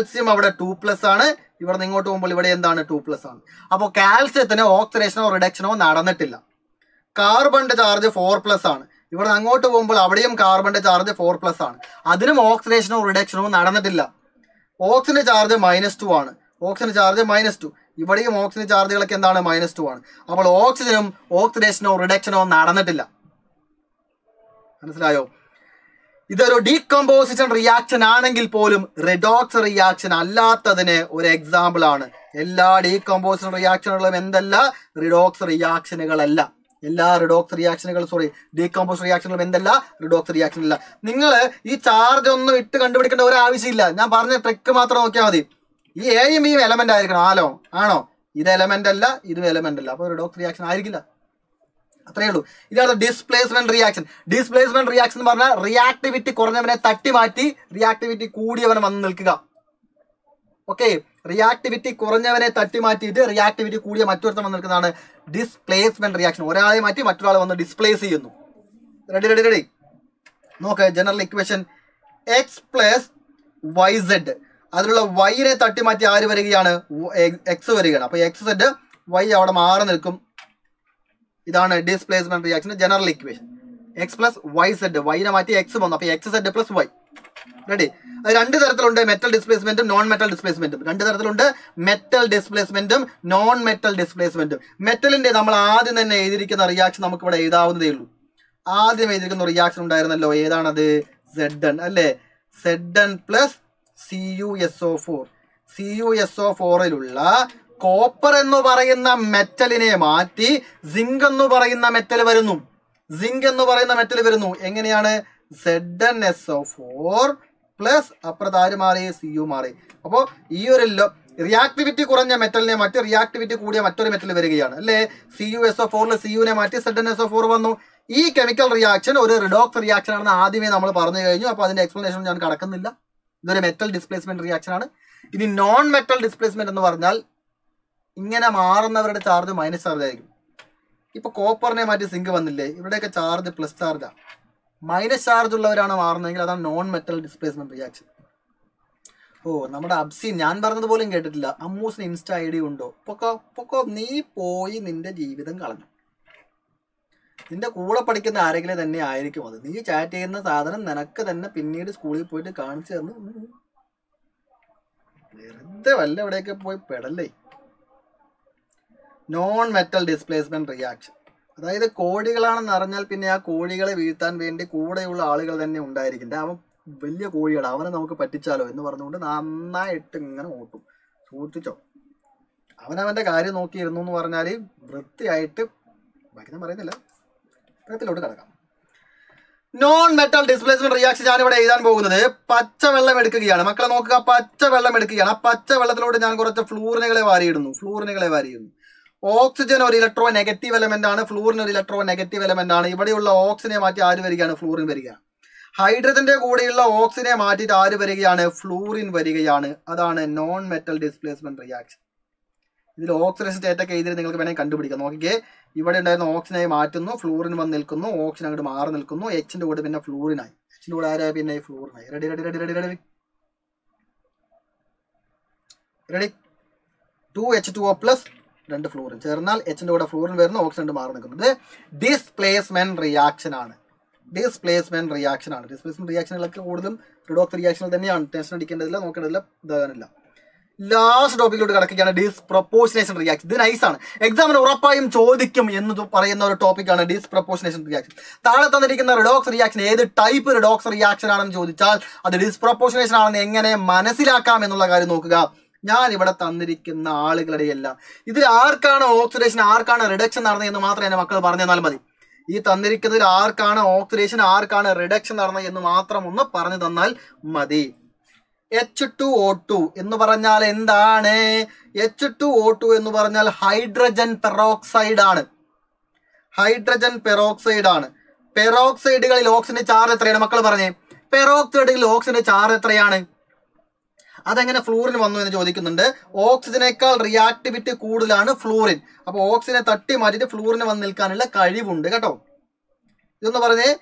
ഇവിടെ നിന്ന് ഇങ്ങോട്ട് പോകുമ്പോൾ ഇവിടെ എന്താണ്? 2+ ആണ്. അപ്പോൾ കാൽസ്യത്തിന് ഓക്സിഡേഷനോ റിഡക്ഷനോ നടന്നിട്ടില്ല. കാർബണിന്റെ ചാർജ് 4+ ആണ്. ഇവിടെ നിന്ന് അങ്ങോട്ട് പോകുമ്പോൾ അവിടെയും കാർബണിന്റെ ചാർജ് 4+ ആണ്. അതിനും ഓക്സിഡേഷനോ റിഡക്ഷനോ നടന്നിട്ടില്ല. ഓക്സിജന്റെ ചാർജ് -2 ആണ്. ഇവിടെയും ഓക്സിജൻ ചാർജുകളൊക്കെ എന്താണ്? -2 ആണ്. അപ്പോൾ ഓക്സിജനും ഓക്സിഡേഷനോ റിഡക്ഷനോ നടന്നിട്ടില്ല. മനസ്സിലായോ? ഇതൊരു ഡീകമ്പോസിഷൻ റിയാക്ഷൻ ആണെങ്കിൽ പോലും റിഡോക്സ് റിയാക്ഷൻ അല്ലാത്തതിന് ഒരു എക്സാമ്പിൾ ആണ്. എല്ലാ ഡീകമ്പോസിഷൻ റിയാക്ഷനുകളും എന്തല്ല? റിഡോക്സ് റിയാക്ഷനുകളല്ല. ഡീകമ്പോസിഷൻ റിയാക്ഷനുകളും എന്തല്ല? റിഡോക്സ് റിയാക്ഷൻ അല്ല. നിങ്ങൾ ഈ ചാർജ് ഒന്നും ഇട്ട് കണ്ടുപിടിക്കേണ്ട ഒരു ആവശ്യമില്ല. ഞാൻ പറഞ്ഞ ട്രിക്ക് മാത്രം നോക്കിയാൽ മതി. ഈ എയും ബിയും എലമെന്റ് ആയിരിക്കണം. ആണോ? ഇത് എലമെന്റ് അല്ല, ഇതും എലമെന്റ് അല്ല. അപ്പോൾ റിഡോക്സ് റിയാക്ഷൻ ആയിരിക്കില്ല. അത്രയേ ഉള്ളൂ. ഇതാണ് ഡിസ്പ്ലേസ്മെന്റ് റിയാക്ഷൻ. എന്ന് പറഞ്ഞാൽ റിയാക്ടിവിറ്റി കുറഞ്ഞവനെ തട്ടി മാറ്റി റിയാക്ടിവിറ്റി കൂടിയവനെ വന്ന് നിൽക്കുക. ഓക്കെ, റിയാക്ടിവിറ്റി കുറഞ്ഞവനെ തട്ടി മാറ്റിയിട്ട് റിയാക്ടിവിറ്റി കൂടിയ മറ്റൊരുത്തം വന്ന് നിൽക്കുന്നതാണ് ഡിസ്പ്ലേസ്മെന്റ് റിയാക്ഷൻ. ഒരാളെ മാറ്റി മറ്റൊരാളെ വന്ന് ഡിസ്പ്ലേസ് ചെയ്യുന്നു. റെഡി. നോക്ക്, ജനറൽ ഇക്വേഷൻ x + yz. അതിലുള്ള വൈനെ തട്ടി മാറ്റി ആര് വരികയാണ്? എക്സ് വരികയാണ്. അപ്പോൾ XZ y അവിടെ മാറി നിൽക്കും. ഇതാണ് displacement reaction general equation. x + yz, വൈനെ മാറ്റി x വന്നു. അപ്പോൾ XZ + y. റെഡി. അത് രണ്ട് തരത്തിലുണ്ട്, മെറ്റൽ ഡിസ്പ്ലേസ്മെന്റും നോൺ മെറ്റൽ ഡിസ്പ്ലേസ്മെന്റും. മെറ്റലിന്റെ നമ്മൾ ആദ്യം തന്നെ എഴുതിയിരിക്കുന്ന റിയാക്ഷൻ നമുക്ക് ഇവിടെ എഴുതാവുന്നതേ ഉള്ളൂ. ആദ്യം എഴുതിയിരിക്കുന്ന റിയാക്ഷൻ ഉണ്ടായിരുന്നല്ലോ, ഏതാണത്? Zn അല്ലേ? Zn + CuSO4. CuSO4ലുള്ള കോപ്പർ എന്ന് പറയുന്ന മെറ്റലിനെ മാറ്റി സിങ്ക് എന്ന് പറയുന്ന മെറ്റൽ വരുന്നു. എങ്ങനെയാണ്? ZnSO4 പ്ലസ് അപ്പുറത്താര് മാറി? Cu മാറി. അപ്പോൾ ഈ ഒരു റിയാക്ടിവിറ്റി കുറഞ്ഞ മെറ്റലിനെ മാറ്റി റിയാക്ടിവിറ്റി കൂടിയ മറ്റൊരു മെറ്റൽ വരികയാണ് അല്ലേ? CuSO4ൽ Cuനെ മാറ്റി ZnSO4 വന്നു. ഈ കെമിക്കൽ റിയാക്ഷൻ ഒരു റിഡോക്സ് റിയാക്ഷൻ ആണെന്ന് ആദ്യമേ നമ്മൾ പറഞ്ഞു കഴിഞ്ഞു. അപ്പോൾ അതിന്റെ എക്സ്പ്ലനേഷൻ ഞാൻ കടക്കുന്നില്ല. ഇതൊരു മെറ്റൽ ഡിസ്പ്ലേസ്മെന്റ് റിയാക്ഷൻ ആണ്. ഇനി നോൺ മെറ്റൽ ഡിസ്പ്ലേസ്മെന്റ് എന്ന് പറഞ്ഞാൽ ഇങ്ങനെ മാറുന്നവരുടെ ചാർജ് മൈനസ് ചാർജ് ആയിരിക്കും. ഇപ്പൊ കോപ്പറിനെ മാറ്റി സിങ്ക് വന്നില്ലേ? ഇവിടെയൊക്കെ ചാർജ് പ്ലസ് ചാർജാണ്. മൈനസ് ചാർജ് ഉള്ളവരാണ് മാറുന്നതെങ്കിൽ അതാണ് നോൺ മെറ്റൽ ഡിസ്പ്ലേസ്മെന്റ് റിയാക്ഷൻ. നമ്മുടെ അബ്സീൻ ഞാൻ പറഞ്ഞത് പോലും കേട്ടിട്ടില്ല. അമ്മൂസിന് ഇൻസ്റ്റ ID ഉണ്ടോ? പൊക്കോ നീ പോയി നിന്റെ ജീവിതം കളഞ്ഞു. നിന്റെ കൂടെ പഠിക്കുന്ന ആരെങ്കിലും തന്നെ ആയിരിക്കും അത്. നീ ചാറ്റ് ചെയ്യുന്ന സാധനം നിനക്ക് തന്നെ പിന്നീട് സ്കൂളിൽ പോയിട്ട് കാണിച്ചു തന്നു. വെറുതെ വല്ല എവിടെയൊക്കെ പോയി പെടല്ലേ. നോൺ മെറ്റൽ ഡിസ്പ്ലേസ്മെന്റ് റിയാക്ഷൻ, അതായത് കോഴികളാണെന്ന് അറിഞ്ഞാൽ പിന്നെ ആ കോഴികളെ വീഴ്ത്താൻ വേണ്ടി കൂടെയുള്ള ആളുകൾ തന്നെ ഉണ്ടായിരിക്കും. അവൻ വലിയ കോഴികൾ, അവനെ നമുക്ക് പറ്റിച്ചാലോ എന്ന് പറഞ്ഞുകൊണ്ട് നന്നായിട്ട് ഇങ്ങനെ ഓട്ടും. സൂക്ഷിച്ചോ, അവനവന്റെ കാര്യം നോക്കിയിരുന്നു എന്ന് പറഞ്ഞാൽ വൃത്തിയായിട്ട് ബാക്കി ഞാൻ പറയുന്നില്ല, വൃത്തിയിലോട്ട് കിടക്കാം. നോൺ മെറ്റൽ ഡിസ്പ്ലേസ്മെന്റ് റിയാക്ഷൻ ഞാനിവിടെ എഴുതാൻ പോകുന്നത് പച്ചവെള്ളം എടുക്കുകയാണ്. മക്കളെ നോക്കുക, പച്ചവെള്ളം എടുക്കുകയാണ്. ആ പച്ചവെള്ളത്തിലോട്ട് ഞാൻ കുറച്ച് ഫ്ലൂറിനുകളെ വാരിയിടുന്നു. ഓക്സിജൻ ഒരു ഇലക്ട്രോ നെഗറ്റീവ് എലമെന്റ് ആണ്, ഫ്ലൂറിൻ ഒരു ഇലക്ട്രോ നെഗറ്റീവ് എലമെന്റ് ആണ്. ഇവിടെയുള്ള ഓക്സിജനെ മാറ്റി ആര് വരികയാണ്? ഫ്ലൂറിൻ വരികയാണ്. ഹൈഡ്രജന്റെ കൂടെയുള്ള ഓക്സിജനെ മാറ്റിയിട്ട് ആര് വരികയാണ്? ഫ്ലൂറിൻ വരികയാണ്. അതാണ് നോൺ മെറ്റൽ ഡിസ്പ്ലേസ്മെന്റ് റിയാക്ഷൻ. ഇതിൽ ഓക്സിഡേഷൻ സ്റ്റേറ്റ് ഒക്കെ എഴുതി നിങ്ങൾക്ക് വേണമെങ്കിൽ കണ്ടുപിടിക്കാം. നോക്കിക്കേ, ഇവിടെ ഉണ്ടായിരുന്ന ഓക്സിജനെ മാറ്റുന്നു, ഫ്ലൂറിൻ വന്ന് നിൽക്കുന്നു, ഓക്സിജൻ അങ്ങോട്ട് മാറി നിൽക്കുന്നു, എച്ചിന്റെ കൂടെ പിന്നെ ഫ്ലൂറിനായി, എച്ചിന്റെ കൂടെ ആരായി? പിന്നെ ഫ്ലൂറിനായി. റെഡി. 2H2O പ്ലസ് 2 ഫ്ലൂറിൻ ചേർന്നാൽ എച്ചിൻ്റെ കൂടെ ഫ്ലൂറിൻ വരുന്ന ഓക്സിജൻ മാറി നിൽക്കുന്നത് ഡിസ്പ്ലേസ്മെന്റ് റിയാക്ഷൻ ആണ്. ഡിസ്പ്ലേസ്മെന്റ് റിയാക്ഷനുകളൊക്കെ കൂടുതലും റിഡോക്സ് റിയാക്ഷനുകൾ തന്നെയാണ്. ടെൻഷൻ അടിക്കേണ്ടതില്ല, നോക്കേണ്ടതില്ല, ഇതാകാനില്ല. ലാസ്റ്റ് ടോപ്പിക്കിലോട്ട് കിടക്കുകയാണ് ഡിസ്പ്രപ്പോർഷനേഷൻ റിയാക്ഷൻ. ഇത് നൈസാണ്, എക്സാമിന് ഉറപ്പായും ചോദിക്കും എന്ന് പറയുന്ന ഒരു ടോപ്പിക്കാണ് ഡിസ്പ്രപ്പോർഷനേഷൻ റിയാക്ഷൻ. താഴെ തന്നിരിക്കുന്ന റിഡോക്സ് റിയാക്ഷൻ ഏത് ടൈപ്പ് റിഡോക്സ് റിയാക്ഷൻ ആണെന്ന് ചോദിച്ചാൽ അത് ഡിസ്പ്രപ്പോർഷനേഷൻ ആണെന്ന് എങ്ങനെ മനസ്സിലാക്കാം എന്നുള്ള കാര്യം നോക്കുക. ഞാൻ ഇവിടെ തന്നിരിക്കുന്ന ആളുകളുടെ എല്ലാം ഇതിൽ ആർക്കാണ് ഓക്സിഡേഷൻ ആർക്കാണ് റിഡക്ഷൻ നടന്നത് എന്ന് മാത്രം എൻ്റെ മക്കൾ പറഞ്ഞു തന്നാൽ മതി. ഈ തന്നിരിക്കുന്നതിൽ ആർക്കാണ് ഓക്സിഡേഷൻ ആർക്കാണ് റിഡക്ഷൻ നടന്നത് എന്ന് മാത്രം ഒന്ന് പറഞ്ഞു തന്നാൽ മതി. H2O2 എന്ന് പറഞ്ഞാൽ എന്താണ്? H2O2 എന്ന് പറഞ്ഞാൽ ഹൈഡ്രജൻ പെറോക്സൈഡ് ആണ്. ഹൈഡ്രജൻ പെറോക്സൈഡ് ആണ്. പെറോക്സൈഡുകളിൽ ഓക്സിജന്റെ ചാർജ് എത്രയാണ് മക്കൾ പറഞ്ഞേ? പെറോക്സൈഡുകളിൽ ഓക്സിജന്റെ ചാർജ് എത്രയാണ്? അതെങ്ങനെ ഫ്ലൂറിൻ വന്നു എന്ന് ചോദിക്കുന്നുണ്ട്. ഓക്സിജനേക്കാൾ റിയാക്ടിവിറ്റി കൂടുതലാണ് ഫ്ലൂറിൻ. അപ്പോൾ ഓക്സിജനെ തട്ടി മാറ്റിയിട്ട് ഫ്ലൂറിന് വന്ന് നിൽക്കാനുള്ള കഴിവുണ്ട് കേട്ടോ. ഇതൊന്ന് പറഞ്ഞേ.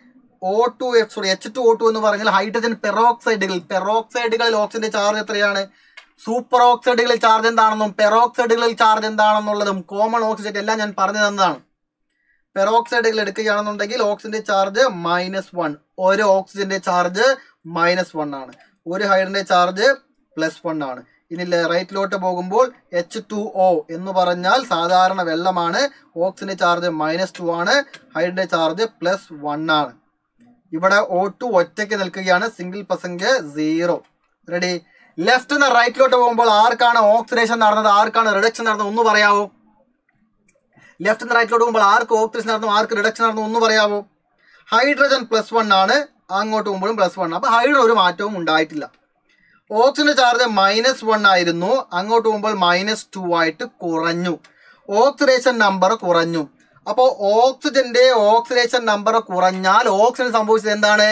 H2O2 എന്ന് പറഞ്ഞാൽ ഹൈഡ്രജൻ പെറോക്സൈഡുകളിൽ ഓക്സിജന്റെ ചാർജ് എത്രയാണ്? സൂപ്പർ ഓക്സൈഡുകളിൽ ചാർജ് എന്താണെന്നും പെറോക്സൈഡുകളിൽ ചാർജ് എന്താണെന്നുള്ളതും കോമൺ ഓക്സിജൻ എല്ലാം ഞാൻ പറഞ്ഞു തന്നതാണ്. പെറോക്സൈഡുകൾ എടുക്കുകയാണെന്നുണ്ടെങ്കിൽ ഓക്സിജന്റെ ചാർജ് -1, ഒരു ഓക്സിജന്റെ ചാർജ് -1 ആണ്, ഒരു ഹൈഡ്രജന്റെ ചാർജ് +1 ആണ്. ഇനി റൈറ്റിലോട്ട് പോകുമ്പോൾ H2O എന്ന് പറഞ്ഞാൽ സാധാരണ വെള്ളമാണ്. ഓക്സിജന്റെ ചാർജ് -2 ആണ്, ഹൈഡ്രജന്റെ ചാർജ് +1 ആണ്. ഇവിടെ O2 ഒറ്റയ്ക്ക് നിൽക്കുകയാണ്, സിംഗിൾ പെർസെന്റ് 0. റെഡി? ലെഫ്റ്റ് നിന്ന് റൈറ്റിലോട്ട് പോകുമ്പോൾ ആർക്കാണ് ഓക്സിഡേഷൻ നടന്നത് ആർക്കാണ് റിഡക്ഷൻ നടന്നത് ഒന്ന് പറയാവോ? ലെഫ്റ്റ് നിന്ന് റൈറ്റിലോട്ട് പോകുമ്പോൾ ആർക്ക് ഓക്സിഡേഷൻ നടന്നു ആർക്ക് റിഡക്ഷൻ നടന്നു ഒന്ന് പറയാവോ? ഹൈഡ്രജൻ +1 ആണ്, അങ്ങോട്ട് പോകുമ്പോഴും +1. അപ്പൊ ഹൈഡ്രജൻ ഒരു മാറ്റവും ഉണ്ടായിട്ടില്ല. ഓക്സിജന്റെ ചാർജ് -1 ആയിരുന്നു, അങ്ങോട്ട് പോകുമ്പോൾ -2 ആയിട്ട് കുറഞ്ഞു. ഓക്സിഡേഷൻ നമ്പർ കുറഞ്ഞു. അപ്പോൾ ഓക്സിജന്റെ ഓക്സിഡേഷൻ നമ്പർ കുറഞ്ഞാൽ ഓക്സിജൻ സംഭവിച്ചത് എന്താണ്?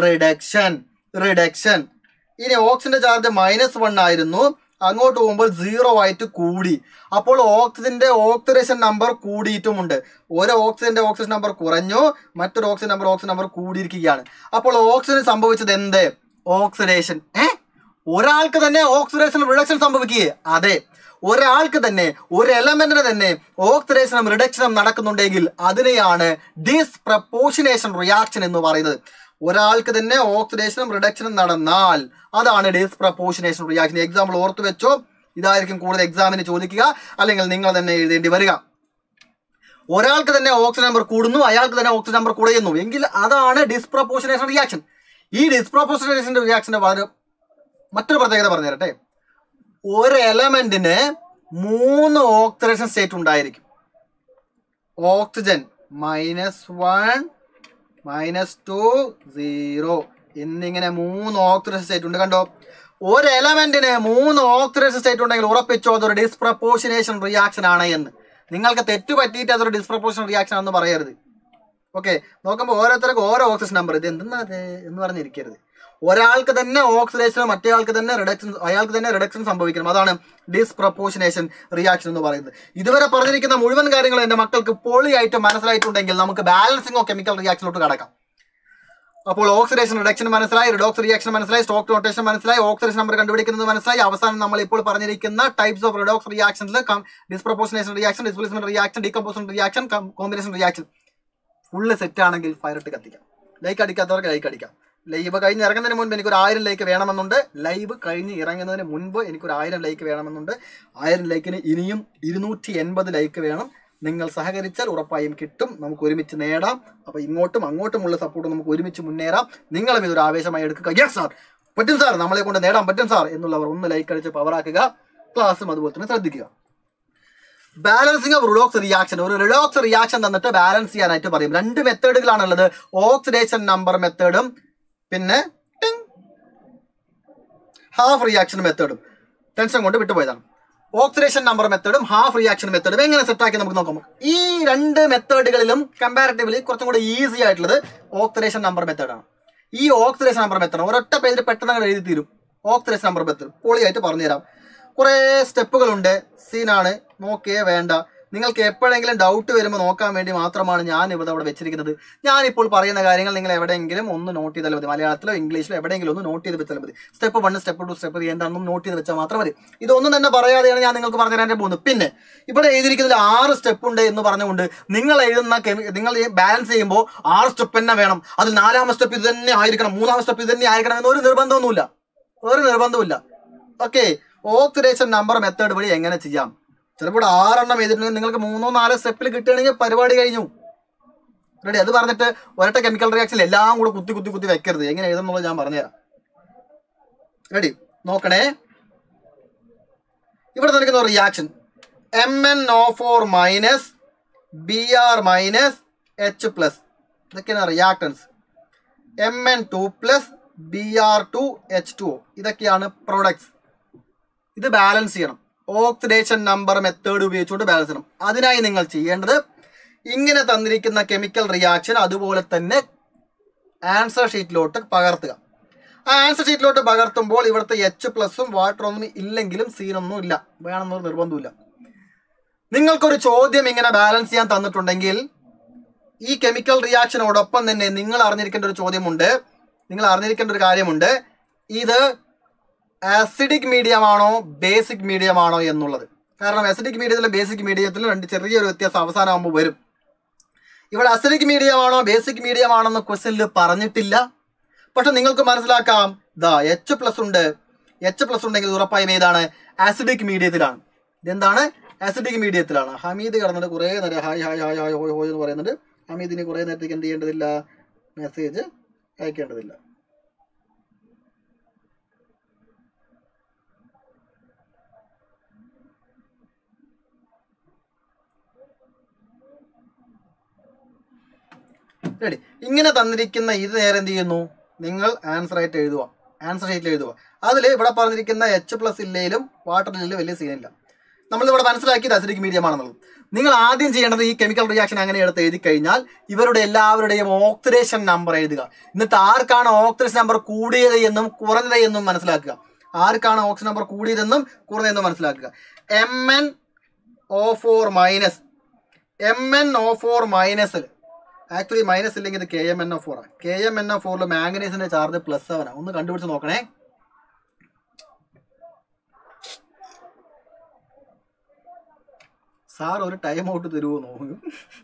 റിഡക്ഷൻ. ഇനി ഓക്സിജന്റെ ചാർജ് -1 ആയിരുന്നു, അങ്ങോട്ട് പോകുമ്പോൾ 0 ആയിട്ട് കൂടി. അപ്പോൾ ഓക്സിജന്റെ ഓക്സിഡേഷൻ നമ്പർ കൂടിയിട്ടുമുണ്ട്. ഒരു ഓക്സിജന്റെ ഓക്സിജൻ നമ്പർ കുറഞ്ഞു, മറ്റൊരു ഓക്സിജൻ നമ്പർ കൂടിയിരിക്കുകയാണ്. അപ്പോൾ ഓക്സിജൻ സംഭവിച്ചത് എന്ത്? ഓക്സിഡേഷൻ. ഒരാൾക്ക് തന്നെ ഓക്സിഡേഷൻ റിഡക്ഷൻ സംഭവിക്കുകയെ? അതെ, ഒരാൾക്ക് തന്നെ ഒരു എലമെന്റിന് തന്നെ ഓക്സിഡേഷനും റിഡക്ഷനും നടക്കുന്നുണ്ടെങ്കിൽ അതിനെയാണ് ഡിസ്പ്രപ്പോർഷനേഷൻ റിയാക്ഷൻ എന്ന് പറയുന്നത്. ഒരാൾക്ക് തന്നെ ഓക്സിഡേഷനും റിഡക്ഷനും നടന്നാൽ അതാണ് ഡിസ്പ്രപ്പോർഷനേഷൻ റിയാക്ഷൻ. എക്സാമ്പിൾ ഓർത്തു വെച്ചോ, ഇതായിരിക്കും കൂടുതൽ എക്സാമിന് ചോദിക്കുക, അല്ലെങ്കിൽ നിങ്ങൾ തന്നെ എഴുതേണ്ടി വരിക. ഒരാൾക്ക് തന്നെ ഓക്സിജൻ നമ്പർ കൂടുന്നു, അയാൾക്ക് തന്നെ ഓക്സിജൻ നമ്പർ കുറയുന്നു എങ്കിൽ അതാണ് ഡിസ്പ്രപ്പോർഷനേഷൻ റിയാക്ഷൻ. ഈ ഡിസ്പ്രപ്പോർഷനേഷൻ റിയാക്ഷന്റെ മറ്റൊരു പ്രത്യേകത പറഞ്ഞു തരട്ടെ. ഒരു എലമെന്റിന് 3 ഓക്സിഡേഷൻ സ്റ്റേറ്റ് ഉണ്ടായിരിക്കും. ഓക്സിജൻ -1, -2, 0 എന്നിങ്ങനെ 3 ഓക്സിഡേഷൻ സ്റ്റേറ്റ് ഉണ്ട്. കണ്ടോ, ഒരു എലമെന്റിന് 3 ഓക്സിഡേഷൻ സ്റ്റേറ്റ് ഉണ്ടെങ്കിൽ ഉറപ്പിച്ചോ അതൊരു ഡിസ്പ്രപ്പോർഷനേഷൻ റിയാക്ഷൻ ആണ് എന്ന്. നിങ്ങൾക്ക് തെറ്റുപറ്റിയിട്ട് അതൊരു ഡിസ്പ്രപ്പോർഷൻ റിയാക്ഷൻ ആണെന്ന് പറയരുത്. ഓക്കെ, നോക്കുമ്പോൾ ഓരോരുത്തർക്കും ഓരോ ഓക്സിജൻ നമ്പർ, ഇത് എന്തെന്നാ എന്ന് പറഞ്ഞിരിക്കരുത്. ഒരാൾക്ക് തന്നെ ഓക്സിഡേഷനും മറ്റേയാൾക്ക് തന്നെ റിഡക്ഷൻ, അയാൾക്ക് തന്നെ റിഡക്ഷൻ സംഭവിക്കണം. അതാണ് ഡിസ്പ്രപ്പോർഷനേഷൻ റിയാക്ഷൻ എന്ന് പറയുന്നത്. ഇതുവരെ പറഞ്ഞിരിക്കുന്ന മുഴുവൻ കാര്യങ്ങളും എൻ്റെ മക്കൾക്ക് പൊളിയായിട്ട് മനസ്സിലായിട്ടുണ്ടെങ്കിൽ നമുക്ക് ബാലൻസിംഗ് ഓഫ് കെമിക്കൽ റിയാക്ഷനിലോട്ട് കടക്കാം. അപ്പോൾ ഓക്സിഡേഷൻ റിഡക്ഷൻ മനസ്സിലായി, റിഡോക്സ് റിയാക്ഷൻ മനസ്സിലായി, സ്റ്റോക്ക് നൊട്ടേഷൻ മനസ്സിലായി, ഓക്സിഡേഷൻ നമ്പർ കണ്ടുപിടിക്കുന്നത് മനസ്സിലായി. അവസാനം നമ്മൾ ഇപ്പോൾ പറഞ്ഞിരിക്കുന്ന ടൈപ്സ് ഓഫ് റിഡോക്സ് റിയാക്ഷൻസിൽ disproportionation reaction, displacement reaction, decomposition reaction, combination reaction full set ആണെങ്കിൽ ഫയറിട്ട് കത്തിക്കാം. ലൈക്ക് അടിക്കാത്തവർക്ക് ലൈക്ക് അടിക്കാം. ലൈവ് കഴിഞ്ഞ് ഇറങ്ങുന്നതിന് മുൻപ് എനിക്കൊരു 1000 ലൈക്ക് വേണമെന്നുണ്ട്. ലൈവ് കഴിഞ്ഞ് ഇറങ്ങുന്നതിന് മുൻപ് എനിക്കൊരു 1000 ലൈക്ക് വേണമെന്നുണ്ട്. 1000 ലൈക്കിന് ഇനിയും 280 ലൈക്ക് വേണം. നിങ്ങൾ സഹകരിച്ചാൽ ഉറപ്പായും കിട്ടും, നമുക്ക് ഒരുമിച്ച് നേടാം. അപ്പോൾ ഇങ്ങോട്ടും അങ്ങോട്ടുമുള്ള സപ്പോർട്ട് നമുക്ക് ഒരുമിച്ച് മുന്നേറാം. നിങ്ങളും ഇതൊരു ആവേശമായി എടുക്കുക. യെസ് സാർ, പറ്റും സാർ, നമ്മളെ കൊണ്ട് നേടാൻ പറ്റും സാർ എന്നുള്ളവർ ഒന്ന് ലൈക്ക് അടിച്ച് പവറാക്കുക. ക്ലാസ്സും അതുപോലെ തന്നെ ശ്രദ്ധിക്കുക. Balancing of redox reaction. ഒരു റിഡോക്സ് റിയാക്ഷൻ തന്നിട്ട് ബാലൻസ് ചെയ്യാനായിട്ട് പറയും. 2 മെത്തേഡുകളാണുള്ളത്, ഓക്സിഡേഷൻ നമ്പർ മെത്തേഡും പിന്നെ ഹാഫ് റിയാക്ഷൻ മെത്തേഡും. ടെൻഷൻ കൊണ്ട് വിട്ടുപോയതാണ്. ഓക്സിഡേഷൻ നമ്പർ മെത്തേഡും ഹാഫ് റിയാക്ഷൻ മെത്തേഡും എങ്ങനെ സെറ്റാക്കി നമുക്ക് നോക്കാം. ഈ 2 മെത്തേഡുകളിലും കമ്പാരിറ്റീവ്ലി കുറച്ചും കൂടെ ഈസി ആയിട്ടുള്ളത് ഓക്സിഡേഷൻ നമ്പർ മെത്തേഡാണ്. ഈ ഓക്സിഡേഷൻ നമ്പർ മെത്തേഡ് ഒരൊറ്റ പേജിൽ പെട്ടെന്ന് എഴുതി തീരും. ഓക്സിഡേഷൻ നമ്പർ മെത്തേഡ് പൊളിയായിട്ട് പറഞ്ഞുതരാം. കുറേ സ്റ്റെപ്പുകളുണ്ട്, സീനാണ്, നോക്കിയേ വേണ്ട. നിങ്ങൾക്ക് എപ്പോഴെങ്കിലും ഡൗട്ട് വരുമ്പോൾ നോക്കാൻ വേണ്ടി മാത്രമാണ് ഞാൻ അവിടെ വെച്ചിരിക്കുന്നത്. ഞാനിപ്പോൾ പറയുന്ന കാര്യങ്ങൾ നിങ്ങൾ എവിടെയെങ്കിലും ഒന്ന് നോട്ട് ചെയ്താൽ മതി. മലയാളത്തിലോ ഇംഗ്ലീഷിലോ എവിടെയെങ്കിലും ഒന്ന് നോട്ട് ചെയ്ത് വെച്ചാൽ മതി. സ്റ്റെപ്പ് 1, സ്റ്റെപ്പ് 2, സ്റ്റെപ്പ് 3 എന്താണെന്നും നോട്ട് ചെയ്ത് വെച്ചാൽ മാത്രം മതി. ഇതൊന്നും തന്നെ പറയാതെയാണ് ഞാൻ നിങ്ങൾക്ക് പറഞ്ഞു തരാൻ പോകുന്നത്. പിന്നെ ഇവിടെ എഴുതിയിരിക്കുന്നതിൽ 6 സ്റ്റെപ്പ് ഉണ്ട് എന്ന് പറഞ്ഞുകൊണ്ട് നിങ്ങൾ ബാലൻസ് ചെയ്യുമ്പോൾ 6 സ്റ്റെപ്പ് തന്നെ വേണം, അതിൽ 4ാമത്തെ സ്റ്റെപ്പ് ഇത് തന്നെ ആയിരിക്കണം, 3ാമത്തെ സ്റ്റെപ്പ് ഇത് തന്നെ ആയിരിക്കണം എന്നൊരു നിർബന്ധമൊന്നുമില്ല. ഓക്കെ, ഓക്സിഡേഷൻ നമ്പർ മെത്തേഡ് വഴി എങ്ങനെ ചെയ്യാം? ചിലപ്പോൾ 6 എണ്ണം എഴുതിയിട്ടുണ്ടെങ്കിൽ നിങ്ങൾക്ക് 3 4 സ്റ്റെപ്പിൽ കിട്ടുകയാണെങ്കിൽ പരിപാടി കഴിഞ്ഞു. റെഡി? അത് പറഞ്ഞിട്ട് ഒരൊറ്റ കെമിക്കൽ റിയാക്ഷൻ എല്ലാം കൂടെ കുത്തി വെക്കരുത്. എങ്ങനെ എഴുതുന്നുള്ളത് ഞാൻ പറഞ്ഞുതരാം. റെഡി? നോക്കണേ. ഇവിടെ നൽകുന്ന reaction MnO4 minus Br minus H plus, ഇതൊക്കെയാണ് reactants. Mn2 plus Br2 H2O, ഇതൊക്കെയാണ് പ്രൊഡക്ട്സ്. ഇത് ബാലൻസ് ചെയ്യണം. ഓക്സിഡേഷൻ നമ്പർ മെത്തേഡ് ഉപയോഗിച്ചുകൊണ്ട് ബാലൻസ് ചെയ്യണം. അതിനായി നിങ്ങൾ ചെയ്യേണ്ടത് ഇങ്ങനെ തന്നിരിക്കുന്ന കെമിക്കൽ റിയാക്ഷൻ അതുപോലെ തന്നെ ആൻസർ ഷീറ്റിലോട്ട് പകർത്തുക. ആ ആൻസർ ഷീറ്റിലോട്ട് പകർത്തുമ്പോൾ ഇവിടുത്തെ H പ്ലസും വാട്ടർ ഒന്നും ഇല്ലെങ്കിലും സീനൊന്നും ഇല്ല, വേണമെന്നൊരു നിർബന്ധമില്ല. നിങ്ങൾക്കൊരു ചോദ്യം ഇങ്ങനെ ബാലൻസ് ചെയ്യാൻ തന്നിട്ടുണ്ടെങ്കിൽ ഈ കെമിക്കൽ റിയാക്ഷനോടൊപ്പം തന്നെ നിങ്ങൾ അറിഞ്ഞിരിക്കേണ്ട ഒരു ചോദ്യമുണ്ട്, നിങ്ങൾ അറിഞ്ഞിരിക്കേണ്ട ഒരു കാര്യമുണ്ട്. ഇത് ആസിഡിക് മീഡിയമാണോ ബേസിക് മീഡിയമാണോ എന്നുള്ളത്. കാരണം ആസിഡിക് മീഡിയത്തിലും ബേസിക് മീഡിയത്തിലും രണ്ട് ചെറിയൊരു വ്യത്യാസം അവസാനമാകുമ്പോൾ വരും. ഇവിടെ അസിഡിക് മീഡിയമാണോ ബേസിക് മീഡിയമാണോന്ന് ക്വസ്റ്റ്യനിൽ പറഞ്ഞിട്ടില്ല. പക്ഷെ നിങ്ങൾക്ക് മനസ്സിലാക്കാം, H പ്ലസ് ഉണ്ട്. H പ്ലസ് ഉണ്ടെങ്കിൽ ഉറപ്പായും ഏതാണ്? ആസിഡിക് മീഡിയത്തിലാണ്. ഇതെന്താണ്? ആസിഡിക് മീഡിയത്തിലാണ്. ഹമീദ് കിടന്നിട്ട് കുറേ നേരം ഹായ് ഹായ് ഹായ് ഹായ് ഹോയ് ഹോയ് എന്ന് പറയുന്നുണ്ട്. ഹമീദിന് കുറേ നേരത്തേക്ക് എന്ത് ചെയ്യേണ്ടതില്ല? മെസ്സേജ് അയക്കേണ്ടതില്ല. റെഡി? ഇങ്ങനെ തന്നിരിക്കുന്ന ഇത് നേരെ എന്ത് ചെയ്യുന്നു? നിങ്ങൾ ആൻസർ ആയിട്ട് എഴുതുക, ആൻസർ ഷീറ്റിൽ എഴുതുക. അതിൽ ഇവിടെ പറഞ്ഞിരിക്കുന്ന H പ്ലസ് ഇല്ലേലും വാട്ടറിലും വലിയ സീനില്ല. നമ്മളിവിടെ മനസ്സിലാക്കിയത് അസിഡിക് മീഡിയമാണെന്നുള്ളത്. നിങ്ങൾ ആദ്യം ചെയ്യേണ്ടത് ഈ കെമിക്കൽ റിയാക്ഷൻ അങ്ങനെ എടുത്ത് എഴുതി കഴിഞ്ഞാൽ ഇവരുടെ എല്ലാവരുടെയും ഓക്സിഡേഷൻ നമ്പർ എഴുതുക. എന്നിട്ട് ആർക്കാണ് ഓക്സിഡേഷൻ നമ്പർ കൂടിയത് എന്നും കുറഞ്ഞത് എന്നും മനസ്സിലാക്കുക. ആർക്കാണ് ഓക്സിജൻ നമ്പർ കൂടിയതെന്നും കുറഞ്ഞതെന്നും മനസ്സിലാക്കുക. MnO4 minus, MnO4 മൈനസിൽ actually minus ഇല്ലെങ്കിൽ ഇത് KMnO4 ആണ്. KMnO4 മാംഗനീസിന്റെ ചാർജ് +7 ഒന്ന് കണ്ടുപിടിച്ച് നോക്കണേ. സാർ ഒരു ടൈം ഔട്ട് തരുമോ നോക്കൂ.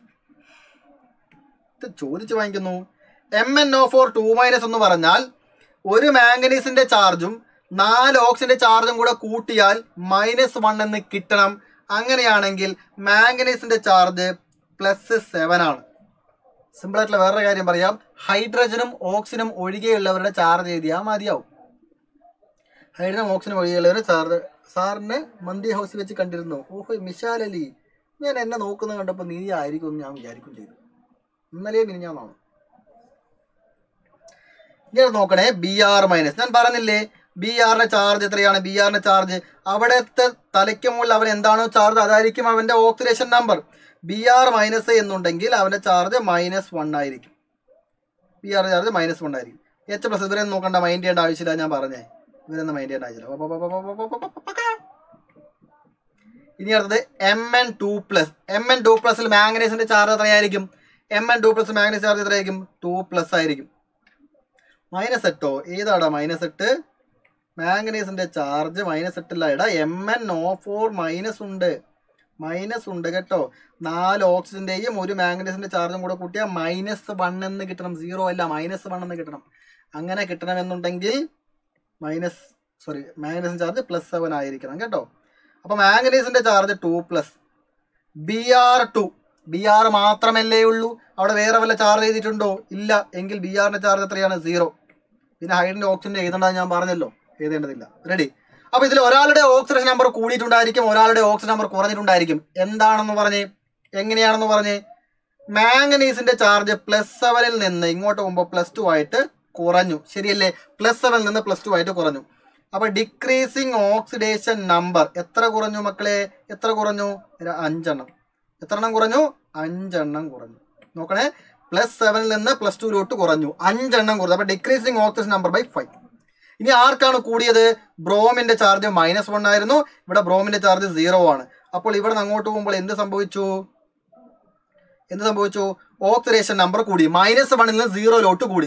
ഇത് ചോദിച്ചു വാങ്ങിക്കുന്നു. MnO4 2- എന്ന് പറഞ്ഞാൽ ഒരു മാംഗനീസിന്റെ ചാർജും 4 ഓക്സിജന്റെ ചാർജും കൂടെ കൂട്ടിയാൽ -1 എന്ന് കിട്ടണം. അങ്ങനെയാണെങ്കിൽ മാംഗനീസിന്റെ ചാർജ് +7 ആണ്. സിമ്പിൾ ആയിട്ടുള്ള വേറൊരു കാര്യം പറയാം. ഹൈഡ്രജനും ഓക്സിജനും ഒഴികെയുള്ളവരുടെ ചാർജ് എഴുതിയാൽ മതിയാവും. ഹൈഡ്രജനും ഓക്സിജനും ഒഴികെയുള്ളവരുടെ ചാർജ്. സാറിനെ മന്തി ഹൗസിൽ വെച്ച് കണ്ടിരുന്നു. ഓഹോ മിഷാൽ അലി, ഞാൻ എന്നെ നോക്കുന്നത് കണ്ടപ്പോൾ നീ ആയിരിക്കും എന്ന് ഞാൻ വിചാരിക്കും ചെയ്തു. ഇന്നലെ മിനിഞ്ഞാന്നാണ്. ഇങ്ങനെ നോക്കണേ. Br-, ഞാൻ പറഞ്ഞില്ലേ Br-ന്റെ ചാർജ് എത്രയാണ്? Br-ന്റെ ചാർജ് അവിടത്തെ തലയ്ക്ക് മുകളിൽ അവൻ എന്താണോ ചാർജ് അതായിരിക്കും അവന്റെ ഓക്സിഡേഷൻ നമ്പർ. Br- എന്നുണ്ടെങ്കിൽ അവന്റെ ചാർജ് -1 ആയിരിക്കും. Br ചാർജ് -1 ആയിരിക്കും. H പ്ലസ് ഇവരൊന്നും നോക്കണ്ട, മൈൻഡ് ചെയ്യേണ്ട ആവശ്യമില്ല. ഞാൻ പറഞ്ഞേ ഇവരൊന്നും മൈൻഡ് ചെയ്യേണ്ട ആവശ്യമില്ല. ഇനി അടുത്തത് Mn2+. Mn2+ൽ മാംഗനീസിന്റെ ചാർജ് എത്രയായിരിക്കും? Mn2+ മാംഗനീസ് ചാർജ് എത്രയായിരിക്കും? 2+ ആയിരിക്കും. -8 ഏതാടാ -8? മാംഗനീസിന്റെ ചാർജ് -8 ഇടാ. MnO4- ഉണ്ട് കേട്ടോ. 4 ഓക്സിജന്റെയും ഒരു മാംഗനീസിന്റെ ചാർജും കൂടെ കൂട്ടിയാൽ -1 എന്ന് കിട്ടണം. 0 അല്ല, -1 എന്ന് കിട്ടണം. അങ്ങനെ കിട്ടണമെന്നുണ്ടെങ്കിൽ മാംഗനീസിന്റെ ചാർജ് +7 ആയിരിക്കണം കേട്ടോ. അപ്പൊ മാംഗനീസിന്റെ ചാർജ് 2+. Br2, Br മാത്രമല്ലേ ഉള്ളൂ. അവിടെ വേറെ വല്ല ചാർജ് ചെയ്തിട്ടുണ്ടോ? ഇല്ല. എങ്കിൽ Br-ന്റെ ചാർജ് എത്രയാണ്? 0. പിന്നെ ഹൈഡ്രജൻ ഓക്സിജന്റെ എഴുതേണ്ടത് ഞാൻ പറഞ്ഞല്ലോ, എഴുതേണ്ടതില്ല. റെഡി? അപ്പൊ ഇതിൽ ഒരാളുടെ ഓക്സിഡേഷൻ നമ്പർ കൂടിയിട്ടുണ്ടായിരിക്കും, ഒരാളുടെ ഓക്സിജൻ നമ്പർ കുറഞ്ഞിട്ടുണ്ടായിരിക്കും. എന്താണെന്ന് പറഞ്ഞേ, എങ്ങനെയാണെന്ന് പറഞ്ഞേ. മാംഗനീസിന്റെ ചാർജ് +7 നിന്ന് ഇങ്ങോട്ട് പോകുമ്പോൾ +2 ആയിട്ട് കുറഞ്ഞു. ശരിയല്ലേ? +7 നിന്ന് +2 ആയിട്ട് കുറഞ്ഞു. അപ്പൊ ഡിക്രീസിങ് ഓക്സിഡേഷൻ നമ്പർ എത്ര കുറഞ്ഞു മക്കളെ? എത്ര കുറഞ്ഞു? 5 എണ്ണം. എത്ര എണ്ണം കുറഞ്ഞു? 5 എണ്ണം കുറഞ്ഞു. നോക്കണേ, +7 നിന്ന് +2 കുറഞ്ഞു, 5 എണ്ണം കുറഞ്ഞു. അപ്പൊ ഡിക്രീസിങ് ഓക്സിഡേഷൻ നമ്പർ ബൈ 5. ഇനി ആർക്കാണ് കൂടിയത്? ബ്രോമിന്റെ ചാർജ് -1 ആയിരുന്നു. ഇവിടെ ബ്രോമിന്റെ ചാർജ് 0 ആണ്. അപ്പോൾ ഇവിടെ നിന്ന് അങ്ങോട്ട് പോകുമ്പോൾ എന്ത് സംഭവിച്ചു? ഓക്സിഡേഷൻ നമ്പർ കൂടി. -1 നിന്ന് 0 കൂടി.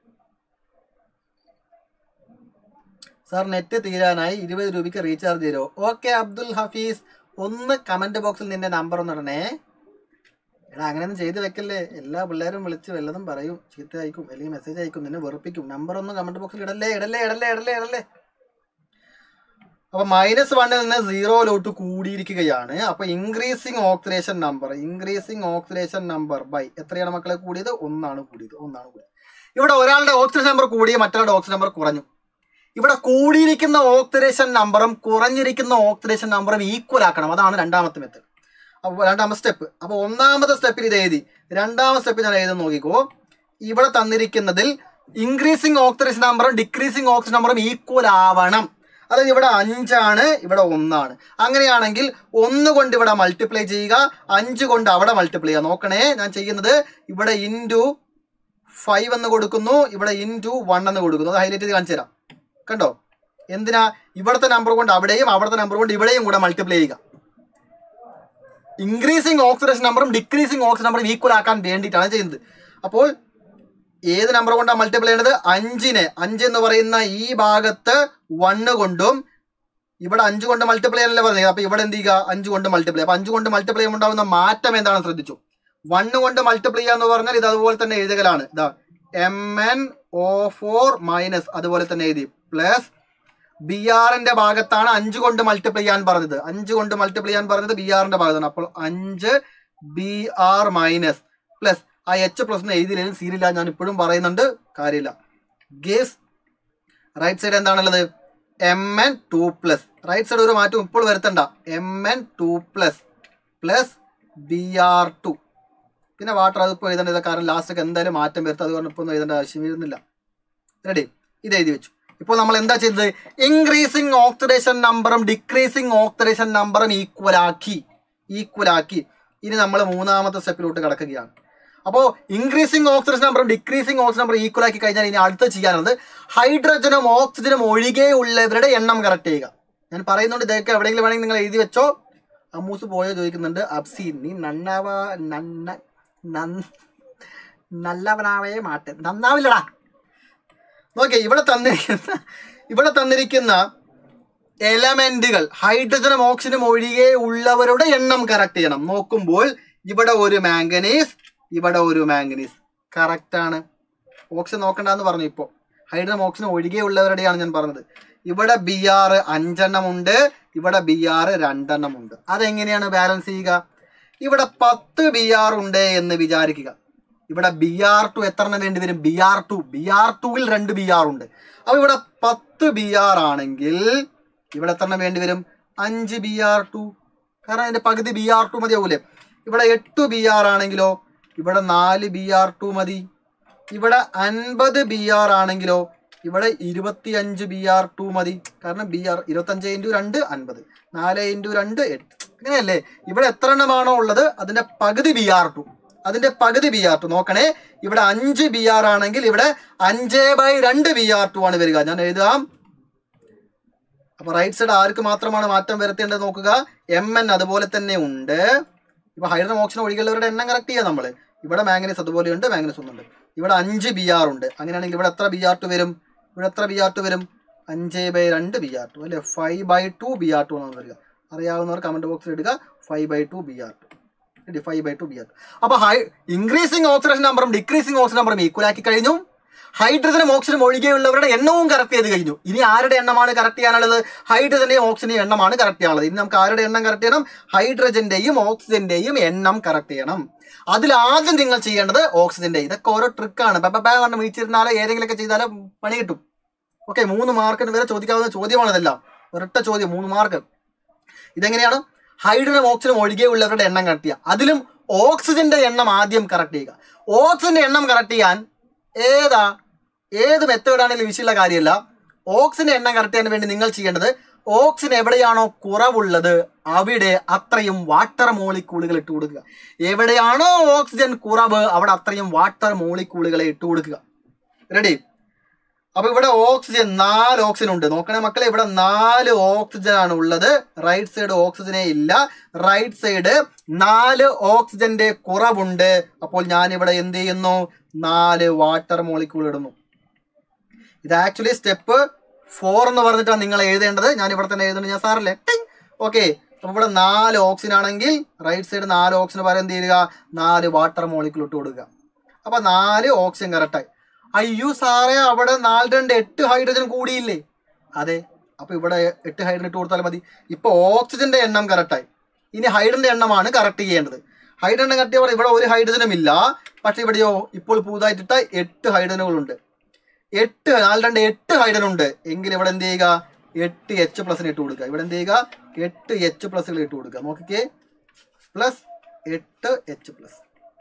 സാർ നെറ്റ് തീരാനായി 20 രൂപയ്ക്ക് റീചാർജ് ചെയ്തോ? ഓക്കെ അബ്ദുൽ ഹഫീസ്, ഒന്ന് കമന്റ് ബോക്സിൽ നിന്റെ നമ്പർ ഒന്ന് ഇടണേ. എടാ അങ്ങനെയൊന്നും ചെയ്ത് വെക്കല്ലേ. എല്ലാ പിള്ളേരും വിളിച്ച് വല്ലതും പറയും, ചീത്ത അയക്കും, അല്ലെങ്കിൽ മെസ്സേജ് അയക്കും, നിന്നെ വെറുപ്പിക്കും. നമ്പർ ഒന്ന് കമന്റ് ബോക്സിൽ ഇടല്ലേ. അപ്പൊ -1 നിന്ന് 0 കൂടിയിരിക്കുകയാണ്. അപ്പൊ ഇൻക്രീസിങ് ഓക്സിഡേഷൻ നമ്പർ ബൈ എത്രയാണ് മക്കളെ കൂടിയത്? 1 കൂടിയത്. ഇവിടെ ഒരാളുടെ ഓക്സിഡേഷൻ നമ്പർ കൂടി, മറ്റൊരാളുടെ ഓക്സിഡേഷൻ നമ്പർ കുറഞ്ഞു. ഇവിടെ കൂടിയിരിക്കുന്ന ഓക്സിഡേഷൻ നമ്പറും കുറഞ്ഞിരിക്കുന്ന ഓക്സിഡേഷൻ നമ്പറും ഈക്വൽ ആക്കണം. അതാണ് രണ്ടാമത്തെ മെത്തേഡ്. അപ്പോൾ രണ്ടാമത്തെ സ്റ്റെപ്പ്. അപ്പോൾ ഒന്നാമത്തെ സ്റ്റെപ്പിൽ ഇത് എഴുതി, രണ്ടാമത്തെ സ്റ്റെപ്പിൽ ഞാൻ എഴുതുന്ന നോക്കിക്കോ. ഇവിടെ തന്നിരിക്കുന്നതിൽ ഇൻക്രീസിങ് ഓക്സിഡേഷൻ നമ്പറും ഡിക്രീസിങ് ഓക്സിഡേഷൻ നമ്പറും ഈക്വൽ ആവണം. അതായത് ഇവിടെ 5 ആണ്, ഇവിടെ 1 ആണ്. അങ്ങനെയാണെങ്കിൽ 1 കൊണ്ട് ഇവിടെ മൾട്ടിപ്ലൈ ചെയ്യുക, 5 കൊണ്ട് അവിടെ മൾട്ടിപ്ലൈ ചെയ്യുക. നോക്കണേ, ഞാൻ ചെയ്യുന്നത് ഇവിടെ *5 എന്ന് കൊടുക്കുന്നു, ഇവിടെ *1 എന്ന് കൊടുക്കുന്നു. അത് ഹൈലൈറ്റ് ചെയ്ത് കാണിച്ചു തരാം. കണ്ടോ? എന്തിനാ? ഇവിടുത്തെ നമ്പർ കൊണ്ട് അവിടെയും അവിടുത്തെ നമ്പർ കൊണ്ട് ഇവിടെയും കൂടെ മൾട്ടിപ്ലൈ ചെയ്യുക. ഇൻക്രീസിങ് ഓക്സിഡേഷൻ നമ്പറും ഡിക്രീസിങ് ഓക്സിഡേഷൻ നമ്പറും ഈക്വൽ ആക്കാൻ വേണ്ടിയിട്ടാണ് ചെയ്യുന്നത്. അപ്പോൾ ഏത് നമ്പർ കൊണ്ടാണ് മൾട്ടിപ്ലൈ ചെയ്യുന്നത്? 5 എന്ന് പറയുന്ന ഈ ഭാഗത്ത് 1 കൊണ്ടും ഇവിടെ 5 കൊണ്ട് മൾട്ടിപ്ലൈ ചെയ്യാനല്ലേ പറഞ്ഞത്. അപ്പൊ ഇവിടെ എന്ത് ചെയ്യുക? 5 കൊണ്ട് മൾട്ടിപ്ലൈ. അപ്പൊ 5 കൊണ്ട് മൾട്ടിപ്ലൈ ചെയ്യുമ്പോൾ ഉണ്ടാവുന്ന മാറ്റം എന്താണെന്ന് ശ്രദ്ധിച്ചു. 1 കൊണ്ട് മൾട്ടിപ്ലൈ ചെയ്യാന്ന് പറഞ്ഞാൽ ഇത് അതുപോലെ തന്നെ എഴുതുകയാണ്. ഇതാ MnO4- അതുപോലെ തന്നെ എഴുതി പ്ലസ് BRന്റെ ഭാഗത്താണ് 5 കൊണ്ട് മൾട്ടിപ്ലൈ ചെയ്യാൻ പറഞ്ഞത്. 5 കൊണ്ട് മൾട്ടിപ്ലൈ ചെയ്യാൻ പറഞ്ഞത് BRന്റെ ഭാഗത്താണ്. അപ്പോൾ 5BR- പ്ലസ് ആ H+ എഴുതിയില്ലെങ്കിൽ സീരിയല്ല, ഞാൻ ഇപ്പോഴും പറയുന്നുണ്ട്, കാര്യമില്ല. ഗേസ് റൈറ്റ് സൈഡ് എന്താണുള്ളത്? Mn2+. റൈറ്റ് സൈഡ് ഒരു മാറ്റം ഇപ്പോൾ വരുത്തണ്ട. Mn2+ plus BR2. പിന്നെ വാട്ടർ അതിപ്പോൾ എഴുതേണ്ടത്, കാരണം ലാസ്റ്റൊക്കെ എന്തായാലും മാറ്റം വരുത്തും. അതുകൊണ്ട് ഇപ്പോൾ ഒന്നും എഴുതേണ്ട ആവശ്യം വരുന്നില്ല. റെഡി? ഇത് എഴുതി വെച്ചു. ഇപ്പോൾ നമ്മൾ എന്താ ചെയ്തത്? ഇൻക്രീസിങ് ഓക്സിഡേഷൻ നമ്പറും ഡിക്രീസിങ് ഓക്സിഡേഷൻ നമ്പറും ഈക്വൽ ആക്കി. ഇനി നമ്മൾ മൂന്നാമത്തെ സ്റ്റെപ്പിലോട്ട് കിടക്കുകയാണ്. അപ്പോൾ ഇൻക്രീസിങ് ഓക്സിഡേഷൻ നമ്പറും ഡിക്രീസിങ് ഓക്സിഡേഷൻ നമ്പറും ഈക്വൽ ആക്കി കഴിഞ്ഞാൽ ഇനി അടുത്ത് ചെയ്യാനുള്ളത് ഹൈഡ്രജനും ഓക്സിജനും ഒഴികെയുള്ളവരുടെ എണ്ണം കറക്റ്റ് ചെയ്യുക. ഞാൻ പറയുന്നുണ്ട്, ഇതൊക്കെ എവിടെയെങ്കിലും വേണമെങ്കിൽ നിങ്ങൾ എഴുതി വെച്ചോ. അമ്മൂസ് പോയോ ചോദിക്കുന്നുണ്ട്. അബ്സീൻ, നീ നല്ലവനാവേ മാറ്റം നന്നാവില്ലടാ. നോക്കിയേ, ഇവിടെ തന്നിരിക്കുന്ന എലമെന്റുകൾ ഹൈഡ്രജനും ഓക്സിജനും ഒഴികെ ഉള്ളവരുടെ എണ്ണം കറക്റ്റ് ചെയ്യണം. നോക്കുമ്പോൾ ഇവിടെ ഒരു മാംഗനീസ്, ഇവിടെ ഒരു മാംഗനീസ്. കറക്റ്റാണ്. ഓക്സിജൻ നോക്കണ്ടെന്ന് പറഞ്ഞു. ഇപ്പോൾ ഹൈഡ്രജനും ഓക്സിജനും ഒഴികെ ഉള്ളവരുടെയാണ് ഞാൻ പറഞ്ഞത്. ഇവിടെ BR 5 എണ്ണം ഉണ്ട്, ഇവിടെ BR 2 എണ്ണം ഉണ്ട്. അതെങ്ങനെയാണ് ബാലൻസ് ചെയ്യുക? ഇവിടെ 10 BR ഉണ്ട് എന്ന് വിചാരിക്കുക. ഇവിടെ BR2 എത്ര എണ്ണം വേണ്ടി വരും? BR2ൽ 2 BR ഉണ്ട്. അപ്പോൾ ഇവിടെ 10 BR ആണെങ്കിൽ ഇവിടെ എത്ര എണ്ണം വേണ്ടി വരും? 5 BR2. കാരണം അതിന്റെ പകുതി BR2 മതിയാവൂലേ? ഇവിടെ 8 BR ആണെങ്കിലോ ഇവിടെ 4 BR2 മതി. ഇവിടെ 50 BR ആണെങ്കിലോ ഇവിടെ 25 BR2 മതി. കാരണം BR 25 × 2 50, 4 × 2 8. അങ്ങനെയല്ലേ? ഇവിടെ എത്ര എണ്ണമാണോ ഉള്ളത് അതിന്റെ പകുതി BR2. നോക്കണേ, ഇവിടെ 5 BR ആണെങ്കിൽ ഇവിടെ 5/2 BR2 ആണ് വരിക. ഞാൻ എഴുതാം. അപ്പൊ റൈറ്റ് സൈഡ് ആർക്ക് മാത്രമാണ് മാറ്റം വരുത്തേണ്ടത് നോക്കുക. Mn അതുപോലെ തന്നെ ഉണ്ട്. ഇപ്പൊ ഹൈഡ്രജൻ ഓക്സിജൻ ഒഴികെയുള്ളവരുടെ എണ്ണം കറക്റ്റ് ചെയ്യാം നമ്മൾ. ഇവിടെ മാംഗനീസ് അതുപോലെ ഉണ്ട്, മാംഗനീസ് ഒന്നുണ്ട്. ഇവിടെ 5 BR ഉണ്ട്. അങ്ങനെയാണെങ്കിൽ ഇവിടെ എത്ര BR2 വരും? 5/2 BR2 അല്ലെ? 5/2 BR2 ആണ് വരിക. അറിയാവുന്നവർ കമന്റ് ബോക്സിൽ ഇടുക 5/2 BR2. 5/2 BR2. അപ്പൊ ഇൻക്രീസിങ് ഓക്സിഡേഷൻ നമ്പറും ഡിക്രീസിങ് ഓക്സിഡേഷൻ നമ്പറും ഈക്വൽ ആക്കി കഴിഞ്ഞു. ഹൈഡ്രജനും ഓക്സിജനും ഒഴികെയുള്ളവരുടെ എണ്ണവും കറക്റ്റ് ചെയ്ത് കഴിഞ്ഞു. ഇനി ആരുടെ എണ്ണമാണ് കറക്റ്റ് ചെയ്യാനുള്ളത്? ഹൈഡ്രജന്റെയും ഓക്സിജന്റെയും എണ്ണമാണ് കറക്റ്റ് ചെയ്യാനുള്ളത്. ഇനി നമുക്ക് ആരുടെ എണ്ണം കറക്റ്റ് ചെയ്യണം? ഹൈഡ്രജന്റെയും ഓക്സിജന്റെയും എണ്ണം കറക്റ്റ് ചെയ്യണം. അതിൽ ആദ്യം നിങ്ങൾ ചെയ്യേണ്ടത് ഓക്സിജന്റെ. ഇതൊക്കെ ഓരോ ട്രിക്കാണ്. പറഞ്ഞ് വീഴ്ചിരുന്നാലോ ഏതെങ്കിലുമൊക്കെ ചെയ്താലോ പണി കിട്ടും. ഓക്കെ, 3 മാർക്കിന് വരെ ചോദിക്കാവുന്ന ചോദ്യമാണ് ഇതെല്ലാം. ഒരൊറ്റ ചോദ്യം 3 മാർക്ക്. ഇതെങ്ങനെയാണ്? ഹൈഡ്രജനും ഓക്സിജനും ഒഴികെയുള്ളവരുടെ എണ്ണം കറക്റ്റ് ചെയ്യുക. അതിലും ഓക്സിജന്റെ എണ്ണം ആദ്യം കറക്റ്റ് ചെയ്യുക. ഓക്സിജന്റെ എണ്ണം കറക്റ്റ് ചെയ്യാൻ ഏത് മെത്തേഡാണെങ്കിലും വിഷയമുള്ള കാര്യമല്ല. ഓക്സിജന്റെ എണ്ണം കറക്റ്റ് ചെയ്യാൻ വേണ്ടി നിങ്ങൾ ചെയ്യേണ്ടത്, ഓക്സിജൻ എവിടെയാണോ കുറവുള്ളത് അവിടെ അത്രയും വാട്ടർ മോളിക്യൂളുകൾ ഇട്ട് കൊടുക്കുക. എവിടെയാണോ ഓക്സിജൻ കുറവ് അവിടെ അത്രയും വാട്ടർ മോളിക്യൂളുകളെ ഇട്ട് കൊടുക്കുക. റെഡി? അപ്പൊ ഇവിടെ ഓക്സിജൻ 4 ഓക്സിജൻ ഉണ്ട്. നോക്കണേ മക്കളെ, ഇവിടെ 4 ഓക്സിജൻ ആണ് ഉള്ളത്. റൈറ്റ് സൈഡ് ഓക്സിജനെ ഇല്ല. റൈറ്റ് സൈഡ് 4 ഓക്സിജന്റെ കുറവുണ്ട്. അപ്പോൾ ഞാൻ ഇവിടെ എന്ത് ചെയ്യുന്നു? 4 വാട്ടർ മോളിക്യൂൾ ഇടുന്നു. ഇത് ആക്ച്വലി സ്റ്റെപ്പ് 4 എന്ന് പറഞ്ഞിട്ടാണ് നിങ്ങൾ എഴുതേണ്ടത്. ഞാൻ ഇവിടെ തന്നെ എഴുതുന്നത്, ഞാൻ സാറല്ലേ. ഓക്കെ, അപ്പൊ ഇവിടെ 4 ഓക്സിജൻ ആണെങ്കിൽ റൈറ്റ് സൈഡ് 4 ഓക്സിജന് പകരം എന്ത് ചെയ്യുക? 4 വാട്ടർ മോളിക്യൂൾ ഇട്ട് കൊടുക്കുക. അപ്പൊ 4 ഓക്സിജൻ കറക്റ്റായി. അയ്യോ സാറേ, അവിടെ 4 2 8 ഹൈഡ്രജൻ കൂടിയില്ലേ? അതെ, അപ്പൊ ഇവിടെ 8 ഹൈഡ്രജൻ ഇട്ട് കൊടുത്താൽ മതി. ഇപ്പൊ ഓക്സിജന്റെ എണ്ണം കറക്റ്റായി. ഇനി ഹൈഡ്രജന്റെ എണ്ണമാണ് കറക്റ്റ് ചെയ്യേണ്ടത്. ഹൈഡ്രജൻ കറക്റ്റ് ചെയ്യുമ്പോൾ ഇവിടെ ഒരു ഹൈഡ്രജനും ഇല്ല. പക്ഷെ ഇവിടെയോ ഇപ്പോൾ പുതുതായിട്ടിട്ട 8 ഹൈഡ്രജനുകളുണ്ട്. 8 4 2 8 ഹൈഡ്രജൻ ഉണ്ട് എങ്കിൽ ഇവിടെ എന്ത് ചെയ്യുക? 8 H പ്ലസിന് ഇട്ട് കൊടുക്കുക. ഇവിടെ എന്ത് ചെയ്യുക? 8 H പ്ലസുകൾ ഇട്ട് കൊടുക്കുക. നോക്കിക്കേ, plus 8 H plus,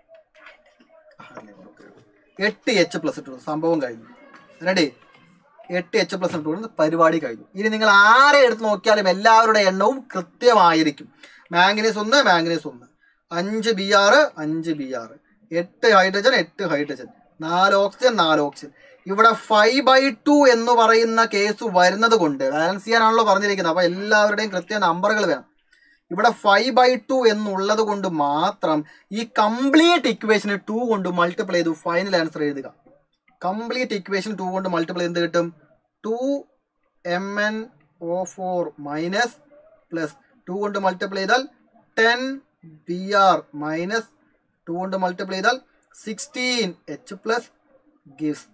8 H plus ഇട്ടു. സംഭവം കഴിഞ്ഞു. റെഡി? 8 H പ്ലസ് ഇട്ടു കൊടുത്ത് പരിപാടി കഴിഞ്ഞു. ഇനി നിങ്ങൾ ആരെ എടുത്ത് നോക്കിയാലും എല്ലാവരുടെ എണ്ണവും കൃത്യമായിരിക്കും. Manganese 1, manganese 1, 5 Br, 5 Br, 8 hydrogen, 8 hydrogen, 4 oxygen, 4 oxygen. ഇവിടെ 5/2 എന്ന് പറയുന്ന കേസ് വരുന്നത് കൊണ്ട് ബാലൻസ് ചെയ്യാനാണല്ലോ പറഞ്ഞിരിക്കുന്നത്. അപ്പൊ എല്ലാവരുടെയും കൃത്യ നമ്പറുകൾ വേണം. ഇവിടെ 5/2 എന്നുള്ളത് കൊണ്ട് മാത്രം ഈ കംപ്ലീറ്റ് ഇക്വേഷന് 2 കൊണ്ട് മൾട്ടിപ്ലൈ ചെയ്തു ഫൈനൽ ആൻസർ എഴുതുക. കംപ്ലീറ്റ് ഇക്വേഷൻ 2 കൊണ്ട് മൾട്ടിപ്ലൈ എന്ത് കിട്ടും? 2MnO4 മൈനസ് പ്ലസ് 2 കൊണ്ട് മൾട്ടിപ്ലൈ ചെയ്താൽ 10 Br മൈനസ് 2 കൊണ്ട് മൾട്ടിപ്ലൈ ചെയ്താൽ 16 H plus gives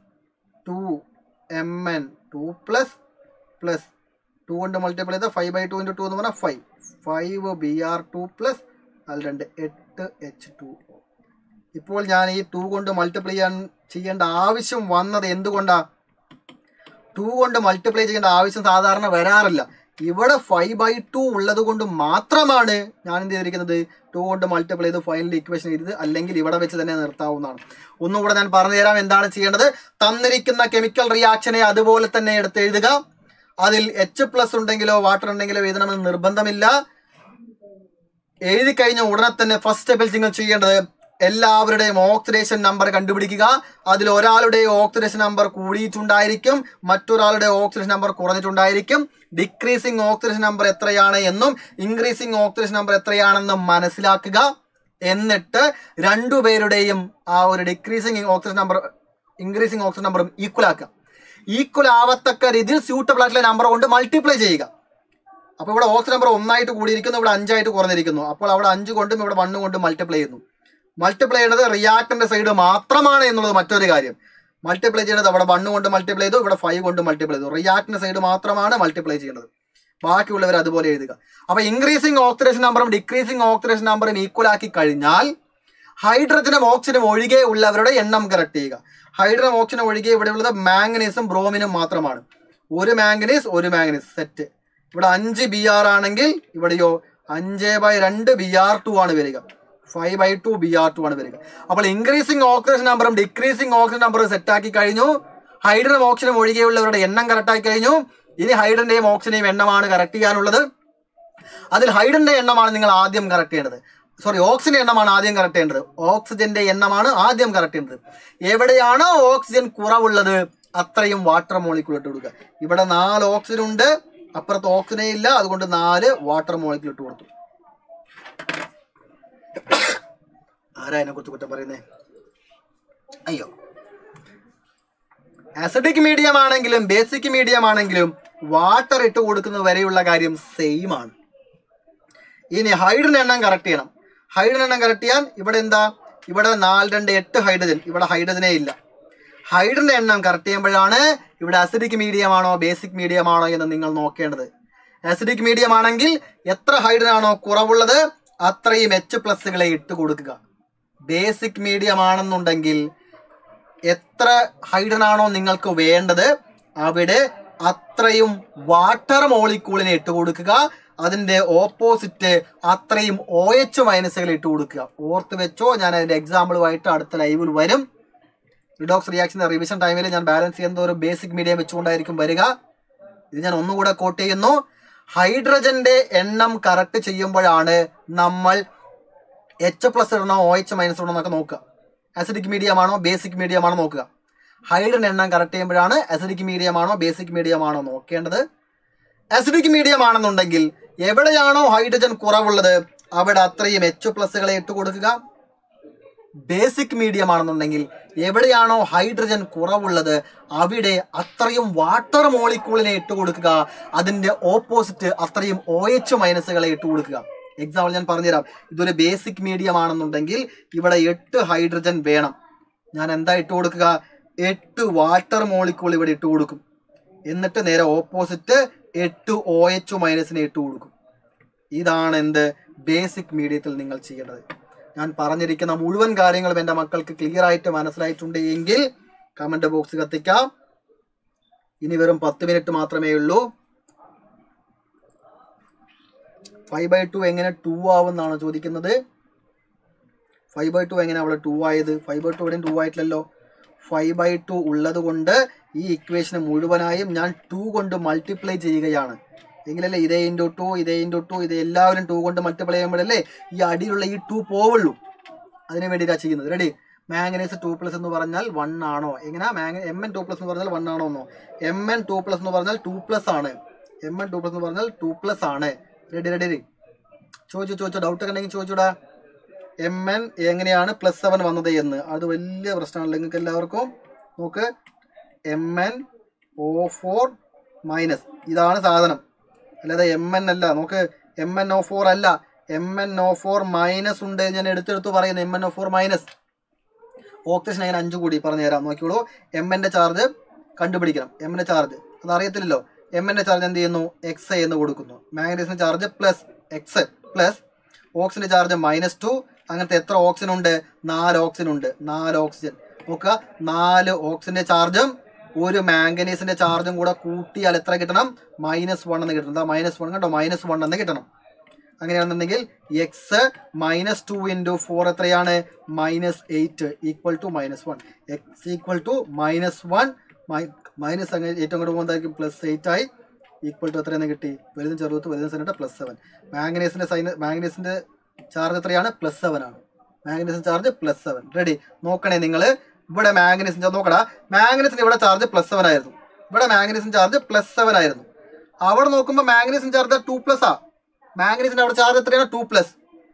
2Mn2 plus plus 2 കൊണ്ട് മൾട്ടിപ്ലൈ ചെയ്താൽ 5/2 × 2 എന്ന് പറഞ്ഞാൽ 5 Br2 പ്ലസ് 8 H2O. ഇപ്പോൾ ഞാൻ ഈ 2 കൊണ്ട് മൾട്ടിപ്ലൈ ചെയ്യേണ്ട ആവശ്യം വന്നത് എന്തുകൊണ്ടാ? 2 കൊണ്ട് മൾട്ടിപ്ലൈ ചെയ്യേണ്ട ആവശ്യം സാധാരണ വരാറില്ല. ഇവിടെ 5/2 ഉള്ളത് കൊണ്ട് മാത്രമാണ് ഞാൻ എന്ത് ചെയ്തിരിക്കുന്നത്? 2 കൊണ്ട് മൾട്ടിപ്ലൈ ചെയ്ത് ഫൈനൽ ഇക്വേഷൻ എഴുതി. അല്ലെങ്കിൽ ഇവിടെ വെച്ച് തന്നെ നിർത്താവുന്നതാണ്. ഒന്നുകൂടെ ഞാൻ പറഞ്ഞു തരാം എന്താണ് ചെയ്യേണ്ടത്. തന്നിരിക്കുന്ന കെമിക്കൽ റിയാക്ഷനെ അതുപോലെ തന്നെ എടുത്ത് എഴുതുക. അതിൽ H പ്ലസ് ഉണ്ടെങ്കിലോ വാട്ടർ ഉണ്ടെങ്കിലോ എഴുതണമെന്ന് നിർബന്ധമില്ല. എഴുതി കഴിഞ്ഞ ഉടനെ തന്നെ ഫസ്റ്റ് സ്റ്റെപ്പിൽ നിങ്ങൾ ചെയ്യേണ്ടത് എല്ലാവരുടെയും ഓക്സിഡേഷൻ നമ്പർ കണ്ടുപിടിക്കുക. അതിൽ ഒരാളുടെ ഓക്സിഡേഷൻ നമ്പർ കൂടിയിട്ടുണ്ടായിരിക്കും, മറ്റൊരാളുടെ ഓക്സിഡേഷൻ നമ്പർ കുറഞ്ഞിട്ടുണ്ടായിരിക്കും. ഡിക്രീസിങ് ഓക്സിഡേഷൻ നമ്പർ എത്രയാണ് എന്നും ഇൻക്രീസിങ് ഓക്സിഡേഷൻ നമ്പർ എത്രയാണെന്നും മനസ്സിലാക്കുക. എന്നിട്ട് രണ്ടുപേരുടെയും ആ ഒരു decreasing oxidation number increasing oxidation നമ്പറും ഈക്വൽ ആക്കുക. ഈക്വൽ ആവത്തക്ക രീതിയിൽ സ്യൂട്ടബിൾ ആയിട്ടുള്ള നമ്പർ കൊണ്ട് മൾട്ടിപ്ലൈ ചെയ്യുക. അപ്പോൾ ഇവിടെ ഓക്സിജൻ നമ്പർ 1 ആയിട്ട് കൂടിയിരിക്കുന്നു, ഇവിടെ 5 ആയിട്ട് കുറഞ്ഞിരിക്കുന്നു. അപ്പോൾ അവിടെ 5 കൊണ്ടും ഇവിടെ 1 കൊണ്ടും മൾട്ടിപ്ലൈ ചെയ്യുന്നു. മൾട്ടിപ്ലൈ ചെയ്യുന്നത് റിയാക്ടന്റെ സൈഡ് മാത്രമാണ് എന്നുള്ളത് മറ്റൊരു കാര്യം. മൾട്ടിപ്ലൈ ചെയ്യുന്നത് അവിടെ 1 കൊണ്ട് മൾട്ടിപ്ലൈ ചെയ്തു, ഇവിടെ 5 കൊണ്ട് മൾട്ടിപ്ലൈ ചെയ്തു. റിയാക്ടന്റെ സൈഡ് മാത്രമാണ് മൾട്ടിപ്ലൈ ചെയ്യുന്നത്. ബാക്കിയുള്ളവർ അതുപോലെ എഴുതുക. അപ്പൊ ഇൻക്രീസിങ് ഓക്സിഡേഷൻ നമ്പറും ഡിക്രീസിങ് ഓക്സിഡേഷൻ നമ്പറും ഈക്വൽ ആക്കി കഴിഞ്ഞാൽ ഹൈഡ്രജനും ഓക്സിജനും ഒഴികെ ഉള്ളവരുടെ എണ്ണം കറക്റ്റ് ചെയ്യുക. ഹൈഡ്രജനും ഓക്സിജനും ഒഴികെ ഇവിടെ ഉള്ളത് മാംഗനീസും ബ്രോമിനും മാത്രമാണ്. ഒരു മാംഗനീസ് സെറ്റ്. ഇവിടെ 5 Br ആണെങ്കിൽ ഇവിടെയോ 5/2 Br2 ആണ് വരിക. 5/2 Br2 ആണ് വരിക. അപ്പോൾ ഇൻക്രീസിങ് ഓക്സിഡേഷൻ നമ്പറും ഡിക്രീസിങ് ഓക്സിജൻ നമ്പറും സെറ്റ് ആക്കി കഴിഞ്ഞു. ഹൈഡ്രജനും ഓക്സിജനും ഒഴികെയുള്ളവരുടെ എണ്ണം കറക്റ്റ് ആയി കഴിഞ്ഞു. ഇനി ഹൈഡ്രജന്റെയും ഓക്സിജന്റെയും എണ്ണമാണ് കറക്റ്റ് ചെയ്യാനുള്ളത്. അതിൽ ഹൈഡ്രജന്റെ എണ്ണമാണ് നിങ്ങൾ ആദ്യം കറക്റ്റ് ചെയ്യേണ്ടത്. ഓക്സിജന്റെ എണ്ണമാണ് ആദ്യം കറക്റ്റ് ചെയ്യേണ്ടത്. ഓക്സിജന്റെ എണ്ണമാണ് ആദ്യം കറക്റ്റ് ചെയ്യേണ്ടത്. എവിടെയാണോ ഓക്സിജൻ കുറവുള്ളത് അത്രയും വാട്ടർ മോളിക്യൂൾ ഇട്ട് കൊടുക്കുക. ഇവിടെ 4 ഓക്സിജൻ ഉണ്ട്, അപ്പുറത്ത് ഓക്സിജനെ ഇല്ല, അതുകൊണ്ട് 4 വാട്ടർ മോളിക്യൂൾ ഇട്ട് കൊടുത്തു. ആരാ അതിനെ കുറിച്ച് കുറ്റം പറയുന്നേ? അയ്യോ, അസിഡിക് മീഡിയം ആണെങ്കിലും ബേസിക് മീഡിയം ആണെങ്കിലും വാട്ടർ ഇട്ട് കൊടുക്കുന്നത് വരെയുള്ള കാര്യം സെയിം ആണ്. ഇനി ഹൈഡ്രജൻ എണ്ണം കറക്റ്റ് ചെയ്യണം. ഹൈഡ്രജൻ എണ്ണം കറക്റ്റ് ചെയ്യാൻ ഇവിടെ എന്താ? ഇവിടെ 4 2 8 ഹൈഡ്രജൻ, ഇവിടെ ഹൈഡ്രജനെ ഇല്ല. ഹൈഡ്രജന്റെ എണ്ണം കറക്റ്റ് ചെയ്യുമ്പോഴാണ് ഇവിടെ അസിഡിക് മീഡിയം ആണോ ബേസിക് മീഡിയം ആണോ എന്ന് നിങ്ങൾ നോക്കേണ്ടത്. അസിഡിക് മീഡിയം ആണെങ്കിൽ എത്ര ഹൈഡ്രജൻ ആണോ കുറവുള്ളത് അത്രയും H പ്ലസുകളെ ഇട്ട് കൊടുക്കുക. ബേസിക് മീഡിയം ആണെന്നുണ്ടെങ്കിൽ എത്ര ഹൈഡ്രജൻ ആണോ നിങ്ങൾക്ക് വേണ്ടത് അവിടെ അത്രയും വാട്ടർ മോളിക്യൂളിനെ ഇട്ട് കൊടുക്കുക. അതിന്റെ ഓപ്പോസിറ്റ് അത്രയും OH മൈനസുകൾ ഇട്ട് കൊടുക്കുക. ഓർത്ത് വെച്ചോ, ഞാൻ അതിന്റെ എക്സാമ്പിളുമായിട്ട് അടുത്ത ലൈവിൽ വരും. റിഡോക്സ് റിയാക്ഷന്റെ റിവിഷൻ ടൈമിൽ ഞാൻ ബാലൻസ് ചെയ്യുന്ന ഒരു ബേസിക് മീഡിയം വെച്ചുകൊണ്ടായിരിക്കും വരിക. ഇത് ഞാൻ ഒന്നുകൂടെ കോട്ട് ചെയ്യുന്നു. ഹൈഡ്രജന്റെ എണ്ണം കറക്റ്റ് ചെയ്യുമ്പോഴാണ് നമ്മൾ H പ്ലസ് ഇടണോ OH മൈനസ് ഇടണോ എന്നൊക്കെ നോക്കുക. അസിഡിക് മീഡിയം ആണോ ബേസിക് മീഡിയം ആണോ നോക്കുക. ഹൈഡ്രജൻ എണ്ണം കറക്റ്റ് ചെയ്യുമ്പോഴാണ് അസിഡിക് മീഡിയം ആണോ ബേസിക് മീഡിയം ആണോ നോക്കേണ്ടത്. അസിഡിക് മീഡിയം ആണെന്നുണ്ടെങ്കിൽ എവിടെയാണോ ഹൈഡ്രജൻ കുറവുള്ളത് അവിടെ അത്രയും H+കളെ ഇട്ട് കൊടുക്കുക. ബേസിക് മീഡിയം ആണെന്നുണ്ടെങ്കിൽ എവിടെയാണോ ഹൈഡ്രജൻ കുറവുള്ളത് അവിടെ അത്രയും വാട്ടർ മോളിക്യൂളിനെ ഇട്ട് കൊടുക്കുക. അതിന്റെ ഓപ്പോസിറ്റ് അത്രയും OH- ഇട്ട് കൊടുക്കുക. എക്സാമ്പിൾ ഞാൻ പറഞ്ഞുതരാം. ഇതൊരു ബേസിക് മീഡിയം ആണെന്നുണ്ടെങ്കിൽ ഇവിടെ 8 ഹൈഡ്രജൻ വേണം. ഞാൻ എന്താ ഇട്ട് കൊടുക്കുക? 8 വാട്ടർ മോളിക്യൂൾ ഇവിടെ ഇട്ട് കൊടുക്കും. എന്നിട്ട് നേരെ ഓപ്പോസിറ്റ് 8 OH- ഇട്ട് കൊടുക്കും. ഇതാണ് എന്ത് ബേസിക് മീഡിയത്തിൽ നിങ്ങൾ ചെയ്യേണ്ടത്. ഞാൻ പറഞ്ഞിരിക്കുന്ന മുഴുവൻ കാര്യങ്ങളും എൻ്റെ മക്കൾക്ക് ക്ലിയർ ആയിട്ട് മനസ്സിലായിട്ടുണ്ട് എങ്കിൽ കമന്റ് ബോക്സ് കത്തിക്കാം. ഇനി വെറും 10 മിനിറ്റ് മാത്രമേ ഉള്ളൂ. 5/2 എങ്ങനെ 2 ആവുമെന്നാണ് ചോദിക്കുന്നത്. 5/2 എങ്ങനെ അവിടെ 2 ആയത്? 5/2 എവിടെയും 2 ആയിട്ടില്ലല്ലോ. 5/2 ഉള്ളത് കൊണ്ട് ഈ ഇക്വേഷന് മുഴുവനായും ഞാൻ 2 കൊണ്ട് മൾട്ടിപ്ലൈ ചെയ്യുകയാണ്. എങ്കിലല്ലേ ഇതേ ഇൻറ്റു 2 ഇതേ ഇൻറ്റു 2 ഇത് എല്ലാവരും 2 കൊണ്ട് മൾട്ടിപ്ലൈ ചെയ്യുമ്പോഴല്ലേ ഈ അടിയിലുള്ള ഈ 2 പോവുള്ളൂ. അതിന് വേണ്ടിയിട്ടാണ് ചെയ്യുന്നത്. റെഡി? മാംഗനീസ് 2+ എന്ന് പറഞ്ഞാൽ 1 ആണോ? എങ്ങനെ Mn2+ എന്ന് പറഞ്ഞാൽ 1 ആണോ എന്നോ? Mn2+ എന്ന് പറഞ്ഞാൽ 2+ ആണ്. Mn2+ എന്ന് പറഞ്ഞാൽ 2+ ആണ്. റെഡി? ചോദിച്ചു ഡൗട്ട് ഒക്കെ ഉണ്ടെങ്കിൽ ചോദിച്ചൂടാ. Mn എങ്ങനെയാണ് +7 വന്നത് എന്ന്. അത് വലിയ പ്രശ്നമാണല്ലോ നിങ്ങൾക്ക് എല്ലാവർക്കും. നോക്ക്, MnO4- ഇതാണ് സാധനം, അല്ലാതെ Mn അല്ല. നോക്ക്, MnO4 അല്ല, MnO4- ഉണ്ട്. ഞാൻ എടുത്തെടുത്ത് പറയുന്നത് MnO4-. ഓക്സിജൻ അങ്ങനെ 5 കൂടി പറഞ്ഞു തരാം. നോക്കിയോളൂ. Mന്റെ ചാർജ് കണ്ടുപിടിക്കണം. Mന്റെ ചാർജ് അത് അറിയത്തില്ലല്ലോ. Mന്റെ ചാർജ് എന്ത് ചെയ്യുന്നു? X എന്ന് കൊടുക്കുന്നു. മാഗ്നീസിന്റെ ചാർജ് +X പ്ലസ് ഓക്സിജന്റെ ചാർജ് -2. അങ്ങനത്തെ എത്ര ഓക്സിജൻ ഉണ്ട്? 4 ഓക്സിജൻ ഉണ്ട്. 4 ഓക്സിജൻ. നോക്കുക, 4 ഓക്സിജന്റെ ചാർജും ഒരു മാംഗനീസിന്റെ ചാർജും കൂടെ കൂട്ടിയാൽ എത്ര കിട്ടണം? -1 എന്ന് കിട്ടണം. -1 കണ്ടോ? -1 എന്ന് കിട്ടണം. അങ്ങനെയാണെന്നുണ്ടെങ്കിൽ X -2 × 4 എത്രയാണ്? -8 = -1. X = -1 മൈനസ് അങ്ങനെ ഏറ്റവും കൂടെ പോകുന്നതായിരിക്കും +8 ആയി = എത്രയെന്ന് കിട്ടി? വലുതും ചെറുതും വലുതും സെൻറ്റർ +7. മാംഗനീസിന്റെ ചാർജ് എത്രയാണ്? +7 ആണ്. മാംഗനീസിന്റെ ചാർജ് +7. റെഡി? നോക്കണേ നിങ്ങൾ. ഇവിടെ മാംഗനീസിന്റെ നോക്കടാ, മാംഗനീസിന്റെ ഇവിടെ ചാർജ് +7 ആയിരുന്നു. ഇവിടെ മാംഗനീസിന്റെ ചാർജ് +7 ആയിരുന്നു. അവിടെ നോക്കുമ്പോൾ മാംഗനീസിന്റെ ചാർജ് 2+ ആ. മാംഗനീസിന്റെ അവിടെ ചാർജ് എത്രയാണ്? 2+.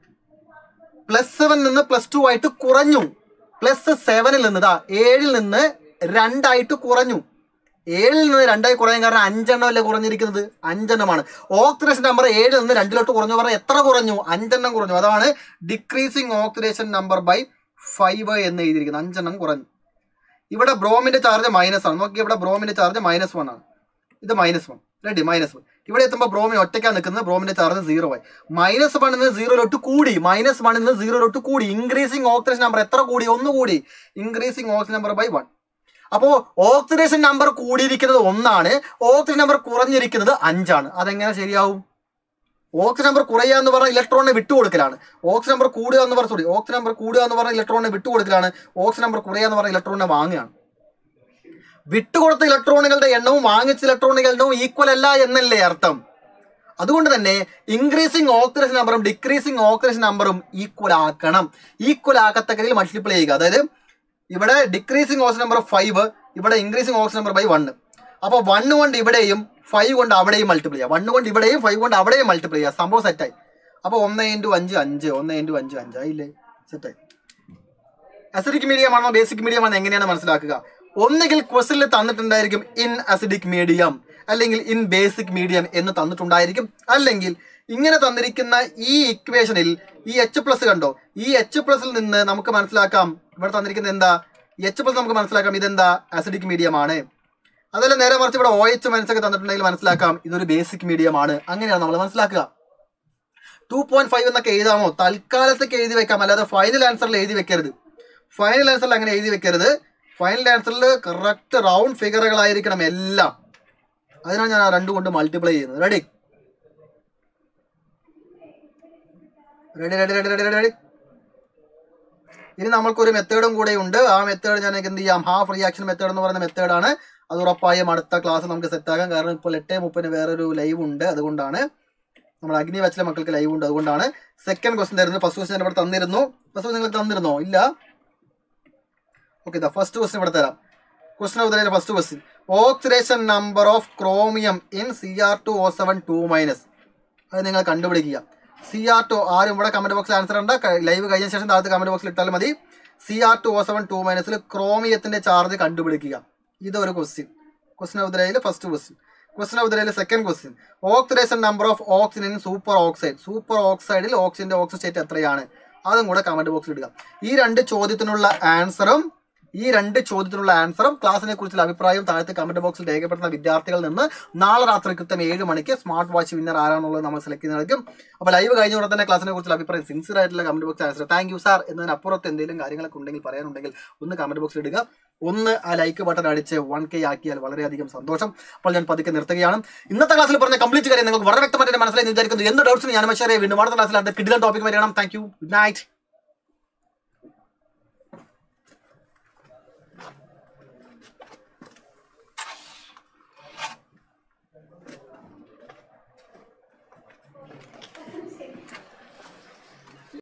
+7 നിന്ന് +2 ആയിട്ട് കുറഞ്ഞു. +7 നിന്ന് 7 നിന്ന് 2 ആയിട്ട് കുറഞ്ഞു. 7 നിന്ന് 2 ആയി കുറയാൻ കാരണം 5 എണ്ണമല്ലേ കുറഞ്ഞിരിക്കുന്നത്? 5 എണ്ണമാണ്. ഓക്സിഡേഷൻ നമ്പർ 7 നിന്ന് 2 കുറഞ്ഞു പറഞ്ഞാൽ എത്ര കുറഞ്ഞു? 5 എണ്ണം കുറഞ്ഞു. അതാണ് ഡിക്രീസിങ് ഓക്സിഡേഷൻ നമ്പർ ബൈ 5 എന്ന് എഴുതിയിരിക്കുന്നത്. 5 എണ്ണം കുറഞ്ഞു. ഇവിടെ ബ്രോമിന്റെ ചാർജ് -ആണ്. നോക്കി, ഇവിടെ ബ്രോമിന്റെ ചാർജ് -1 ആണ്. ഇത് -1. റെഡി? -1. ഇവിടെ എത്തുമ്പോൾ ബ്രോമിന് ഒറ്റയ്ക്കാണ് നിൽക്കുന്നത്. ബ്രോമിന്റെ ചാർജ് 0 ആയി. -1 നിന്ന് 0 കൂടി. -1 നിന്ന് 0 കൂടി. ഇൻക്രീസിങ് ഓക്സിഡേഷൻ നമ്പർ എത്ര കൂടി? 1 കൂടി. Increasing oxygen number by 1. അപ്പോൾ ഓക്സിഡേഷൻ നമ്പർ കൂടിയിരിക്കുന്നത് 1 ആണ്. ഓക്സിജൻ നമ്പർ കുറഞ്ഞിരിക്കുന്നത് 5 ആണ്. അതെങ്ങനെ ശരിയാവും? ഓക്സിജൻ നമ്പർ കുറയുക എന്ന് പറഞ്ഞാൽ ഇലക്ട്രോണിനെ വിട്ടുകൊടുക്കലാണ്. ഓക്സിജൻ നമ്പർ കൂടുക എന്ന് പറഞ്ഞാൽ ഓക്സിജൻ നമ്പർ കൂടുക എന്ന് പറഞ്ഞാൽ ഇലക്ട്രോണിനെ വിട്ടുകൊടുക്കലാണ്. ഓക്സിജൻ നമ്പർ കുറയുക എന്ന് പറഞ്ഞാൽ ഇലക്ട്രോണിനെ വാങ്ങുകയാണ്. വിട്ടുകൊടുത്ത ഇലക്ട്രോണുകളുടെ എണ്ണവും വാങ്ങിച്ച ഇലക്ട്രോണുകളുടെ എണ്ണവും ഈക്വൽ അല്ല എന്നല്ലേ അർത്ഥം? അതുകൊണ്ട് തന്നെ ഇൻക്രീസിങ് ഓക്സിഡേഷൻ നമ്പറും ഡിക്രീസിങ് ഓക്സിഡേഷൻ നമ്പറും ഈക്വൽ ആക്കണം. ഈക്വൽ ആക്കത്തക്ക രീതിയിൽ മൾട്ടിപ്ലൈ ചെയ്യുക. അതായത് ഇവിടെ ഡിക്രീസിങ് ഓക്സിജൻ നമ്പർ 5, ഇവിടെ ഇൻക്രീസിങ് ഓക്സിജൻ നമ്പർ ബൈ 1. അപ്പോൾ 1 കൊണ്ട് ഇവിടെയും 5 കൊണ്ട് അവിടെയും മൾട്ടിപ്ലൈ ചെയ്യുക. 1 കൊണ്ട് ഇവിടെയും 5 കൊണ്ട് അവിടെയും മൾട്ടിപ്ലൈ ചെയ്യുക. സംഭവം സെറ്റായി. അപ്പോൾ 1 × 5 5, 1 × 5 5 ആയില്ലേ? സെറ്റായി. അസിഡിക് മീഡിയം ആണോ ബേസിക് മീഡിയം ആണോ എങ്ങനെയാണ് മനസ്സിലാക്കുക? ഒന്നുകിൽ ക്വസ്റ്റനിൽ തന്നിട്ടുണ്ടായിരിക്കും ഇൻ അസിഡിക് മീഡിയം, അല്ലെങ്കിൽ ഇൻ ബേസിക് മീഡിയം എന്ന് തന്നിട്ടുണ്ടായിരിക്കും. അല്ലെങ്കിൽ ഇങ്ങനെ തന്നിരിക്കുന്ന ഈ ഇക്വേഷനിൽ ഈ H+ കണ്ടോ? ഈ H+ നിന്ന് നമുക്ക് മനസ്സിലാക്കാം, ഇവിടെ തന്നിരിക്കുന്നത് എന്താ? H+ നമുക്ക് മനസ്സിലാക്കാം ഇതെന്താ? അസിഡിക് മീഡിയം ആണ്. അതല്ല നേരെ മറിച്ച് ഇവിടെ OH- ഒക്കെ തന്നിട്ടുണ്ടെങ്കിൽ മനസ്സിലാക്കാം ഇതൊരു ബേസിക് മീഡിയം ആണ്. അങ്ങനെയാണ് നമ്മൾ മനസ്സിലാക്കുക. 2.5 എന്നൊക്കെ എഴുതാമോ? തൽക്കാലത്തേക്ക് എഴുതി വെക്കാം, അല്ലാതെ ഫൈനൽ ആൻസറിൽ എഴുതി വെക്കരുത്. ഫൈനൽ ആൻസറിൽ അങ്ങനെ എഴുതി വെക്കരുത്. ഫൈനൽ ആൻസറിൽ കറക്റ്റ് റൗണ്ട് ഫിഗറുകളായിരിക്കണം എല്ലാം. അതിനാണ് ഞാൻ ആ 2 കൊണ്ട് മൾട്ടിപ്ലൈ ചെയ്യുന്നത്. റെഡി? ഇനി നമ്മൾക്കൊരു മെത്തേഡും കൂടെ ഉണ്ട്. ആ മെത്തേഡ് ഞാൻ എന്ത് ചെയ്യാം? ഹാഫ് റിയാക്ഷൻ മെത്തേഡ് എന്ന് പറയുന്ന മെത്തേഡാണ്. അത് ഉറപ്പായും അടുത്ത ക്ലാസ് നമുക്ക് സെറ്റാക്കാം. കാരണം ഇപ്പോൾ 8:30 വേറൊരു ലൈവ് ഉണ്ട്. അതുകൊണ്ടാണ് നമ്മൾ അഗ്നി ബാച്ചിലെ മക്കൾക്ക് ലൈവ് ഉണ്ട്. അതുകൊണ്ടാണ് സെക്കൻഡ് ക്വസ്റ്റൻ തരുന്നത്. ഫസ്റ്റ് ക്വസ്റ്റൻ ഇവിടെ തന്നിരുന്നു. ഫസ്റ്റ് ക്വസ്റ്റൻ നിങ്ങൾ തന്നിരുന്നോ? ഇല്ല. ഓക്കെ, ഫസ്റ്റ് ക്വസ്റ്റൻ ഇവിടെ തരാം. Question of the day first question. Oxidation number of chromium in Cr2O7 2-. അത് നിങ്ങൾ കണ്ടുപിടിക്കുക. Cr2 ആരും ഇവിടെ കമന്റ് ബോക്സിൽ ആൻസർ ഉണ്ട്. ലൈവ് കഴിഞ്ഞ ശേഷം താഴത്ത് കമന്റ് ബോക്സിൽ ഇട്ടാലും മതി. Cr2O7 2- ക്രോമിയത്തിന്റെ ചാർജ് കണ്ടുപിടിക്കുക. ഇതൊരു ക്വസ്റ്റ്യൻ. ക്വസ്റ്റൻ ഓഫ് ദ ഡേയിൽ first question. Question of the ഡേയിൽ second question. Oxidation number of oxygen in super oxide. Super ഓക്സൈഡിൽ ഓക്സിജന്റെ ഓക്സിജൻ സ്റ്റേറ്റ് എത്രയാണ്? അതും കൂടെ കമന്റ് ബോക്സിൽ ഇടുക. ഈ രണ്ട് ചോദ്യത്തിനുള്ള ആൻസറും ക്ലാസിനെ കുറിച്ചുള്ള അഭിപ്രായവും താഴത്തെ കമന്റ് ബോക്സിൽ രേഖപ്പെടുത്തുന്ന വിദ്യാർത്ഥികളിൽ നിന്ന് നാളെ രാത്രി കൃത്യം 7 മണിക്ക് സ്മാർട്ട് വാച്ച് വിന്നർ ആരാണുള്ളത് നമ്മൾ സെലക്ട് ചെയ്യുന്നതായിരിക്കും. അപ്പോൾ ലൈവ് കഴിഞ്ഞ ഉടനെ തന്നെ ക്ലാസിനെ കുറിച്ചുള്ള അഭിപ്രായം സിൻസിയർ ആയിട്ടുള്ള കമന്റ് ബോക്സിൽ ആൻസർ താങ്ക് യു സാർ എന്നതിനപ്പുറത്ത് എന്തെങ്കിലും കാര്യങ്ങളൊക്കെ ഉണ്ടെങ്കിൽ പറയാനുണ്ടെങ്കിൽ ഒന്ന് കമന്റ് ബോക്സിൽ ഇടുക. ഒന്ന് ആ ലൈക്ക് ബട്ടൺ അടിച്ച് 1K ആക്കിയാൽ വളരെയധികം സന്തോഷം. അപ്പോൾ ഞാൻ പതുക്കെ നിർത്തുകയാണ്. ഇന്നത്തെ ക്ലാസ്സിൽ പറഞ്ഞ കംപ്ലീറ്റ് കാര്യം നിങ്ങൾക്ക് വളരെ വ്യക്തമായിട്ട് മനസ്സിലായി വിചാരിക്കുന്നു. എന്ത് ഡൗട്ട്സ് ഞാൻ ഷെയർ വീണ്ടും അടുത്ത ക്ലാസ്സിൽ അടുത്ത കിടിലൻ ടോപ്പിക് വരണം. Thank you. Good night.